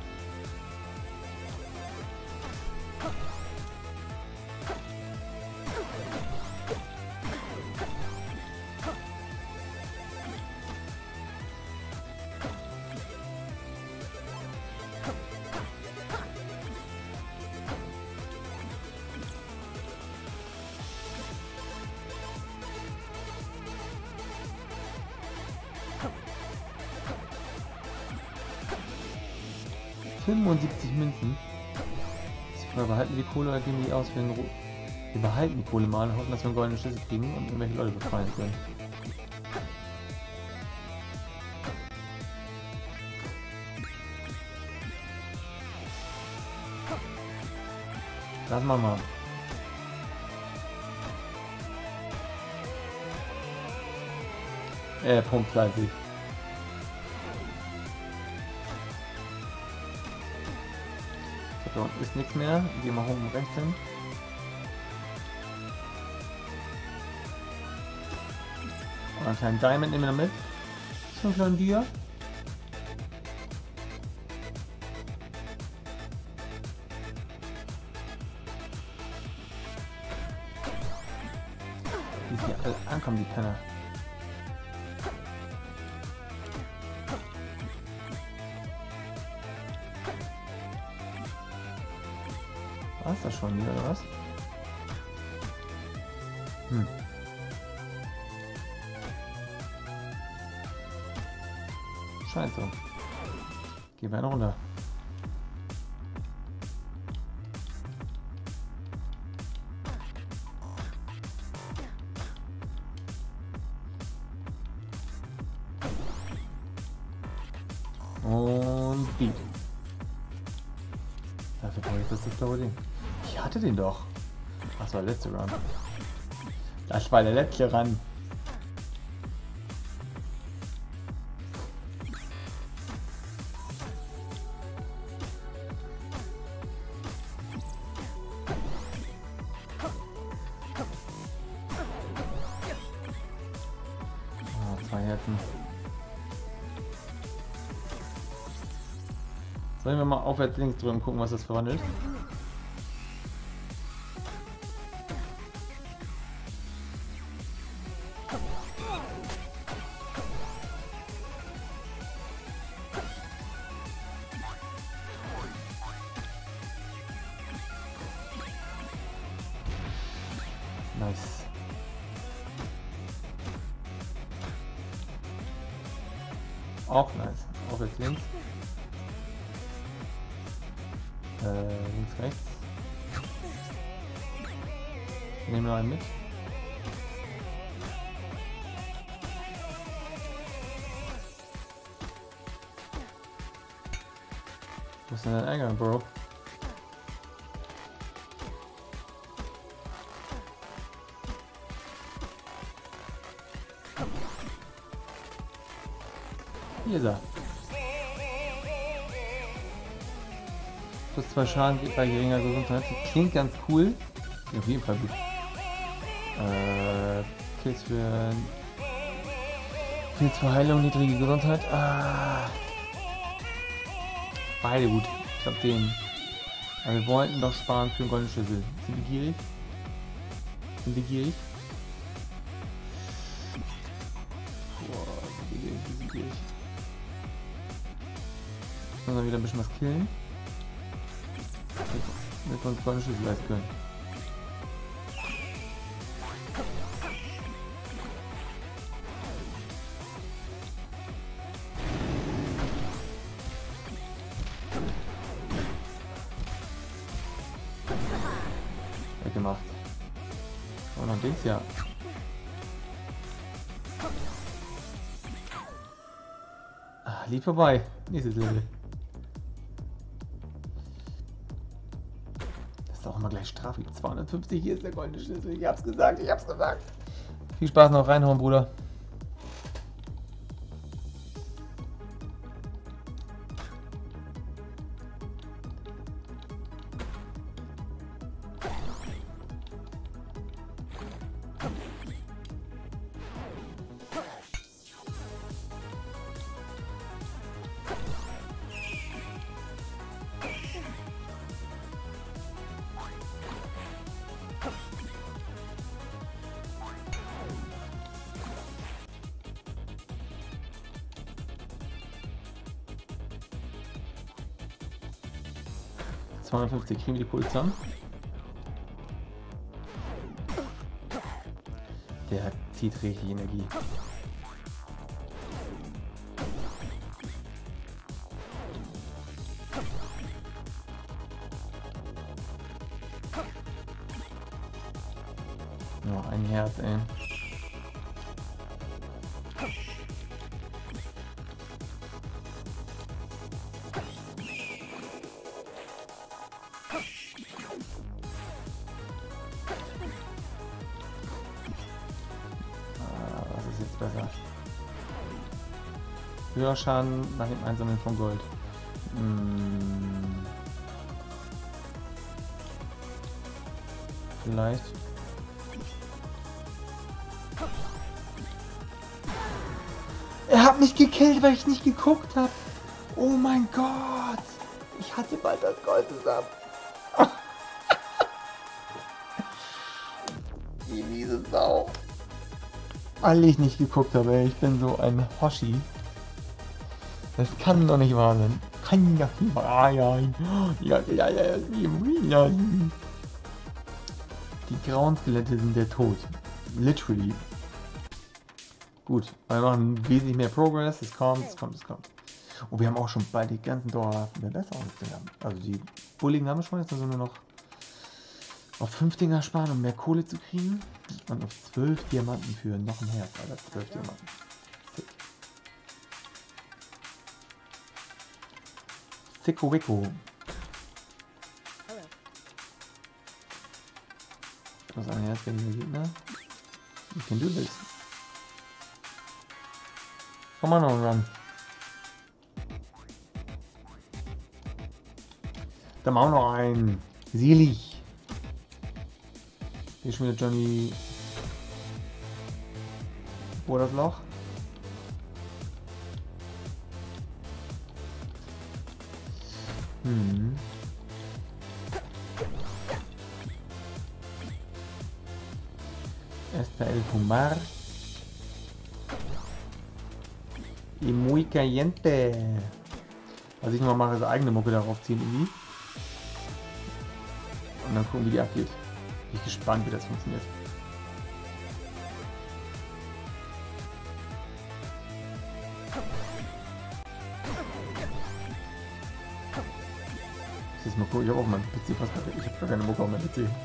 fünfundsiebzig Münzen. Wir behalten die Kohle oder geben die aus für den Ru Wir behalten die Kohle mal und hoffen, dass wir einen goldenen Schlüssel kriegen und irgendwelche Leute befreien können. Das machen wir. Äh, pumpt fleißig. Da unten ist nichts mehr. Gehen wir oben rechts hin. Und einen kleinen Diamond nehmen wir mit. So einen kleinen Dia. Wie sie alle ankommen, die Penner. War es das schon wieder, oder was? Hm. Scheint so. Gehen wir eine runter. Und Beat. Dafür brauche ich das das blaue Ding. Ich hatte den doch. Ach so, der letzte Run. Das war der letzte Run. Oh, zwei Herzen. Sollen wir mal aufwärts links drüben gucken, was das verwandelt? Nice. Auch nice. Aufwärts links. Äh, links, rechts. Nehmen wir einen mit. Wo ist denn dein Eingang, Bro? Hier ist er. Plus zwei Schaden bei geringer Gesundheit. Klingt ganz cool. Auf jeden Fall gut. Äh, Kills für Kills für Heilung, niedrige Gesundheit. Ah. Beide gut. Ich glaube den. Aber wir wollten doch sparen für den goldenen Schlüssel. Sind wir gierig? Sind wir gierig? Boah, sind wir gierig, sind wir gierig. Jetzt müssen wir wieder ein bisschen was killen. Damit wir uns goldene Schlüssel leisten können. Weggemacht. Und noch ein Dings, ja. Ah, lieb vorbei. Nächstes Level. Das ist auch immer gleich Strafe. zweihundertfünfzig, hier ist der goldene Schlüssel. Ich hab's gesagt, ich hab's gesagt. Viel Spaß noch reinhauen, Bruder. zweihundertfünfzig, kriegen wir die Kohle zusammen? Der zieht richtig Energie. Noch ein Herz, ey. Besser. Höher Schaden nach dem Einsammeln von Gold. Hm. Vielleicht. Er hat mich gekillt, weil ich nicht geguckt habe. Oh mein Gott. Ich hatte bald das Gold zusammen. Die miese Sau. Weil ich nicht geguckt habe, ey. Ich bin so ein Hoshi. Das kann doch nicht wahr sein. Kann doch nicht wahr sein. Ja, ja, ja, ja. Die grauen Skelette sind der Tod. Literally. Gut, wir machen wesentlich mehr Progress. Es kommt, es kommt, es kommt. Und wir haben auch schon bei die ganzen dauerhaften Verbesserungen. Also die Bulligen haben wir schon, jetzt müssen wir nur noch auf fünf Dinger sparen, um mehr Kohle zu kriegen. Und auf zwölf Diamanten für noch ein Herz. Alter, zwölf Diamanten. Sick. Sicko Wicko. Was ein Herz gegen den Gegner. You can do this. Komm mal noch ran. Da machen wir noch einen. Selig. Hier ist schon wieder Johnny. Wo das Loch? Hm. Esta el fumar. Y muy caliente. Was ich noch mache, ist eigene Mucke darauf ziehen irgendwie. Und dann gucken, wie die abgeht. Bin ich gespannt, wie das funktioniert. Jetzt mal gucken, ich habe auch meinen P C fast fertig. Ich habe gar keine Mucke auf meinem P C.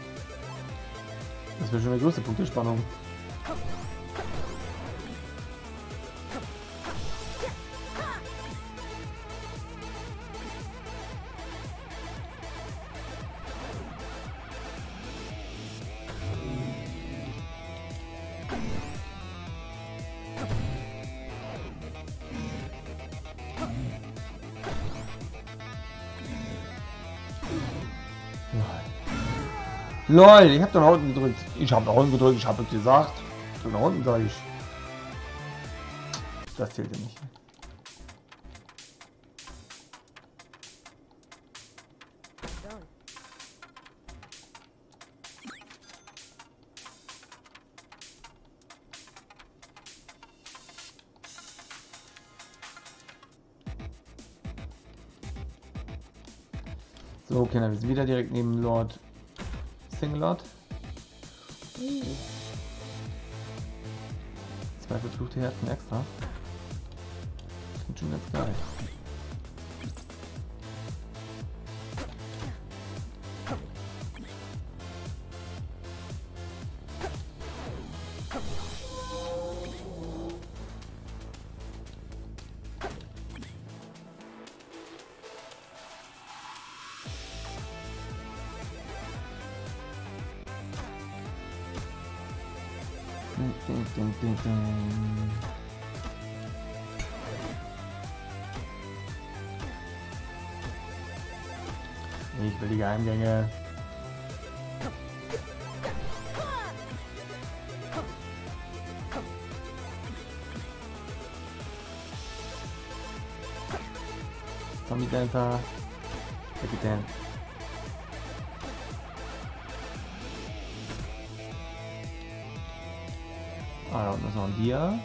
Das wäre schon eine größte Punktespannung. LOL, ich hab da nach unten gedrückt. Ich hab nach unten gedrückt, ich hab es gesagt. So nach unten sag ich. Das zählt ja nicht. So, Kinder, wir sind wieder direkt neben Lord Singlot. Uh. Zwei verfluchte Herzen extra. Das klingt schon ganz geil. Ding, ding, ding, ding. Ich will die Geheimgänge. Zombie Dancer. Kapitän. Ah, da unten ist noch ein Dia.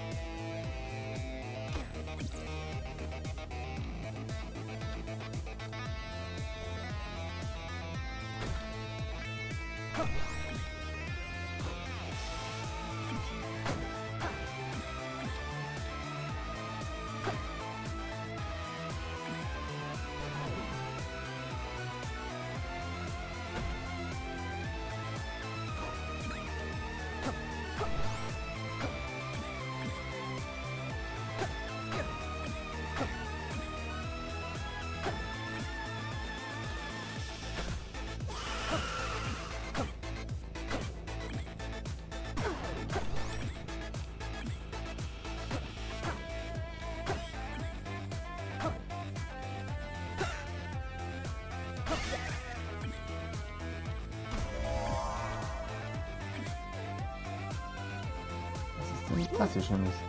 Und das hier schon ist.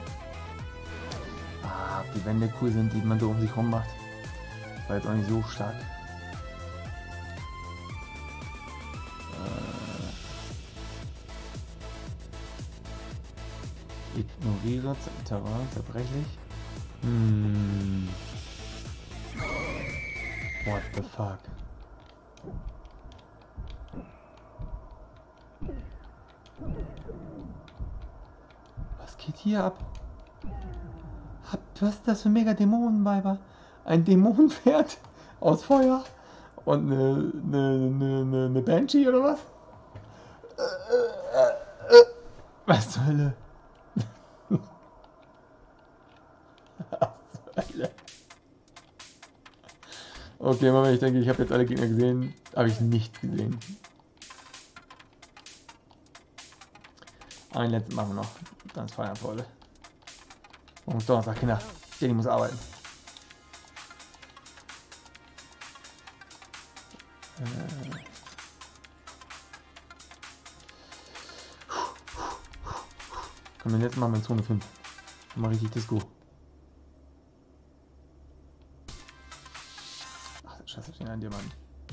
Ah, ob die Wände cool sind, die man so um sich rum macht. War jetzt auch nicht so stark. Äh, ignoriere Terrain, zerbrechlich. Hm. What the fuck? Was geht hier ab? Was ist das für mega Dämonenweiber? Ein Dämonenpferd aus Feuer und eine, eine, eine, eine Banshee oder was? Was zur Hölle? Was zur Hölle? Okay, Moment, ich denke, ich habe jetzt alle Gegner gesehen. Habe ich nicht gesehen. Einen letzten machen wir noch. Dann ist Feierabend. Und Donnerstag, Kinder. Jenny muss arbeiten. Äh. Komm, den letzten machen wir in Zone fünf. Mal richtig Disco. Ach, scheiße, stehen an Diamanten.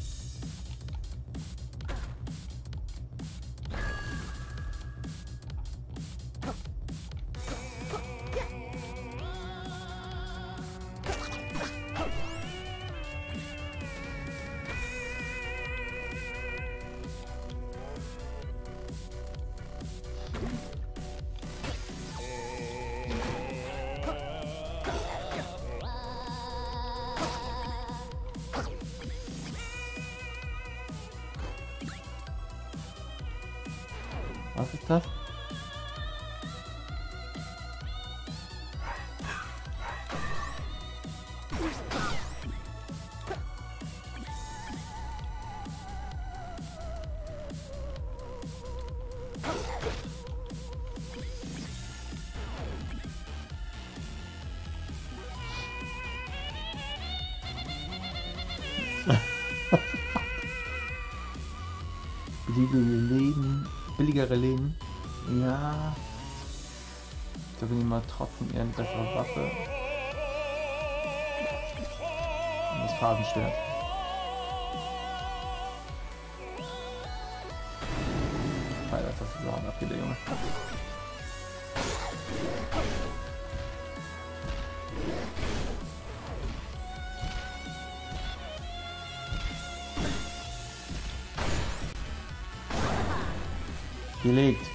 Was ist das? Billigere Läden, billigere Läden. Ja. Ich glaube, ich mal trotzdem eher eine bessere Waffe. Und das Phasenschwert. Alter, das hast du überhaupt abgeht, der Junge. Gelegt.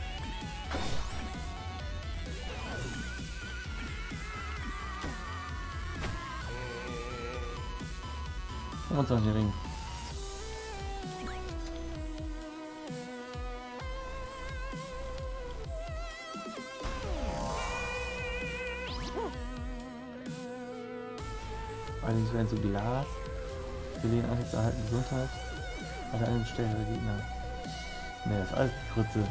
fünfundzwanzig Ring. Allerdings werden so Glas. Wir lehnen alles zu erhalten Gesundheit. Oder einen stärkere Gegner. Ne, das ist alles Grütze.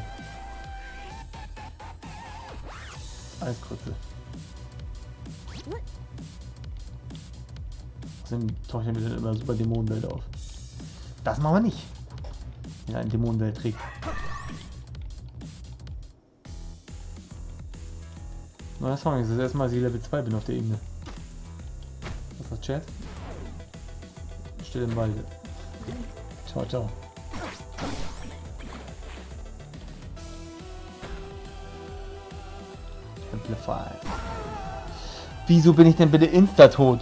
Alles Grütze. Außerdem tauchen wir dann immer super Dämonenwelt auf. Das machen wir nicht. Wenn er eine Dämonenwelt trägt. Neuer Song, das ist das erste Mal, dass ich Level zwei bin auf der Ebene. Was ist das, Chat? Still im Walde. Ciao, ciao. Amplify. Wieso bin ich denn bitte insta-tot?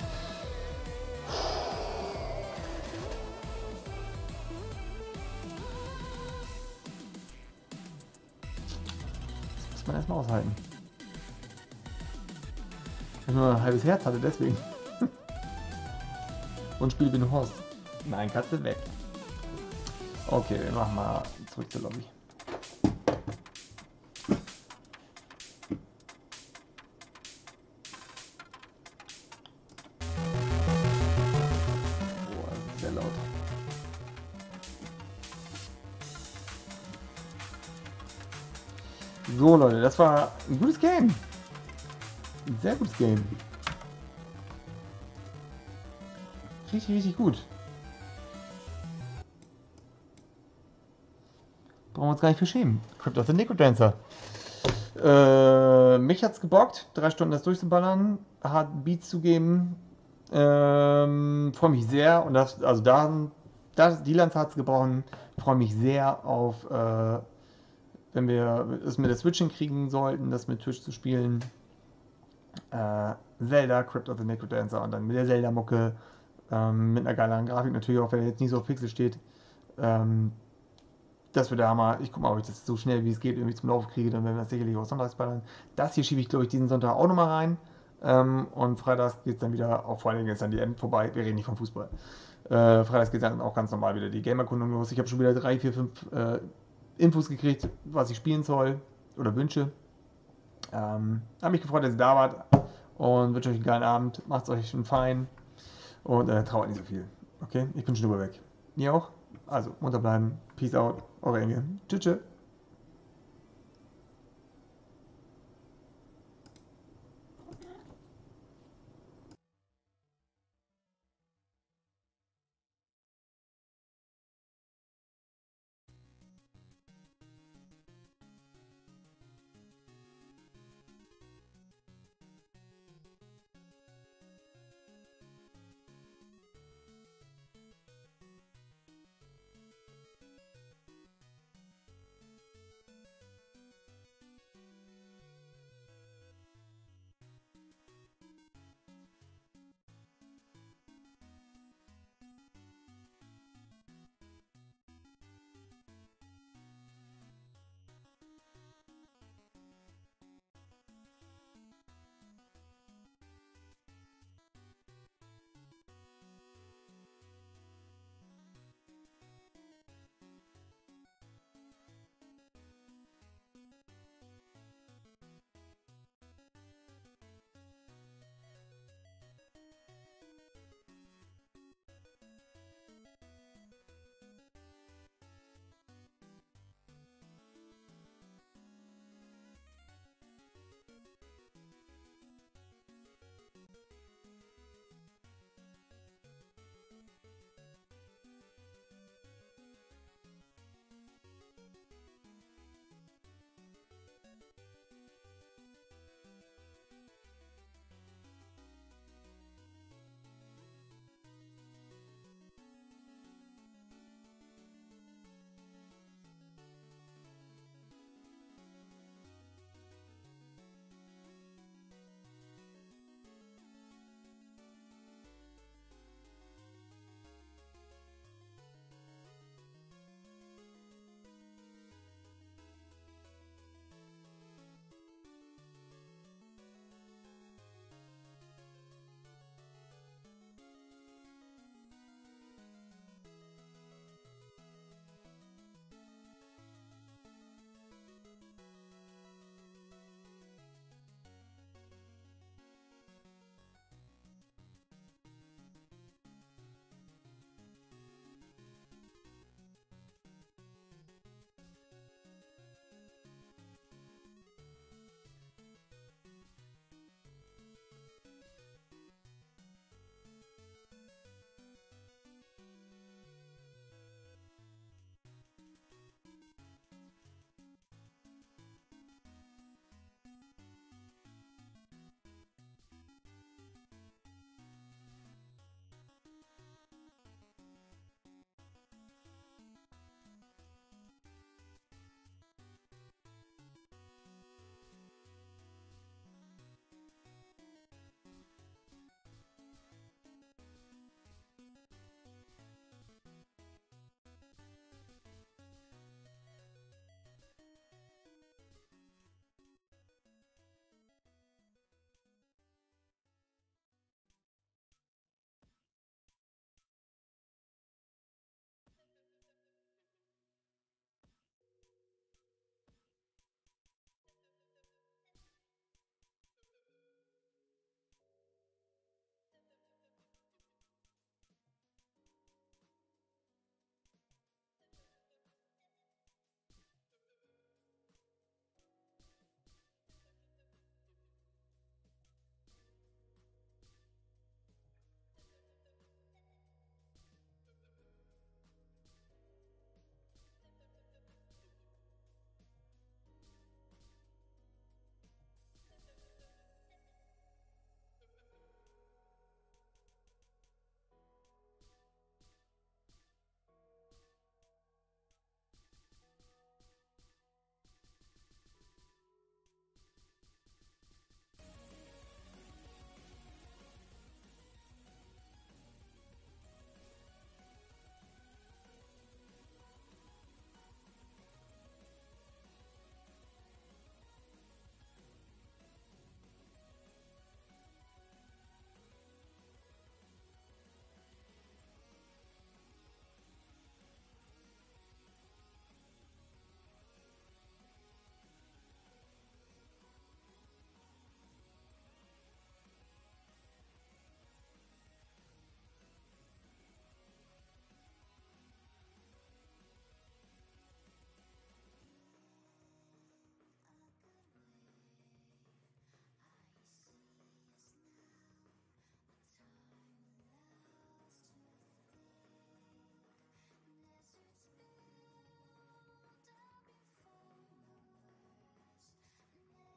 Das muss man erstmal aushalten. Ich nur ein halbes Herz hatte, deswegen. Und spiele bin Horst. Nein, Katze weg. Okay, wir machen mal zurück zur Lobby. Boah, das ist sehr laut. So Leute, das war ein gutes Game. Ein sehr gutes Game. Richtig, richtig gut. Brauchen wir uns gar nicht für schämen. Crypt of the Necrodancer. Äh, mich hat's gebockt, drei Stunden das durchzuballern, hart Beats zu geben. Ähm, freue mich sehr und das, also da, das, die Lanze hat's gebrochen. Freue mich sehr auf, äh, wenn wir es mit der Switch hinkriegen sollten, das mit Twitch zu spielen. Äh, Zelda, Crypt of the Necrodancer und dann mit der Zelda-Mucke, ähm, mit einer geileren Grafik natürlich, auch wenn er jetzt nicht so auf Pixel steht. Ähm, das wird der Hammer. Ich guck mal, ob ich das so schnell wie es geht irgendwie zum Laufen kriege, dann werden wir das sicherlich auch sonntags ballern. Das hier schiebe ich, glaube ich, diesen Sonntag auch nochmal rein. Ähm, und freitags geht es dann wieder, auch vor allen Dingen ist dann die End vorbei. Wir reden nicht vom Fußball. Äh, freitags geht dann auch ganz normal wieder die Gamerkundung los. Ich habe schon wieder drei, vier, fünf äh, Infos gekriegt, was ich spielen soll oder wünsche. Ähm, habe mich gefreut, dass ihr da wart und wünsche euch einen geilen Abend. Macht's euch schon fein und äh, trauert nicht so viel. Okay, ich bin schon drüber weg. Ihr auch? Also, munter bleiben. Peace out. Eure Engel. Tschüss. Tschüss.